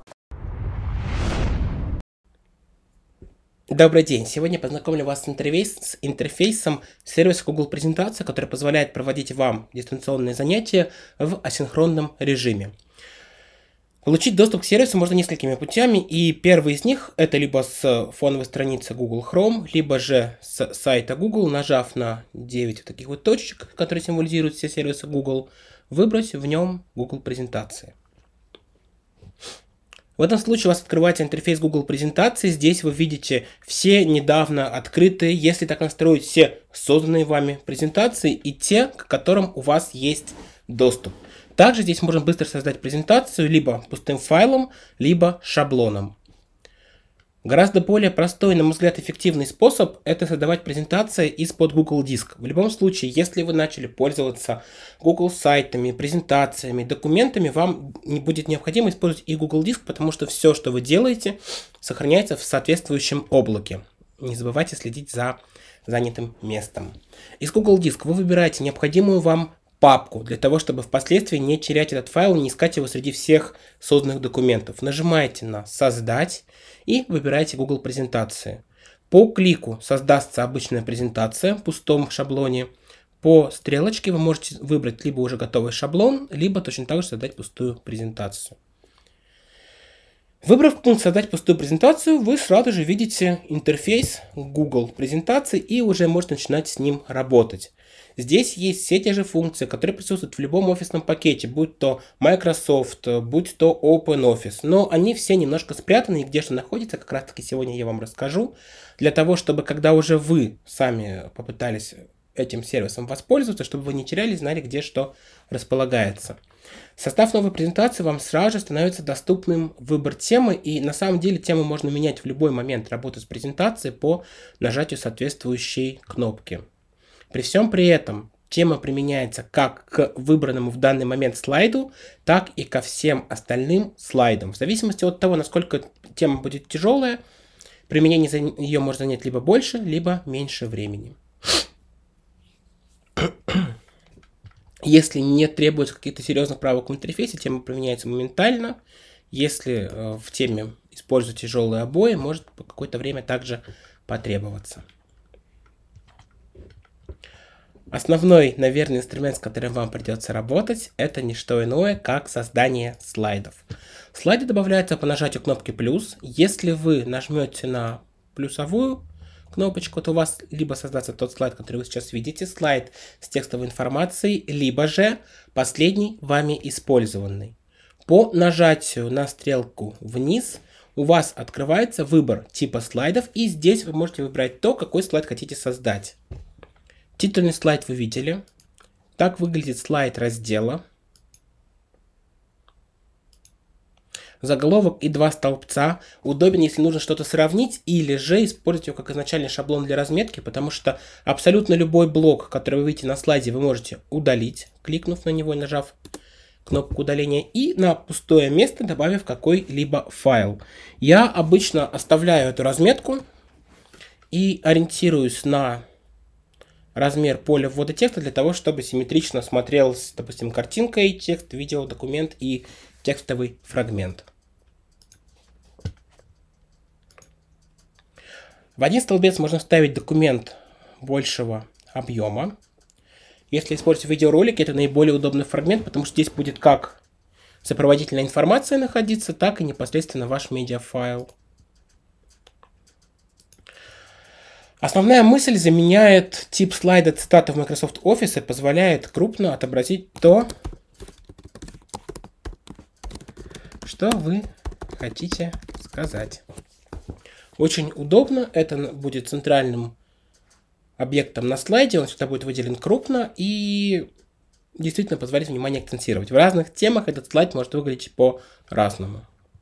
Добрый день! Сегодня познакомлю вас с интерфейсом сервиса Google Презентация, который позволяет проводить вам дистанционные занятия в асинхронном режиме. Получить доступ к сервису можно несколькими путями, и первый из них это либо с фоновой страницы Google Chrome, либо же с сайта Google, нажав на 9 таких вот точек, которые символизируют все сервисы Google, выбрать в нем Google Презентации. В этом случае у вас открывается интерфейс Google Презентации. Здесь вы видите все недавно открытые, если так настроить, все созданные вами презентации и те, к которым у вас есть доступ. Также здесь можно быстро создать презентацию либо пустым файлом, либо шаблоном. Гораздо более простой, на мой взгляд, эффективный способ – это создавать презентации из-под Google Диск. В любом случае, если вы начали пользоваться Google сайтами, презентациями, документами, вам не будет необходимо использовать и Google Диск, потому что все, что вы делаете, сохраняется в соответствующем облаке. Не забывайте следить за занятым местом. Из Google Диск вы выбираете необходимую вам папку, для того, чтобы впоследствии не терять этот файл, не искать его среди всех созданных документов. Нажимаете на «Создать» и выбираете Google Презентации. По клику создастся обычная презентация в пустом шаблоне. По стрелочке вы можете выбрать либо уже готовый шаблон, либо точно так же создать пустую презентацию. Выбрав пункт «Создать пустую презентацию», вы сразу же видите интерфейс Google презентации и уже можете начинать с ним работать. Здесь есть все те же функции, которые присутствуют в любом офисном пакете, будь то Microsoft, будь то OpenOffice. Но они все немножко спрятаны, и где что находится, как раз таки сегодня я вам расскажу. Для того, чтобы когда уже вы сами попытались этим сервисом воспользоваться, чтобы вы не теряли, знали, где что располагается. Состав новой презентации вам сразу же становится доступным выбор темы, и на самом деле тему можно менять в любой момент работы с презентацией по нажатию соответствующей кнопки. При всем при этом тема применяется как к выбранному в данный момент слайду, так и ко всем остальным слайдам. В зависимости от того, насколько тема будет тяжелая, применение ее может занять либо больше, либо меньше времени. Если не требуется каких-то серьезных правок в интерфейсе, тема применяется моментально. Если в теме использовать тяжелые обои, может по какое-то время также потребоваться. Основной, наверное, инструмент, с которым вам придется работать, это не что иное, как создание слайдов. Слайды добавляются по нажатию кнопки «плюс». Если вы нажмете на плюсовую кнопочку, то у вас либо создастся тот слайд, который вы сейчас видите, слайд с текстовой информацией, либо же последний вами использованный. По нажатию на стрелку вниз у вас открывается выбор типа слайдов, и здесь вы можете выбрать то, какой слайд хотите создать. Титульный слайд вы видели. Так выглядит слайд раздела. Заголовок и два столбца. Удобен, если нужно что-то сравнить, или же использовать его как изначальный шаблон для разметки, потому что абсолютно любой блок, который вы видите на слайде, вы можете удалить, кликнув на него и нажав кнопку удаления, и на пустое место добавив какой-либо файл. Я обычно оставляю эту разметку и ориентируюсь на размер поля ввода текста для того, чтобы симметрично смотрелась, допустим, картинка и текст, видео, документ и текстовый фрагмент. В один столбец можно вставить документ большего объема. Если использовать видеоролики, это наиболее удобный фрагмент, потому что здесь будет как сопроводительная информация находиться, так и непосредственно ваш медиафайл. Основная мысль заменяет тип слайда цитаты в Microsoft Office и позволяет крупно отобразить то, что вы хотите сказать. Очень удобно, это будет центральным объектом на слайде, он всегда будет выделен крупно и действительно позволяет внимание акцентировать. В разных темах этот слайд может выглядеть по-разному.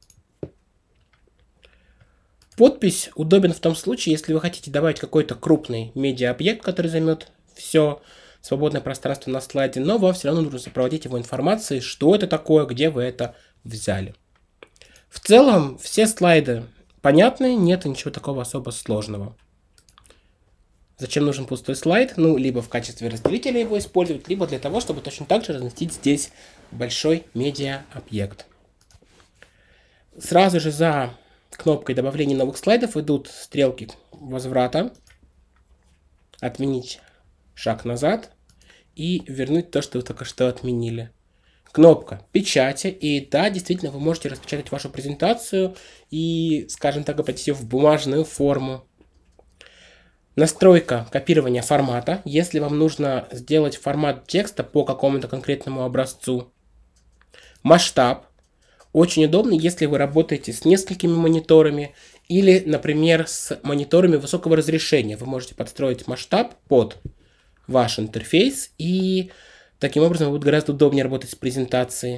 Подпись удобен в том случае, если вы хотите добавить какой-то крупный медиа-объект, который займет все свободное пространство на слайде, но вам все равно нужно сопроводить его информацией, что это такое, где вы это взяли. В целом, все слайды понятны, нет ничего такого особо сложного. Зачем нужен пустой слайд? Ну, либо в качестве разделителя его использовать, либо для того, чтобы точно так же разместить здесь большой медиа-объект. Сразу же за кнопкой добавления новых слайдов идут стрелки возврата, отменить шаг назад и вернуть то, что вы только что отменили. Кнопка печати, и да, действительно, вы можете распечатать вашу презентацию и, скажем так, обратить ее в бумажную форму. Настройка копирования формата, если вам нужно сделать формат текста по какому-то конкретному образцу. Масштаб. Очень удобно, если вы работаете с несколькими мониторами или, например, с мониторами высокого разрешения. Вы можете подстроить масштаб под ваш интерфейс, и таким образом будет гораздо удобнее работать с презентацией.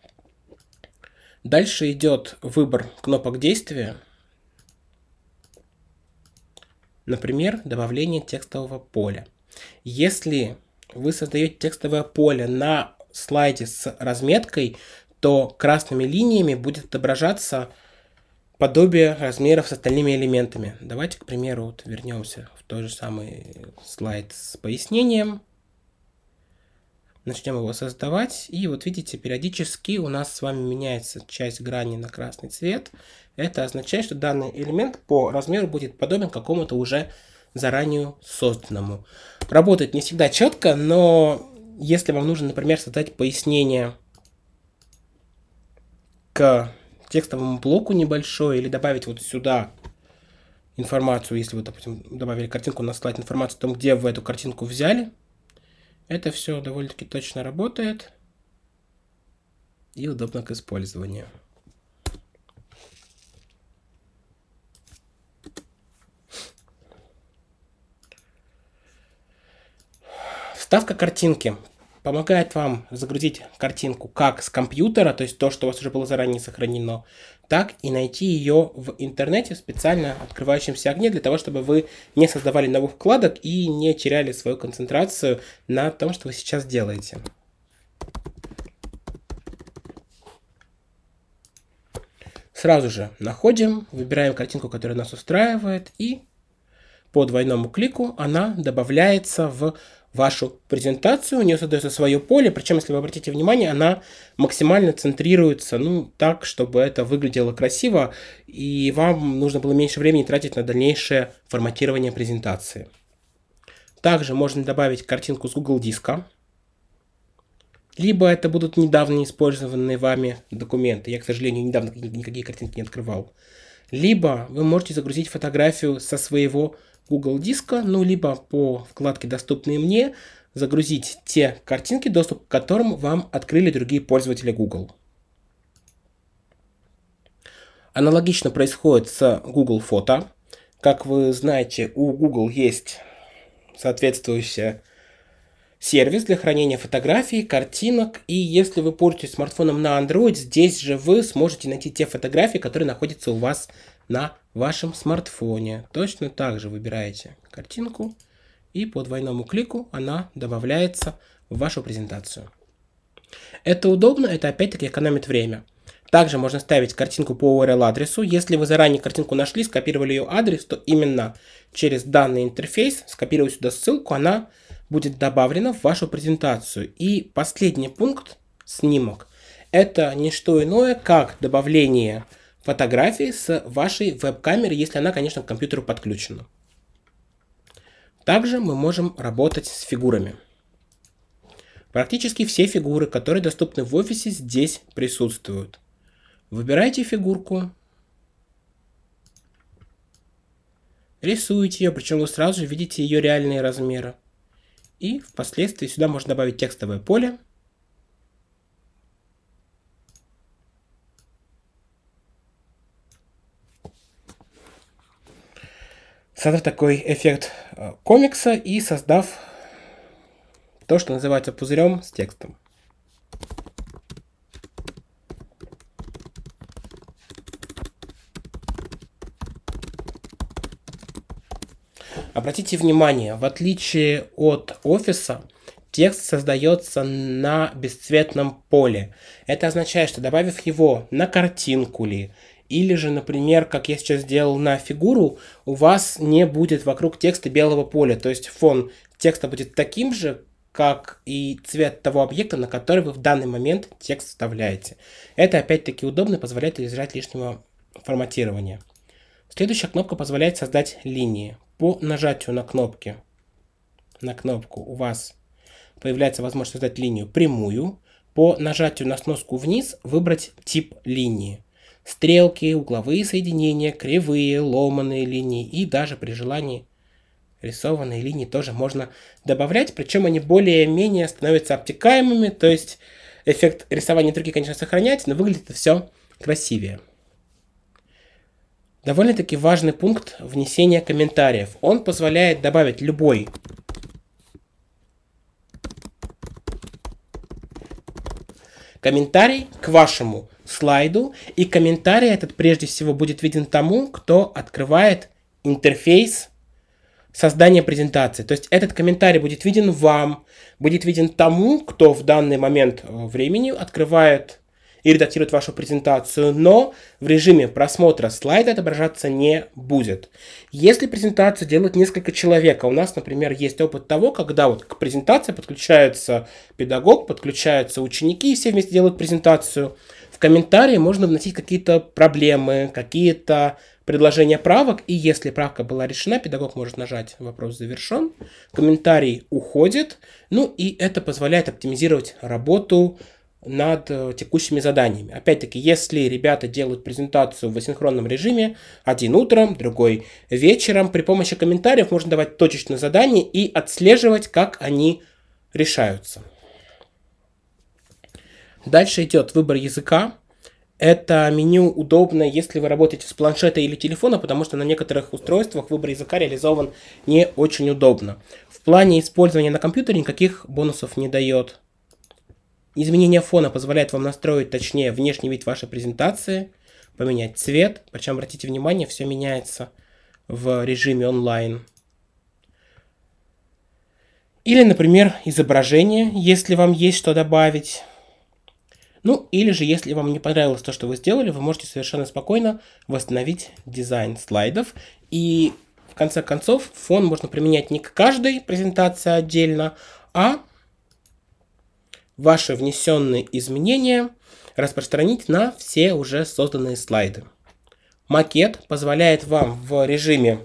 Дальше идет выбор кнопок действия. Например, добавление текстового поля. Если вы создаете текстовое поле на слайде с разметкой, то красными линиями будет отображаться подобие размеров с остальными элементами. Давайте, к примеру, вот вернемся в тот же самый слайд с пояснением. Начнем его создавать. И вот видите, периодически у нас с вами меняется часть грани на красный цвет. Это означает, что данный элемент по размеру будет подобен какому-то уже заранее созданному. Работает не всегда четко, но если вам нужно, например, создать пояснение к текстовому блоку небольшой или добавить вот сюда информацию, если вы, допустим, добавили картинку на слайд, информацию о том, где вы эту картинку взяли. Это все довольно-таки точно работает и удобно к использованию. Вставка картинки помогает вам загрузить картинку как с компьютера, то есть то, что у вас уже было заранее сохранено, так и найти ее в интернете в специально открывающемся окне, для того, чтобы вы не создавали новых вкладок и не теряли свою концентрацию на том, что вы сейчас делаете. Сразу же находим, выбираем картинку, которая нас устраивает, и по двойному клику она добавляется в вашу презентацию, у нее создается свое поле, причем, если вы обратите внимание, она максимально центрируется, так, чтобы это выглядело красиво, и вам нужно было меньше времени тратить на дальнейшее форматирование презентации. Также можно добавить картинку с Google диска, либо это будут недавно использованные вами документы, я, к сожалению, недавно никакие картинки не открывал, либо вы можете загрузить фотографию со своего Google диска, либо по вкладке «Доступные мне» загрузить те картинки, доступ к которым вам открыли другие пользователи Google. Аналогично происходит с Google Фото. Как вы знаете, у Google есть соответствующий сервис для хранения фотографий, картинок, и если вы пользуетесь смартфоном на Android, здесь же вы сможете найти те фотографии, которые находятся у вас на вашем смартфоне. Точно так же выбираете картинку, и по двойному клику она добавляется в вашу презентацию. Это удобно, это опять-таки экономит время. Также можно ставить картинку по URL-адресу. Если вы заранее картинку нашли, скопировали ее адрес, то именно через данный интерфейс, скопировав сюда ссылку, она будет добавлена в вашу презентацию. И последний пункт, снимок, это не что иное, как добавление фотографии с вашей веб-камеры, если она, конечно, к компьютеру подключена. Также мы можем работать с фигурами. Практически все фигуры, которые доступны в офисе, здесь присутствуют. Выбирайте фигурку, рисуете ее, причем вы сразу же видите ее реальные размеры. И впоследствии сюда можно добавить текстовое поле. Создав такой эффект комикса и создав то, что называется пузырем с текстом. Обратите внимание, в отличие от офиса, текст создается на бесцветном поле. Это означает, что добавив его на картинку или же, например, как я сейчас сделал на фигуру, у вас не будет вокруг текста белого поля. То есть фон текста будет таким же, как и цвет того объекта, на который вы в данный момент текст вставляете. Это опять-таки удобно и позволяет избежать лишнего форматирования. Следующая кнопка позволяет создать линии. По нажатию на кнопку у вас появляется возможность создать линию прямую. По нажатию на сноску вниз выбрать тип линии. Стрелки, угловые соединения, кривые, ломаные линии и даже при желании рисованные линии тоже можно добавлять. Причем они более-менее становятся обтекаемыми. То есть эффект рисования от руки, конечно, сохраняется, но выглядит это все красивее. Довольно-таки важный пункт внесения комментариев. Он позволяет добавить любой комментарий к вашему слайду. И комментарий этот прежде всего будет виден тому, кто открывает интерфейс создания презентации. То есть этот комментарий будет виден вам, будет виден тому, кто в данный момент времени открывает и редактирует вашу презентацию, но в режиме просмотра слайда отображаться не будет. Если презентацию делают несколько человек, а у нас, например, есть опыт того, когда к презентации подключается педагог, подключаются ученики, и все вместе делают презентацию, в комментарии можно вносить какие-то проблемы, какие-то предложения правок, и если правка была решена, педагог может нажать «Вопрос завершен», комментарий уходит, и это позволяет оптимизировать работу над текущими заданиями. Опять-таки, если ребята делают презентацию в асинхронном режиме, один утром, другой вечером, при помощи комментариев можно давать точечные задания и отслеживать, как они решаются. Дальше идет выбор языка. Это меню удобно, если вы работаете с планшета или телефона, потому что на некоторых устройствах выбор языка реализован не очень удобно. В плане использования на компьютере никаких бонусов не дает. Изменение фона позволяет вам настроить, точнее, внешний вид вашей презентации, поменять цвет, причем, обратите внимание, все меняется в режиме онлайн. Или, например, изображение, если вам есть что добавить. Ну, или же, если вам не понравилось то, что вы сделали, вы можете совершенно спокойно восстановить дизайн слайдов. И, в конце концов, фон можно применять не к каждой презентации отдельно, а ваши внесенные изменения распространить на все уже созданные слайды. Макет позволяет вам в режиме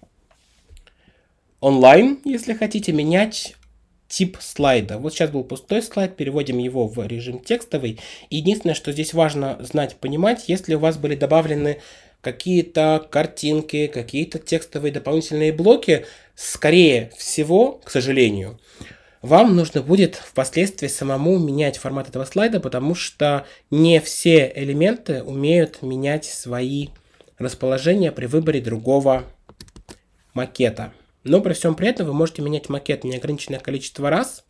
онлайн, если хотите, менять тип слайда. Вот сейчас был пустой слайд, переводим его в режим текстовый. Единственное, что здесь важно знать, понимать, если у вас были добавлены какие-то картинки, какие-то текстовые дополнительные блоки, скорее всего, к сожалению, вам нужно будет впоследствии самому менять формат этого слайда, потому что не все элементы умеют менять свои расположения при выборе другого макета. Но при всем при этом вы можете менять макет неограниченное количество раз.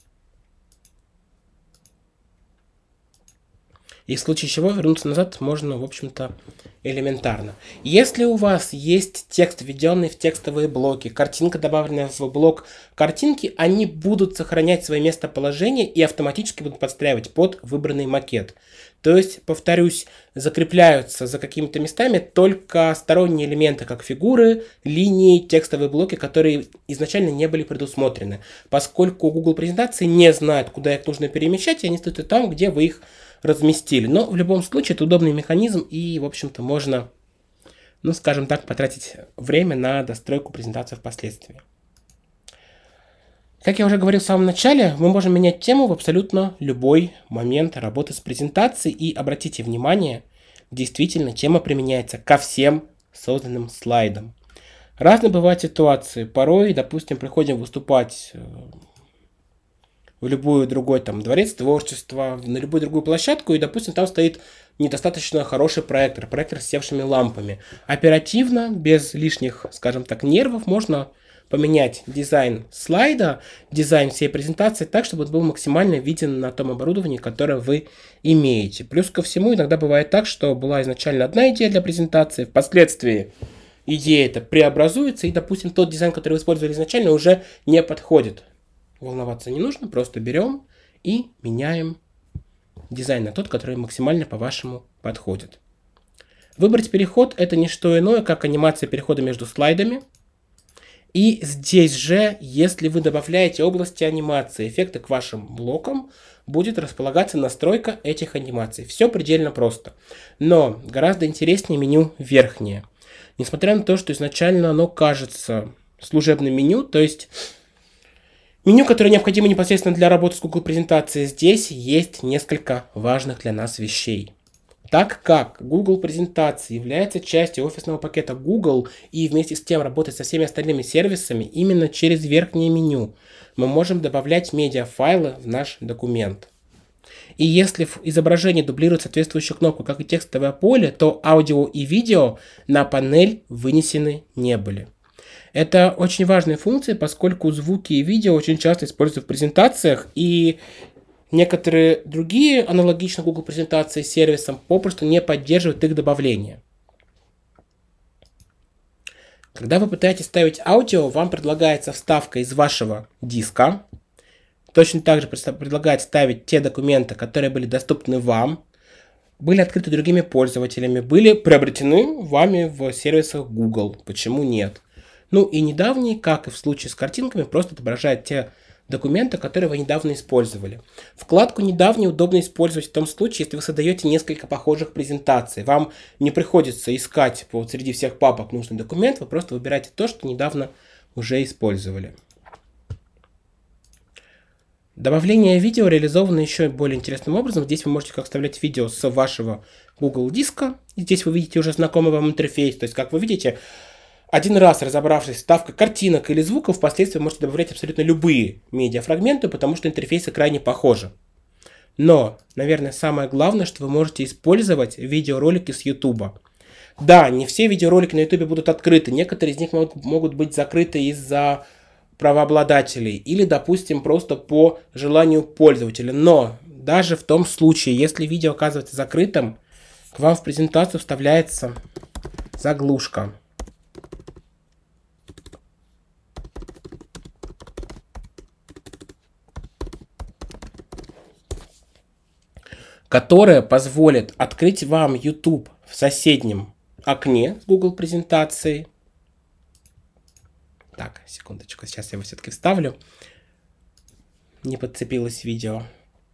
И в случае чего вернуться назад можно, в общем-то, элементарно. Если у вас есть текст, введенный в текстовые блоки, картинка, добавленная в блок картинки, они будут сохранять свое местоположение и автоматически будут подстраивать под выбранный макет. То есть, повторюсь, закрепляются за какими-то местами только сторонние элементы, как фигуры, линии, текстовые блоки, которые изначально не были предусмотрены. Поскольку Google презентации не знает, куда их нужно перемещать, и они стоят там, где вы их разместили. Но в любом случае это удобный механизм, и, в общем-то, можно, ну, скажем так, потратить время на достройку презентации впоследствии. Как я уже говорил в самом начале, мы можем менять тему в абсолютно любой момент работы с презентацией. И обратите внимание, действительно, тема применяется ко всем созданным слайдам. Разные бывают ситуации. Порой, допустим, приходим выступать в любой другой там дворец творчества, на любую другую площадку, и, допустим, там стоит недостаточно хороший проектор с севшими лампами. Оперативно, без лишних, скажем так, нервов, можно поменять дизайн слайда, дизайн всей презентации так, чтобы он был максимально виден на том оборудовании, которое вы имеете. Плюс ко всему, иногда бывает так, что была изначально одна идея для презентации, впоследствии идея эта преобразуется, и, допустим, тот дизайн, который вы использовали изначально, уже не подходит. Волноваться не нужно, просто берем и меняем дизайн на тот, который максимально по-вашему подходит. Выбрать переход — это не что иное, как анимация перехода между слайдами. И здесь же, если вы добавляете области анимации, эффекты к вашим блокам, будет располагаться настройка этих анимаций. Все предельно просто. Но гораздо интереснее меню верхнее. Несмотря на то, что изначально оно кажется служебным меню, то есть меню, которое необходимо непосредственно для работы с Google презентацией, здесь есть несколько важных для нас вещей. Так как Google презентации является частью офисного пакета Google и вместе с тем работает со всеми остальными сервисами, именно через верхнее меню мы можем добавлять медиафайлы в наш документ. И если изображение дублирует соответствующую кнопку, как и текстовое поле, то аудио и видео на панель вынесены не были. Это очень важные функции, поскольку звуки и видео очень часто используются в презентациях, и некоторые другие аналогично Google презентации сервисам попросту не поддерживают их добавление. Когда вы пытаетесь ставить аудио, вам предлагается вставка из вашего диска. Точно так же предлагает ставить те документы, которые были доступны вам, были открыты другими пользователями, были приобретены вами в сервисах Google. Почему нет? Ну и недавний, как и в случае с картинками, просто отображает те документы, которые вы недавно использовали. Вкладку «Недавний» удобно использовать в том случае, если вы создаете несколько похожих презентаций. Вам не приходится искать среди всех папок нужный документ, вы просто выбираете то, что недавно уже использовали. Добавление видео реализовано еще более интересным образом. Здесь вы можете как вставлять видео с вашего Google диска. И здесь вы видите уже знакомый вам интерфейс. То есть, как вы видите, один раз разобравшись с вставкой картинок или звуков, впоследствии можете добавлять абсолютно любые медиафрагменты, потому что интерфейсы крайне похожи. Но, наверное, самое главное, что вы можете использовать видеоролики с YouTube. Да, не все видеоролики на YouTube будут открыты. Некоторые из них могут быть закрыты из-за правообладателей или, допустим, просто по желанию пользователя. Но даже в том случае, если видео оказывается закрытым, к вам в презентацию вставляется заглушка. Которая позволит открыть вам YouTube в соседнем окне с Google презентацией. Так, секундочку, сейчас я его все-таки вставлю. Не подцепилось видео.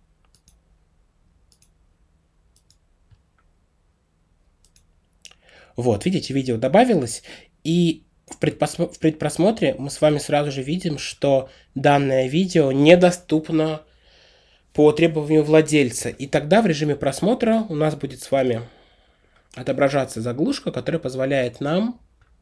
Вот, видите, видео добавилось, и в предпросмотре мы с вами сразу же видим, что данное видео недоступно по требованию владельца. И тогда в режиме просмотра у нас будет с вами отображаться заглушка, которая позволяет нам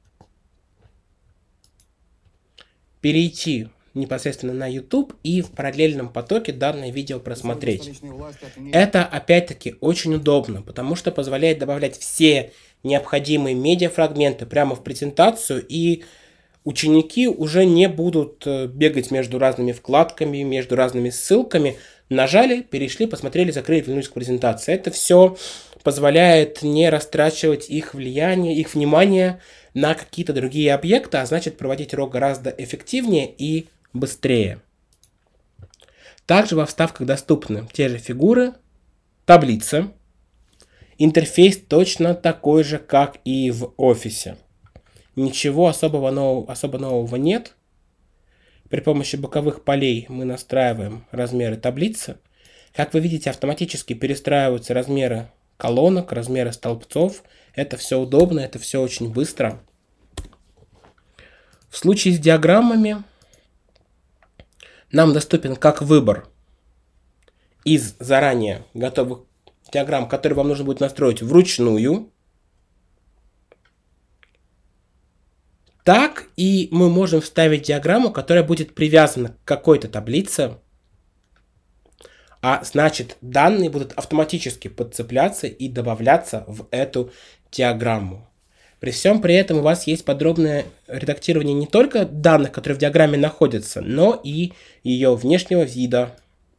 перейти непосредственно на YouTube и в параллельном потоке данное видео просмотреть. Это опять-таки очень удобно, потому что позволяет добавлять все необходимые медиафрагменты прямо в презентацию, и ученики уже не будут бегать между разными вкладками, между разными ссылками. Нажали, перешли, посмотрели, закрыли, вернулись к презентации. Это все позволяет не растрачивать их влияние, их внимание на какие-то другие объекты, а значит проводить урок гораздо эффективнее и быстрее. Также во вставках доступны те же фигуры, таблицы. Интерфейс точно такой же, как и в офисе. Ничего особо нового нет. При помощи боковых полей мы настраиваем размеры таблицы. Как вы видите, автоматически перестраиваются размеры колонок, размеры столбцов. Это все удобно, это все очень быстро. В случае с диаграммами нам доступен как выбор из заранее готовых диаграмм, которые вам нужно будет настроить вручную, так и мы можем вставить диаграмму, которая будет привязана к какой-то таблице, а значит данные будут автоматически подцепляться и добавляться в эту диаграмму. При всем при этом у вас есть подробное редактирование не только данных, которые в диаграмме находятся, но и ее внешнего вида,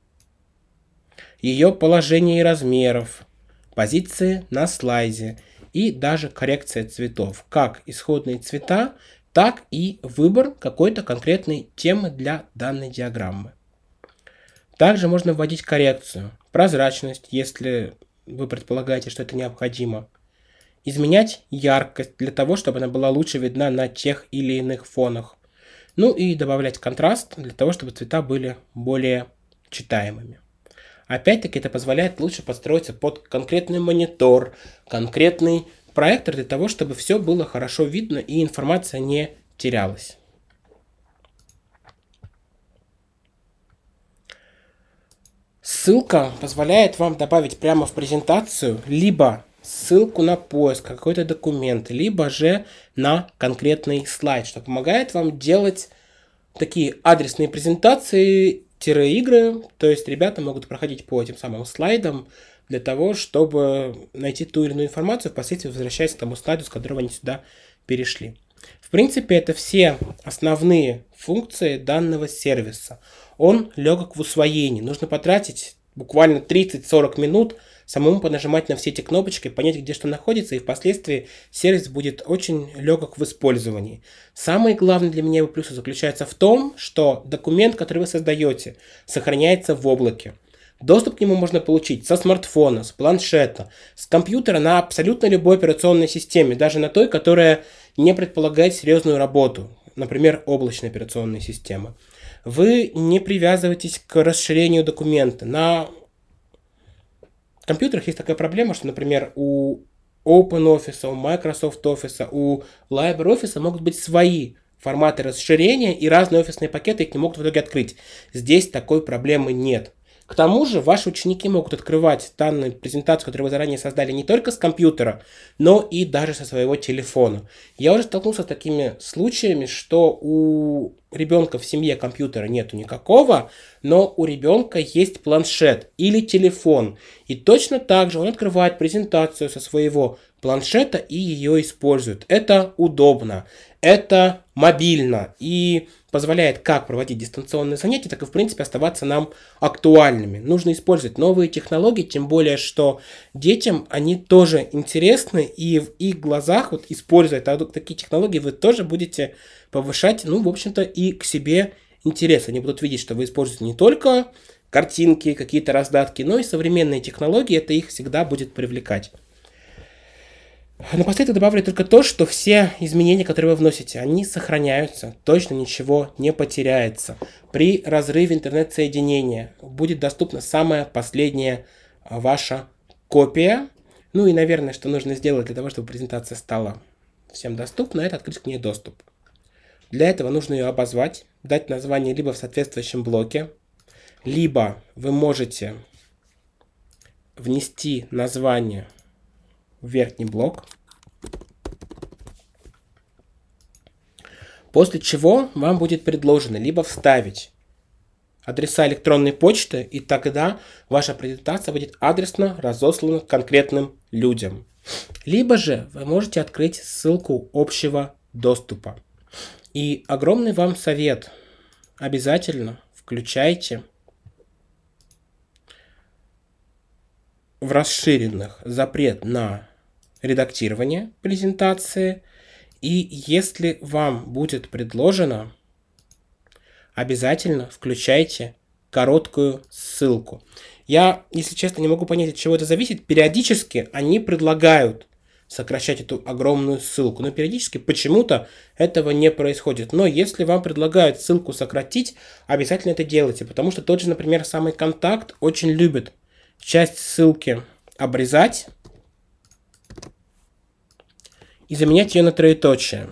ее положения и размеров, позиции на слайде и даже коррекция цветов. Как исходные цвета, так и выбор какой-то конкретной темы для данной диаграммы. Также можно вводить коррекцию, прозрачность, если вы предполагаете, что это необходимо. Изменять яркость для того, чтобы она была лучше видна на тех или иных фонах. Ну и добавлять контраст для того, чтобы цвета были более читаемыми. Опять-таки это позволяет лучше подстроиться под конкретный монитор, конкретный проектор для того, чтобы все было хорошо видно и информация не терялась. Ссылка позволяет вам добавить прямо в презентацию либо ссылку на поиск, какой-то документ, либо же на конкретный слайд, что помогает вам делать такие адресные презентации, игры, то есть ребята могут проходить по этим самым слайдам для того, чтобы найти ту или иную информацию, впоследствии возвращаясь к тому слайду, с которого они сюда перешли. В принципе, это все основные функции данного сервиса. Он легок в усвоении. Нужно потратить буквально 30-40 минут, самому понажимать на все эти кнопочки, понять, где что находится, и впоследствии сервис будет очень легок в использовании. Самый главный для меня его плюс заключается в том, что документ, который вы создаете, сохраняется в облаке. Доступ к нему можно получить со смартфона, с планшета, с компьютера на абсолютно любой операционной системе, даже на той, которая не предполагает серьезную работу, например, облачной операционной системы. Вы не привязываетесь к расширению документа. На компьютерах есть такая проблема, что, например, у OpenOffice, у Microsoft Office, у LibreOffice могут быть свои форматы расширения и разные офисные пакеты их не могут в итоге открыть. Здесь такой проблемы нет. К тому же ваши ученики могут открывать данную презентацию, которую вы заранее создали, не только с компьютера, но и даже со своего телефона. Я уже столкнулся с такими случаями, что у ребенка в семье компьютера нету никакого, но у ребенка есть планшет или телефон. И точно так же он открывает презентацию со своего планшета и ее использует. Это удобно, это мобильно и позволяет как проводить дистанционные занятия, так и в принципе оставаться нам актуальными. Нужно использовать новые технологии, тем более, что детям они тоже интересны, и в их глазах, вот используя такие технологии, вы тоже будете повышать, в общем-то, и к себе интерес. Они будут видеть, что вы используете не только картинки, какие-то раздатки, но и современные технологии, это их всегда будет привлекать. Напоследок добавлю только то, что все изменения, которые вы вносите, они сохраняются, точно ничего не потеряется. При разрыве интернет-соединения будет доступна самая последняя ваша копия. И, наверное, что нужно сделать для того, чтобы презентация стала всем доступна, это открыть к ней доступ. Для этого нужно ее обозвать, дать название либо в соответствующем блоке, либо вы можете внести название в верхний блок, после чего вам будет предложено либо вставить адреса электронной почты, и тогда ваша презентация будет адресно разослана конкретным людям. Либо же вы можете открыть ссылку общего доступа. И огромный вам совет: обязательно включайте в расширенных запрет на редактирование презентации, и если вам будет предложено, обязательно включайте короткую ссылку. Я, если честно, не могу понять, от чего это зависит. Периодически они предлагают сокращать эту огромную ссылку, но периодически почему-то этого не происходит. Но если вам предлагают ссылку сократить, обязательно это делайте, потому что тот же, например, самый «Контакт» очень любит часть ссылки обрезать и заменять ее на троеточие.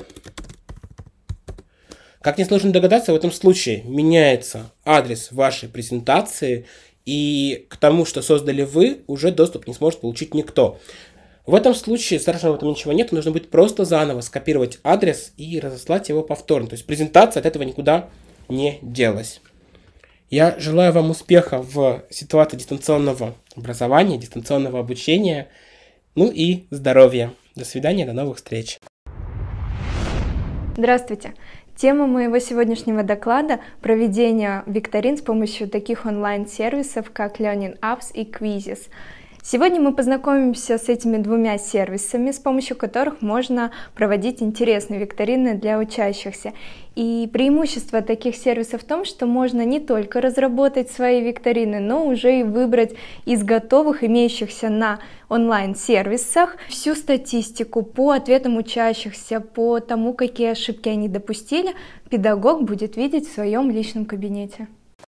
Как несложно догадаться, в этом случае меняется адрес вашей презентации, и к тому, что создали вы, уже доступ не сможет получить никто. В этом случае страшного в этом ничего нет, нужно будет просто заново скопировать адрес и разослать его повторно. То есть презентация от этого никуда не делась. Я желаю вам успеха в ситуации дистанционного образования, дистанционного обучения, и здоровья. До свидания, до новых встреч. Здравствуйте. Тема моего сегодняшнего доклада – проведение викторин с помощью таких онлайн-сервисов, как Learning Apps и Quizzes. Сегодня мы познакомимся с этими двумя сервисами, с помощью которых можно проводить интересные викторины для учащихся. И преимущество таких сервисов в том, что можно не только разработать свои викторины, но уже и выбрать из готовых, имеющихся на онлайн-сервисах, всю статистику по ответам учащихся, по тому, какие ошибки они допустили, педагог будет видеть в своем личном кабинете.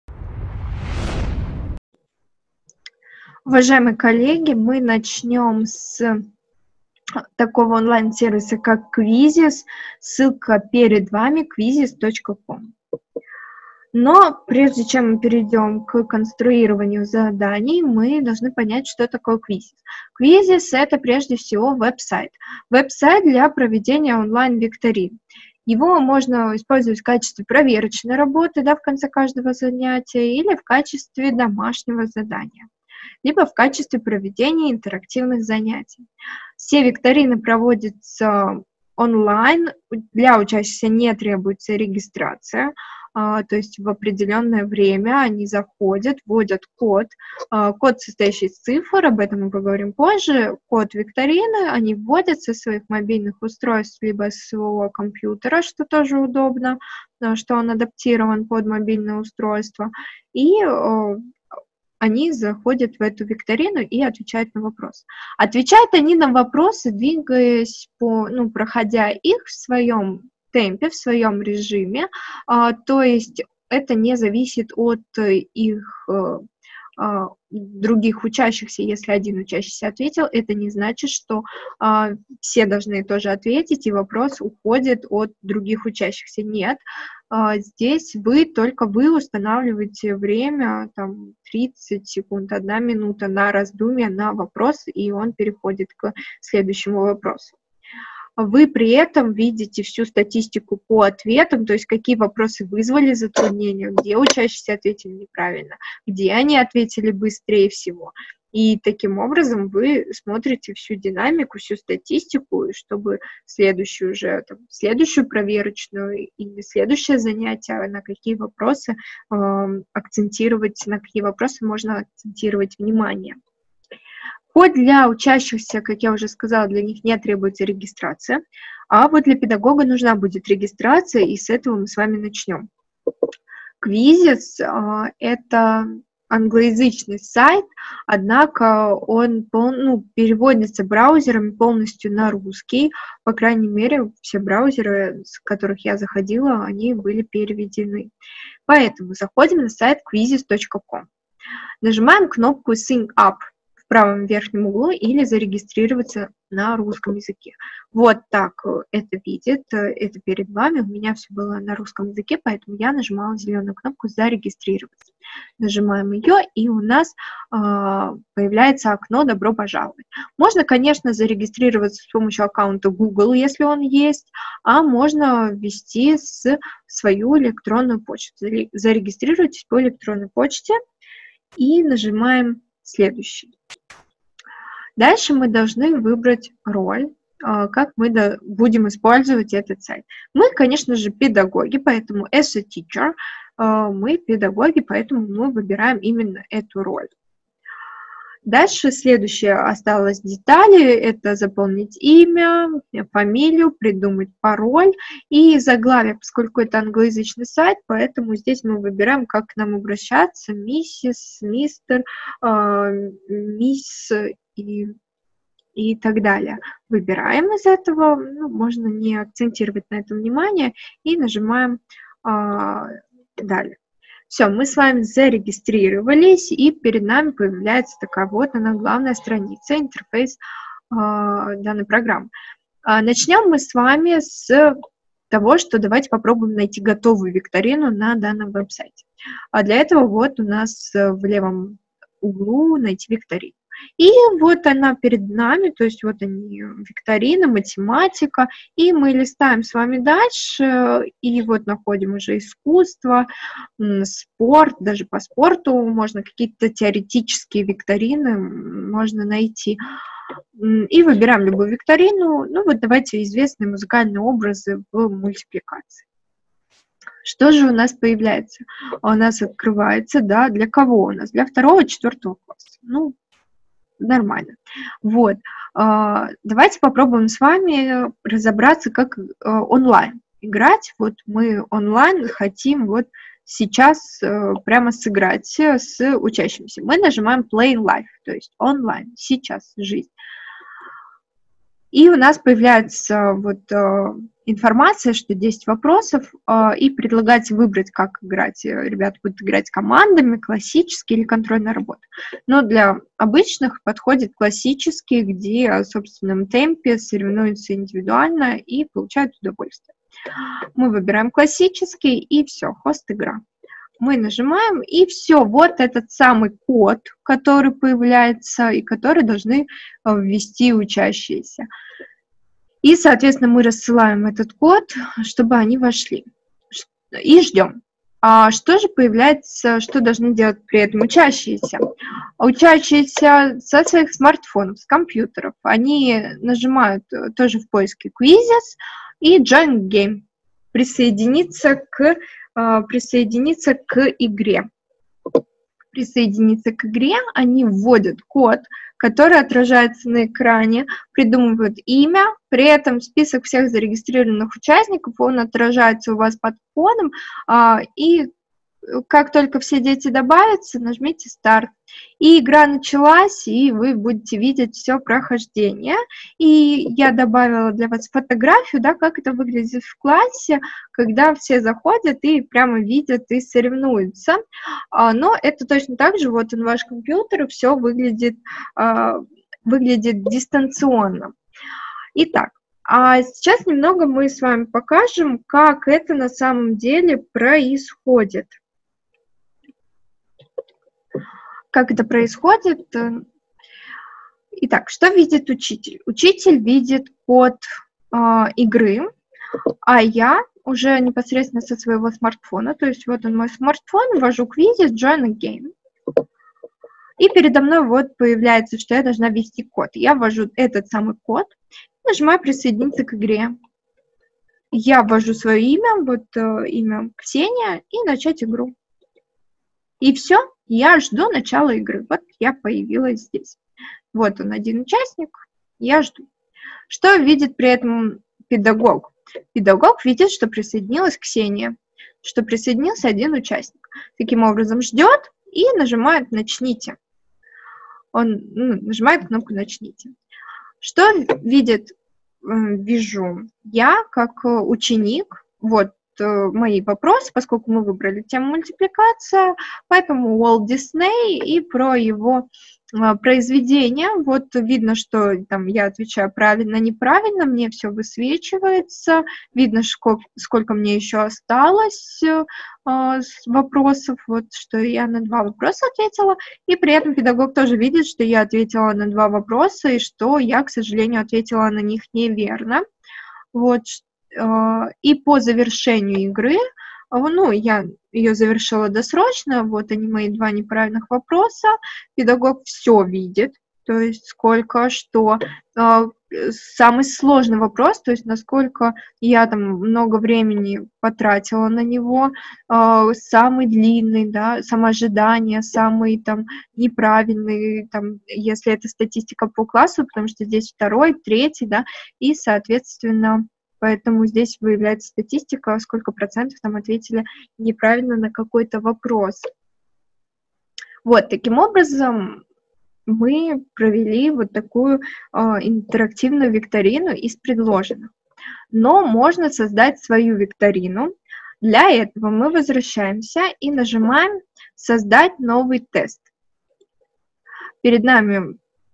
Уважаемые коллеги, мы начнем с такого онлайн-сервиса, как Quizzes. Ссылка перед вами, quizzes.com. Но прежде чем мы перейдем к конструированию заданий, мы должны понять, что такое Quizzes. Quizzes – это прежде всего веб-сайт. Веб-сайт для проведения онлайн-викторин. Его можно использовать в качестве проверочной работы, в конце каждого занятия, или в качестве домашнего задания, либо в качестве проведения интерактивных занятий. Все викторины проводятся онлайн, для учащихся не требуется регистрация, то есть в определенное время они заходят, вводят код, состоящий из цифр, об этом мы поговорим позже, код викторины, они вводят со своих мобильных устройств, либо с своего компьютера, что тоже удобно, что он адаптирован под мобильное устройство, и они заходят в эту викторину и отвечают на вопросы. Отвечают они на вопросы, двигаясь проходя их в своем темпе, в своем режиме, то есть это не зависит от их других учащихся, если один учащийся ответил, это не значит, что все должны тоже ответить, и вопрос уходит от других учащихся. Нет, здесь только вы устанавливаете время, там, 30 секунд, 1 минута на раздумье, на вопрос, и он переходит к следующему вопросу. Вы при этом видите всю статистику по ответам, то есть какие вопросы вызвали затруднения, где учащиеся ответили неправильно, где они ответили быстрее всего. И таким образом вы смотрите всю динамику, всю статистику, чтобы следующую проверочную или следующее занятие, на какие вопросы акцентировать, на какие вопросы можно акцентировать внимание. Вот для учащихся, как я уже сказала, для них не требуется регистрация, а вот для педагога нужна будет регистрация, и с этого мы с вами начнем. Quizizz – это англоязычный сайт, однако он переводится браузерами полностью на русский. По крайней мере, все браузеры, с которых я заходила, они были переведены. Поэтому заходим на сайт quizizz.com. Нажимаем кнопку Sign Up в правом верхнем углу или зарегистрироваться на русском языке. Вот так это видит, это перед вами. У меня все было на русском языке, поэтому я нажимала зеленую кнопку «Зарегистрироваться». Нажимаем ее, и у нас появляется окно «Добро пожаловать». Можно, конечно, зарегистрироваться с помощью аккаунта Google, если он есть, а можно ввести свою электронную почту. Зарегистрируйтесь по электронной почте и нажимаем «Следующий». Дальше мы должны выбрать роль, как мы будем использовать этот сайт. Мы, конечно же, педагоги, поэтому as a teacher, мы педагоги, поэтому мы выбираем именно эту роль. Дальше следующее осталось детали, это заполнить имя, фамилию, придумать пароль и заглавие, поскольку это англоязычный сайт, поэтому здесь мы выбираем, как к нам обращаться, миссис, мистер, мисс и так далее. Выбираем из этого, можно не акцентировать на этом внимание, и нажимаем далее. Все, мы с вами зарегистрировались, и перед нами появляется такая вот она, главная страница, интерфейс данной программы. Начнем мы с вами с того, что давайте попробуем найти готовую викторину на данном веб-сайте. Для этого вот у нас в левом углу найти викторину. И вот она перед нами, то есть вот они, викторина, математика, и мы листаем с вами дальше, и вот находим уже искусство, спорт, даже по спорту можно какие-то теоретические викторины можно найти. И выбираем любую викторину, вот давайте известные музыкальные образы в мультипликации. Что же у нас появляется? У нас открывается, да, для кого у нас? Для 2-4 класса. Нормально. Вот. Давайте попробуем с вами разобраться, как онлайн играть. Вот мы онлайн хотим вот сейчас прямо сыграть с учащимся. Мы нажимаем Play Live, то есть онлайн, сейчас, жизнь. И у нас появляется вот информация, что 10 вопросов, и предлагается выбрать, как играть. Ребята будут играть командами, классический или контрольная работа. Но для обычных подходит классический, где в собственном темпе соревнуются индивидуально и получают удовольствие. Мы выбираем классический, и все, хост-игра. Мы нажимаем, и все, вот этот самый код, который появляется, и который должны ввести учащиеся. И, соответственно, мы рассылаем этот код, чтобы они вошли. И ждем. А что же появляется, что должны делать при этом учащиеся? Учащиеся со своих смартфонов, с компьютеров, они нажимают тоже в поиске Quizizz и Join Game, присоединиться к игре. Присоединиться к игре, они вводят код, который отражается на экране, придумывают имя, при этом список всех зарегистрированных участников, он отражается у вас под кодом, и как только все дети добавятся, нажмите «Старт». И игра началась, и вы будете видеть все прохождение. И я добавила для вас фотографию, да, как это выглядит в классе, когда все заходят и прямо видят и соревнуются. Но это точно так же, вот он ваш компьютер, и все выглядит дистанционно. Итак, а сейчас немного мы с вами покажем, как это на самом деле происходит. Как это происходит? Итак, что видит учитель? Учитель видит код игры, а я уже непосредственно со своего смартфона, то есть вот он мой смартфон, ввожу квизис Join a Game. И передо мной вот появляется, что я должна ввести код. Я ввожу этот самый код, нажимаю «Присоединиться к игре». Я ввожу свое имя, вот имя Ксения, и начать игру. И все, я жду начала игры. Вот я появилась здесь. Вот он, один участник, я жду. Что видит при этом педагог? Педагог видит, что присоединилась Ксения, что присоединился один участник. Таким образом, ждет и нажимает «Начните». Он нажимает кнопку «Начните». Что вижу я как ученик? Вот мои вопросы, поскольку мы выбрали тему мультипликация, поэтому Walt Disney и про его произведение. Вот видно, что там я отвечаю правильно, неправильно, мне все высвечивается, видно, сколько мне еще осталось вопросов, вот что я на 2 вопроса ответила, и при этом педагог тоже видит, что я ответила на 2 вопроса, и что я, к сожалению, ответила на них неверно. Вот. И по завершению игры, я ее завершила досрочно, вот они мои 2 неправильных вопроса, педагог все видит, то есть сколько, что, самый сложный вопрос, то есть насколько я там много времени потратила на него, самый длинный, да, самоожидание, самый там неправильный, там, если это статистика по классу, потому что здесь 2-й, 3-й, да, и, соответственно, поэтому здесь выявляется статистика, сколько процентов там ответили неправильно на какой-то вопрос. Вот, таким образом, мы провели вот такую интерактивную викторину из предложенных. Но можно создать свою викторину. Для этого мы возвращаемся и нажимаем «Создать новый тест». Перед нами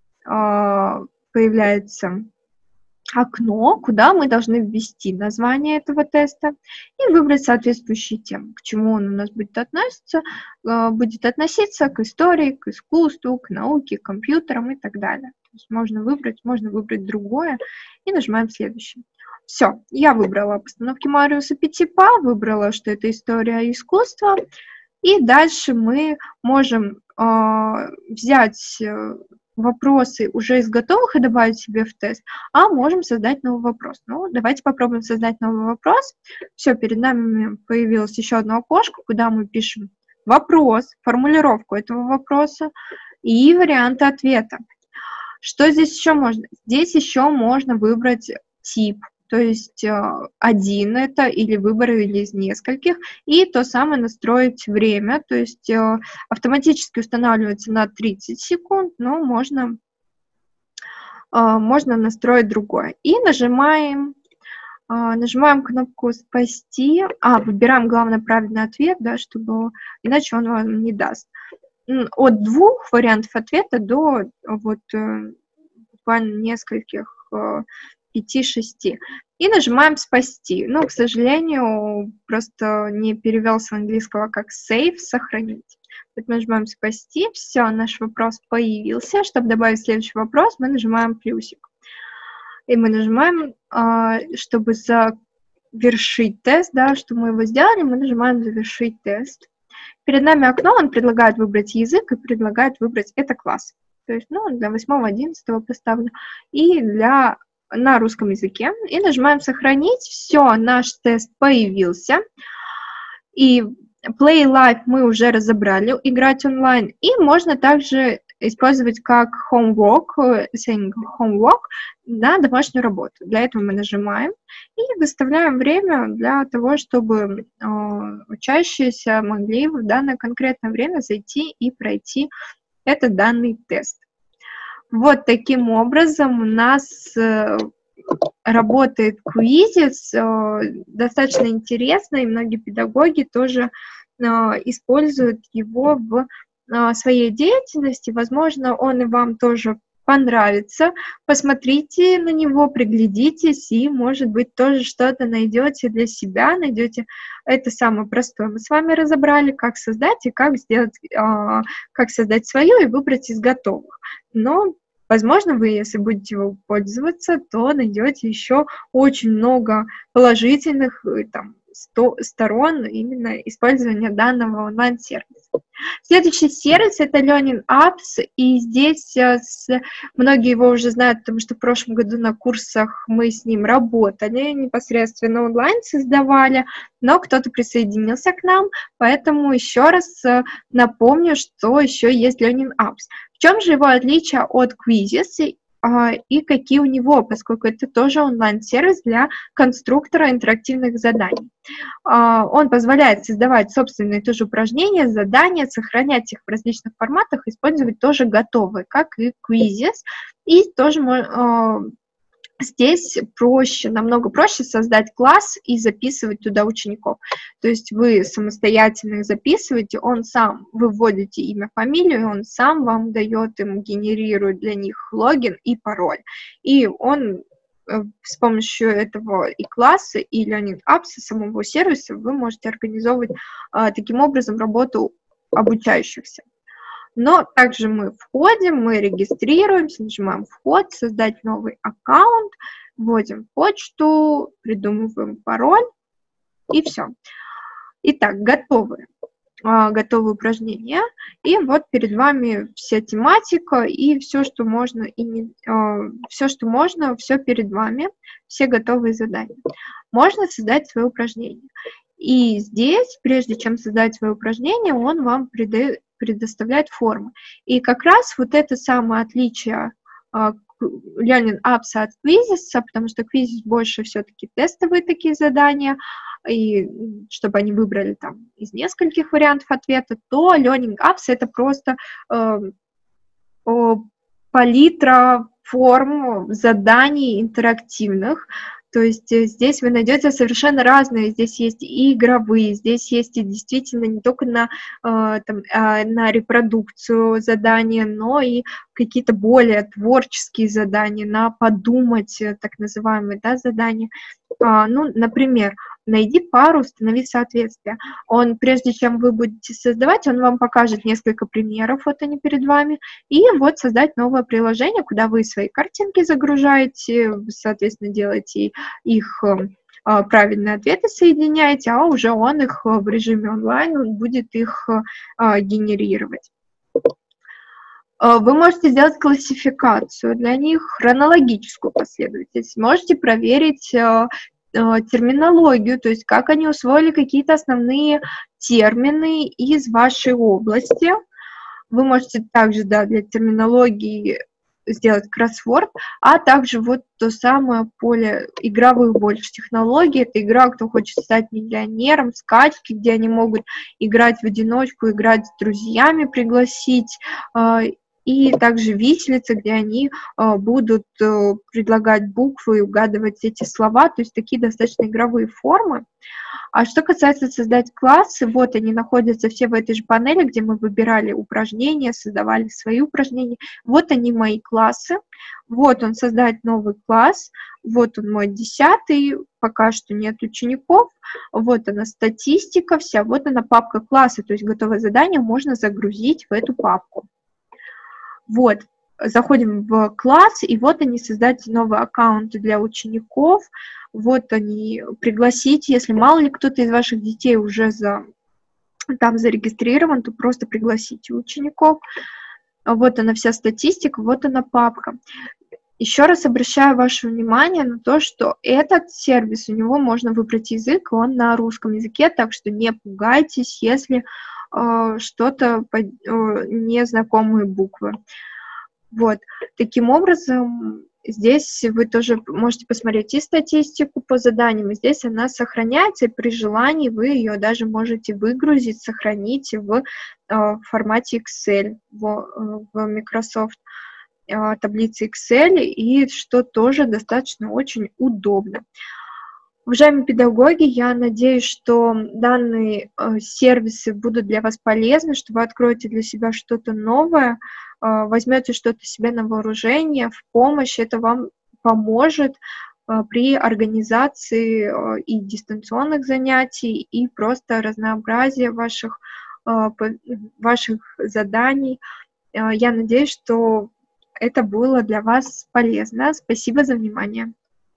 появляется окно, куда мы должны ввести название этого теста и выбрать соответствующие темы, к чему он у нас будет относиться к истории, к искусству, к науке, к компьютерам и так далее. То есть можно выбрать другое и нажимаем следующее. Все, я выбрала постановки Мариуса Петипа, выбрала, что это история искусства, и дальше мы можем взять вопросы уже из готовых и добавить себе в тест, а можем создать новый вопрос. Ну, давайте попробуем создать новый вопрос. Все, перед нами появилось еще одно окошко, куда мы пишем вопрос, формулировку этого вопроса и варианты ответа. Что здесь еще можно? Здесь еще можно выбрать тип, то есть один это или выбор или из нескольких, и то самое настроить время, то есть автоматически устанавливается на 30 секунд, но можно настроить другое. И нажимаем кнопку «Спасти», выбираем, главное, правильный ответ, да, чтобы иначе он вам не даст. От 2 вариантов ответа до буквально нескольких, 5-6. И нажимаем «Спасти». Но, к сожалению, просто не перевел с английского как «save», «сохранить». Вот нажимаем «Спасти». Все, наш вопрос появился. Чтобы добавить следующий вопрос, мы нажимаем плюсик. И мы нажимаем, чтобы завершить тест, да, что мы его сделали, мы нажимаем «Завершить тест». Перед нами окно, он предлагает выбрать язык и предлагает выбрать «Это класс». То есть, для 8-11 поставлю. И на русском языке. И нажимаем «Сохранить». Все, наш тест появился. И Play Live мы уже разобрали, играть онлайн. И можно также использовать как saying homework на домашнюю работу. Для этого мы нажимаем и выставляем время для того, чтобы учащиеся могли в данное конкретное время зайти и пройти этот данный тест. Вот таким образом у нас работает Quizzes, достаточно интересно, и многие педагоги тоже используют его в своей деятельности. Возможно, он и вам тоже понравится. Посмотрите на него, приглядитесь, и, может быть, тоже что-то найдете для себя, найдете это самое простое. Мы с вами разобрали, как создать и как создать свою и выбрать из готовых. Но возможно, вы, если будете его пользоваться, то найдете еще очень много положительных сторон именно использования данного онлайн-сервиса. Следующий сервис — это Learning Apps, и здесь многие его уже знают, потому что в прошлом году на курсах мы с ним работали, непосредственно онлайн создавали, но кто-то присоединился к нам, поэтому еще раз напомню, что еще есть Learning Apps. В чем же его отличие от Quizzes и какие у него, поскольку это тоже онлайн-сервис для конструктора интерактивных заданий. Он позволяет создавать собственные тоже упражнения, задания, сохранять их в различных форматах, использовать тоже готовые, как и Quizzes, и тоже здесь намного проще создать класс и записывать туда учеников. То есть вы самостоятельно их записываете, вы вводите имя, фамилию, и он сам вам дает, ему генерирует для них логин и пароль. И он с помощью этого и класса, и Learning Apps, самого сервиса, вы можете организовывать таким образом работу обучающихся. Но также мы входим, мы регистрируемся, нажимаем «Вход», «Создать новый аккаунт», вводим почту, придумываем пароль, и все. Итак, готовы упражнения. И вот перед вами вся тематика и все, что можно, все перед вами, все готовые задания. Можно создать свое упражнение. И здесь, прежде чем создать свое упражнение, он вам предоставляет формы. И как раз вот это самое отличие Learning Apps от Quizzes, потому что Quizzes больше все-таки тестовые такие задания, и чтобы они выбрали там из нескольких вариантов ответа, то Learning Apps — это просто палитра форм заданий интерактивных. То есть здесь вы найдете совершенно разные, здесь есть и игровые, здесь есть и действительно не только на репродукцию задания, но и какие-то более творческие задания, на подумать, так называемые, задания. Например, найди пару, установи соответствие. Прежде чем вы будете создавать, он вам покажет несколько примеров, вот они перед вами, и вот создать новое приложение, куда вы свои картинки загружаете, соответственно, делаете их правильные ответы, соединяете, а уже он их в режиме онлайн, он будет их генерировать. Вы можете сделать классификацию для них, хронологическую последовательность, можете проверить терминологию, то есть как они усвоили какие-то основные термины из вашей области. Вы можете также для терминологии сделать кроссворд, а также вот то самое поле игровых больше технологий. Это игра «Кто хочет стать миллионером», скачки, где они могут играть в одиночку, играть с друзьями, пригласить, и также виселица, где они будут предлагать буквы и угадывать эти слова, то есть такие достаточно игровые формы. А что касается создать классы, вот они находятся все в этой же панели, где мы выбирали упражнения, создавали свои упражнения. Вот они, мои классы. Вот он, создать новый класс. Вот он, мой 10-й, пока что нет учеников. Вот она статистика вся, вот она папка класса, то есть готовое задание можно загрузить в эту папку. Вот, заходим в класс, и вот они, создать новые аккаунты для учеников, вот они, пригласить, если мало ли кто-то из ваших детей уже там зарегистрирован, то просто пригласите учеников. Вот она вся статистика, вот она папка. Еще раз обращаю ваше внимание на то, что этот сервис, у него можно выбрать язык, он на русском языке, так что не пугайтесь, если что-то, незнакомые буквы. Вот. Таким образом, здесь вы тоже можете посмотреть и статистику по заданиям, и здесь она сохраняется, и при желании вы ее даже можете выгрузить, сохранить в формате Excel, в Microsoft таблице Excel, и что тоже достаточно очень удобно. Уважаемые педагоги, я надеюсь, что данные сервисы будут для вас полезны, что вы откроете для себя что-то новое, возьмете что-то себе на вооружение, в помощь. Это вам поможет при организации и дистанционных занятий, и просто разнообразия ваших заданий. Я надеюсь, что это было для вас полезно. Спасибо за внимание.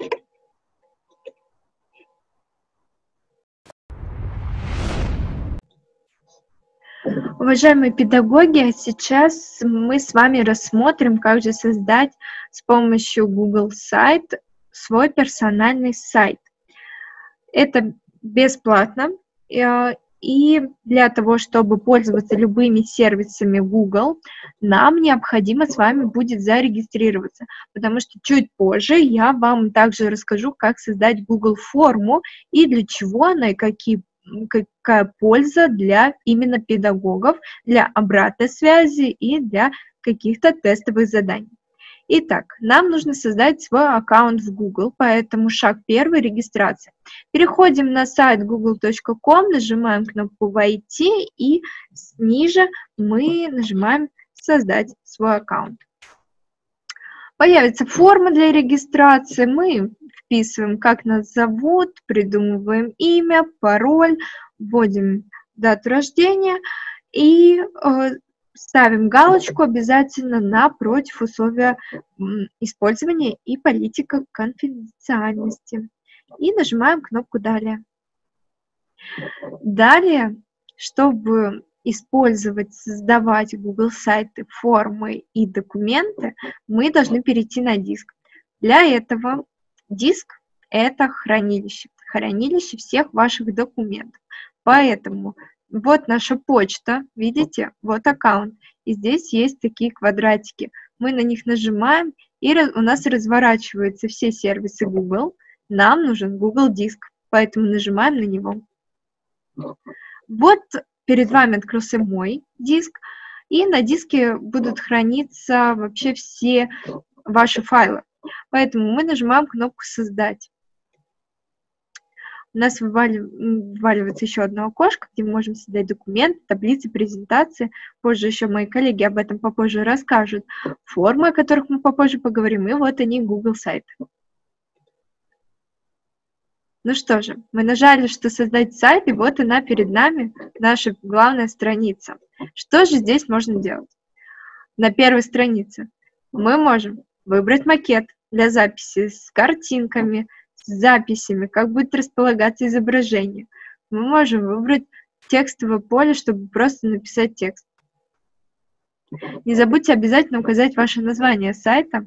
Уважаемые педагоги, сейчас мы с вами рассмотрим, как же создать с помощью Google сайт свой персональный сайт. Это бесплатно, и для того, чтобы пользоваться любыми сервисами Google, нам необходимо с вами будет зарегистрироваться, потому что чуть позже я вам также расскажу, как создать Google форму и для чего она, и какая польза для именно педагогов, для обратной связи и для каких-то тестовых заданий. Итак, нам нужно создать свой аккаунт в Google, поэтому шаг первый – регистрация. Переходим на сайт google.com, нажимаем кнопку «Войти» и ниже мы нажимаем «Создать свой аккаунт». Появится форма для регистрации, мы вписываем, как нас зовут, придумываем имя, пароль, вводим дату рождения и ставим галочку обязательно напротив условия использования и политика конфиденциальности. И нажимаем кнопку «Далее». Далее, чтобы использовать, создавать Google сайты, формы и документы, мы должны перейти на диск. Для этого диск – это хранилище всех ваших документов. Поэтому вот наша почта, видите, вот аккаунт. И здесь есть такие квадратики. Мы на них нажимаем, и у нас разворачиваются все сервисы Google. Нам нужен Google диск, поэтому нажимаем на него. Вот перед вами открылся мой диск, и на диске будут храниться вообще все ваши файлы. Поэтому мы нажимаем кнопку «Создать». У нас вываливается еще одно окошко, где мы можем создать документ, таблицы, презентации. Позже еще мои коллеги об этом попозже расскажут. Формы, о которых мы попозже поговорим. И вот они, Google сайты. Ну что же, мы нажали, что создать сайт, и вот она перед нами, наша главная страница. Что же здесь можно делать? На первой странице мы можем выбрать макет для записи с картинками, с записями, как будет располагаться изображение. Мы можем выбрать текстовое поле, чтобы просто написать текст. Не забудьте обязательно указать ваше название сайта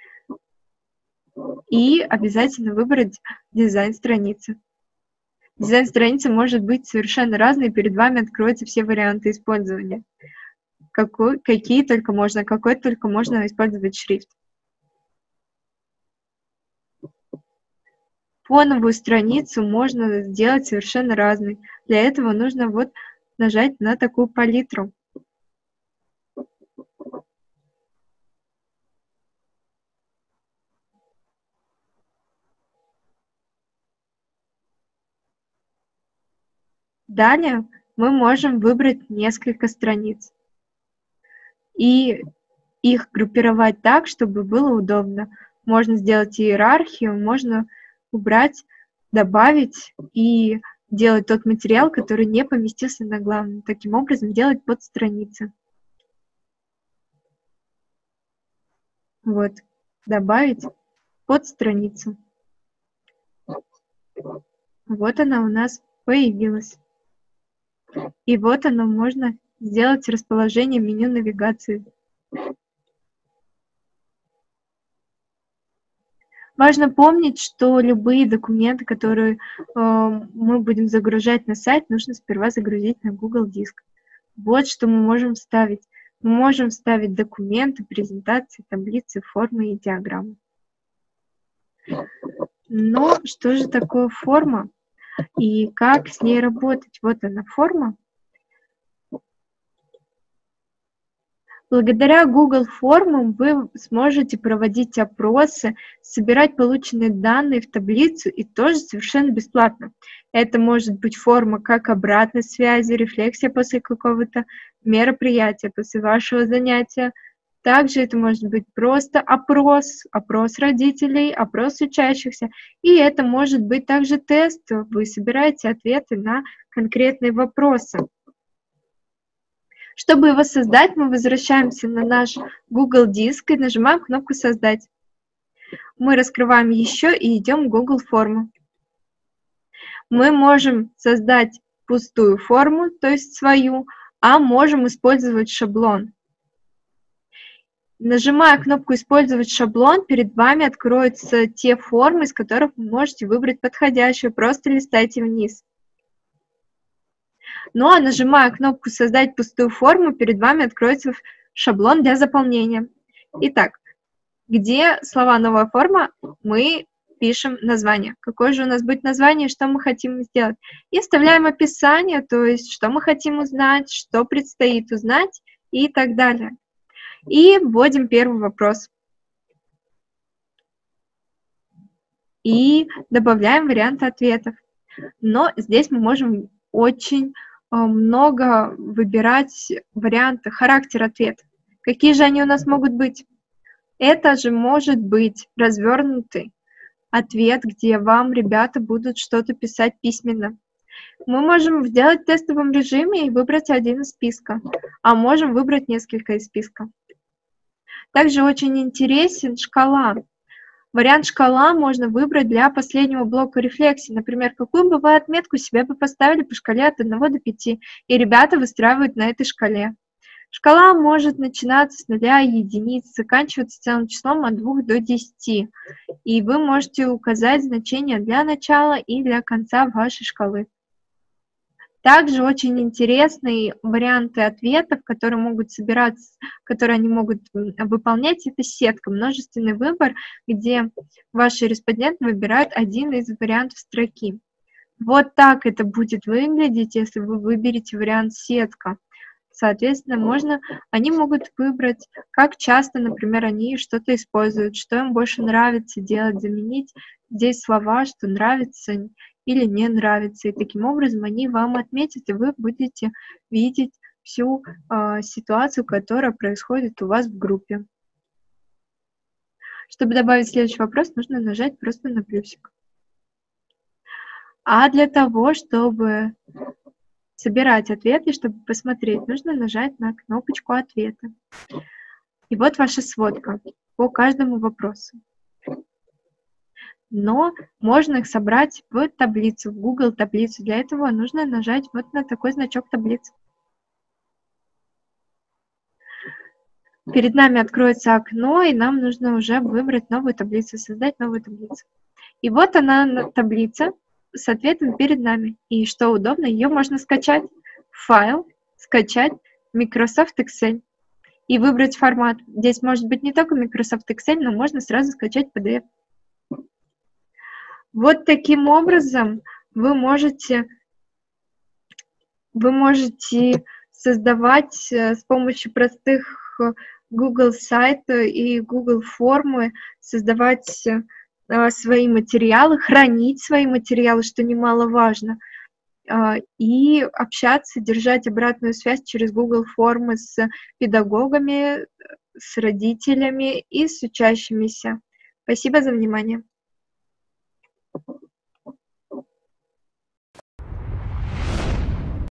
и обязательно выбрать дизайн страницы. Дизайн страницы может быть совершенно разный, перед вами откроются все варианты использования. Какие только можно, какой только можно использовать шрифт. Фоновую страницу можно сделать совершенно разной. Для этого нужно вот нажать на такую палитру. Далее мы можем выбрать несколько страниц и их группировать так, чтобы было удобно. Можно сделать иерархию, можно убрать, добавить и делать тот материал, который не поместился на главном. Таким образом делать подстраницы. Вот, добавить подстраницу. Вот она у нас появилась. И вот оно, можно сделать расположение меню навигации. Важно помнить, что любые документы, которые мы будем загружать на сайт, нужно сперва загрузить на Google диск. Вот что мы можем вставить. Мы можем вставить документы, презентации, таблицы, формы и диаграммы. Но что же такое форма и как с ней работать? Вот она, форма. Благодаря Google формам вы сможете проводить опросы, собирать полученные данные в таблицу и тоже совершенно бесплатно. Это может быть форма как обратной связи, рефлексия после какого-то мероприятия, после вашего занятия. Также это может быть просто опрос родителей, опрос учащихся. И это может быть также тест. Вы собираете ответы на конкретные вопросы. Чтобы его создать, мы возвращаемся на наш Google диск и нажимаем кнопку «Создать». Мы раскрываем еще и идем в Google форму. Мы можем создать пустую форму, то есть свою, а можем использовать шаблон. Нажимая кнопку «Использовать шаблон», перед вами откроются те формы, из которых вы можете выбрать подходящую. Просто листайте вниз. Ну а нажимая кнопку «Создать пустую форму», перед вами откроется шаблон для заполнения. Итак, где слова «Новая форма» мы пишем название. Какое же у нас будет название, что мы хотим сделать. И вставляем описание, то есть что мы хотим узнать, что предстоит узнать и так далее. И вводим первый вопрос. И добавляем варианты ответов. Но здесь мы можем очень много выбирать варианты, характер ответа. Какие же они у нас могут быть? Это же может быть развернутый ответ, где вам ребята будут что-то писать письменно. Мы можем сделать в тестовом режиме и выбрать один из списка, а можем выбрать несколько из списка. Также очень интересен шкала. Вариант шкала можно выбрать для последнего блока рефлексии. Например, какую бы вы отметку себе бы поставили по шкале от 1 до 5, и ребята выстраивают на этой шкале. Шкала может начинаться с 0 и единиц, заканчиваться целым числом от 2 до 10. И вы можете указать значение для начала и для конца вашей шкалы. Также очень интересные варианты ответов, которые могут собираться, которые они могут выполнять, это сетка, множественный выбор, где ваши респонденты выбирают один из вариантов строки. Вот так это будет выглядеть, если вы выберете вариант сетка. Соответственно, они могут выбрать, как часто, например, они что-то используют, что им больше нравится делать, заменить здесь слова, что нравится или не нравится. И таким образом они вам отметят, и вы будете видеть всю ситуацию, которая происходит у вас в группе. Чтобы добавить следующий вопрос, нужно нажать просто на плюсик. А для того, чтобы собирать ответы, чтобы посмотреть, нужно нажать на кнопочку «Ответы». И вот ваша сводка по каждому вопросу. Но можно их собрать в таблицу, в Google таблицу. Для этого нужно нажать вот на такой значок таблицы. Перед нами откроется окно, и нам нужно уже выбрать новую таблицу, создать новую таблицу. И вот она, таблица, с ответом перед нами. И что удобно, ее можно скачать в файл, скачать Microsoft Excel и выбрать формат. Здесь может быть не только Microsoft Excel, но можно сразу скачать PDF. Вот таким образом вы можете создавать с помощью простых Google сайта и Google формы, создавать свои материалы, хранить свои материалы, что немаловажно, и общаться, держать обратную связь через Google формы с педагогами, с родителями и с учащимися. Спасибо за внимание.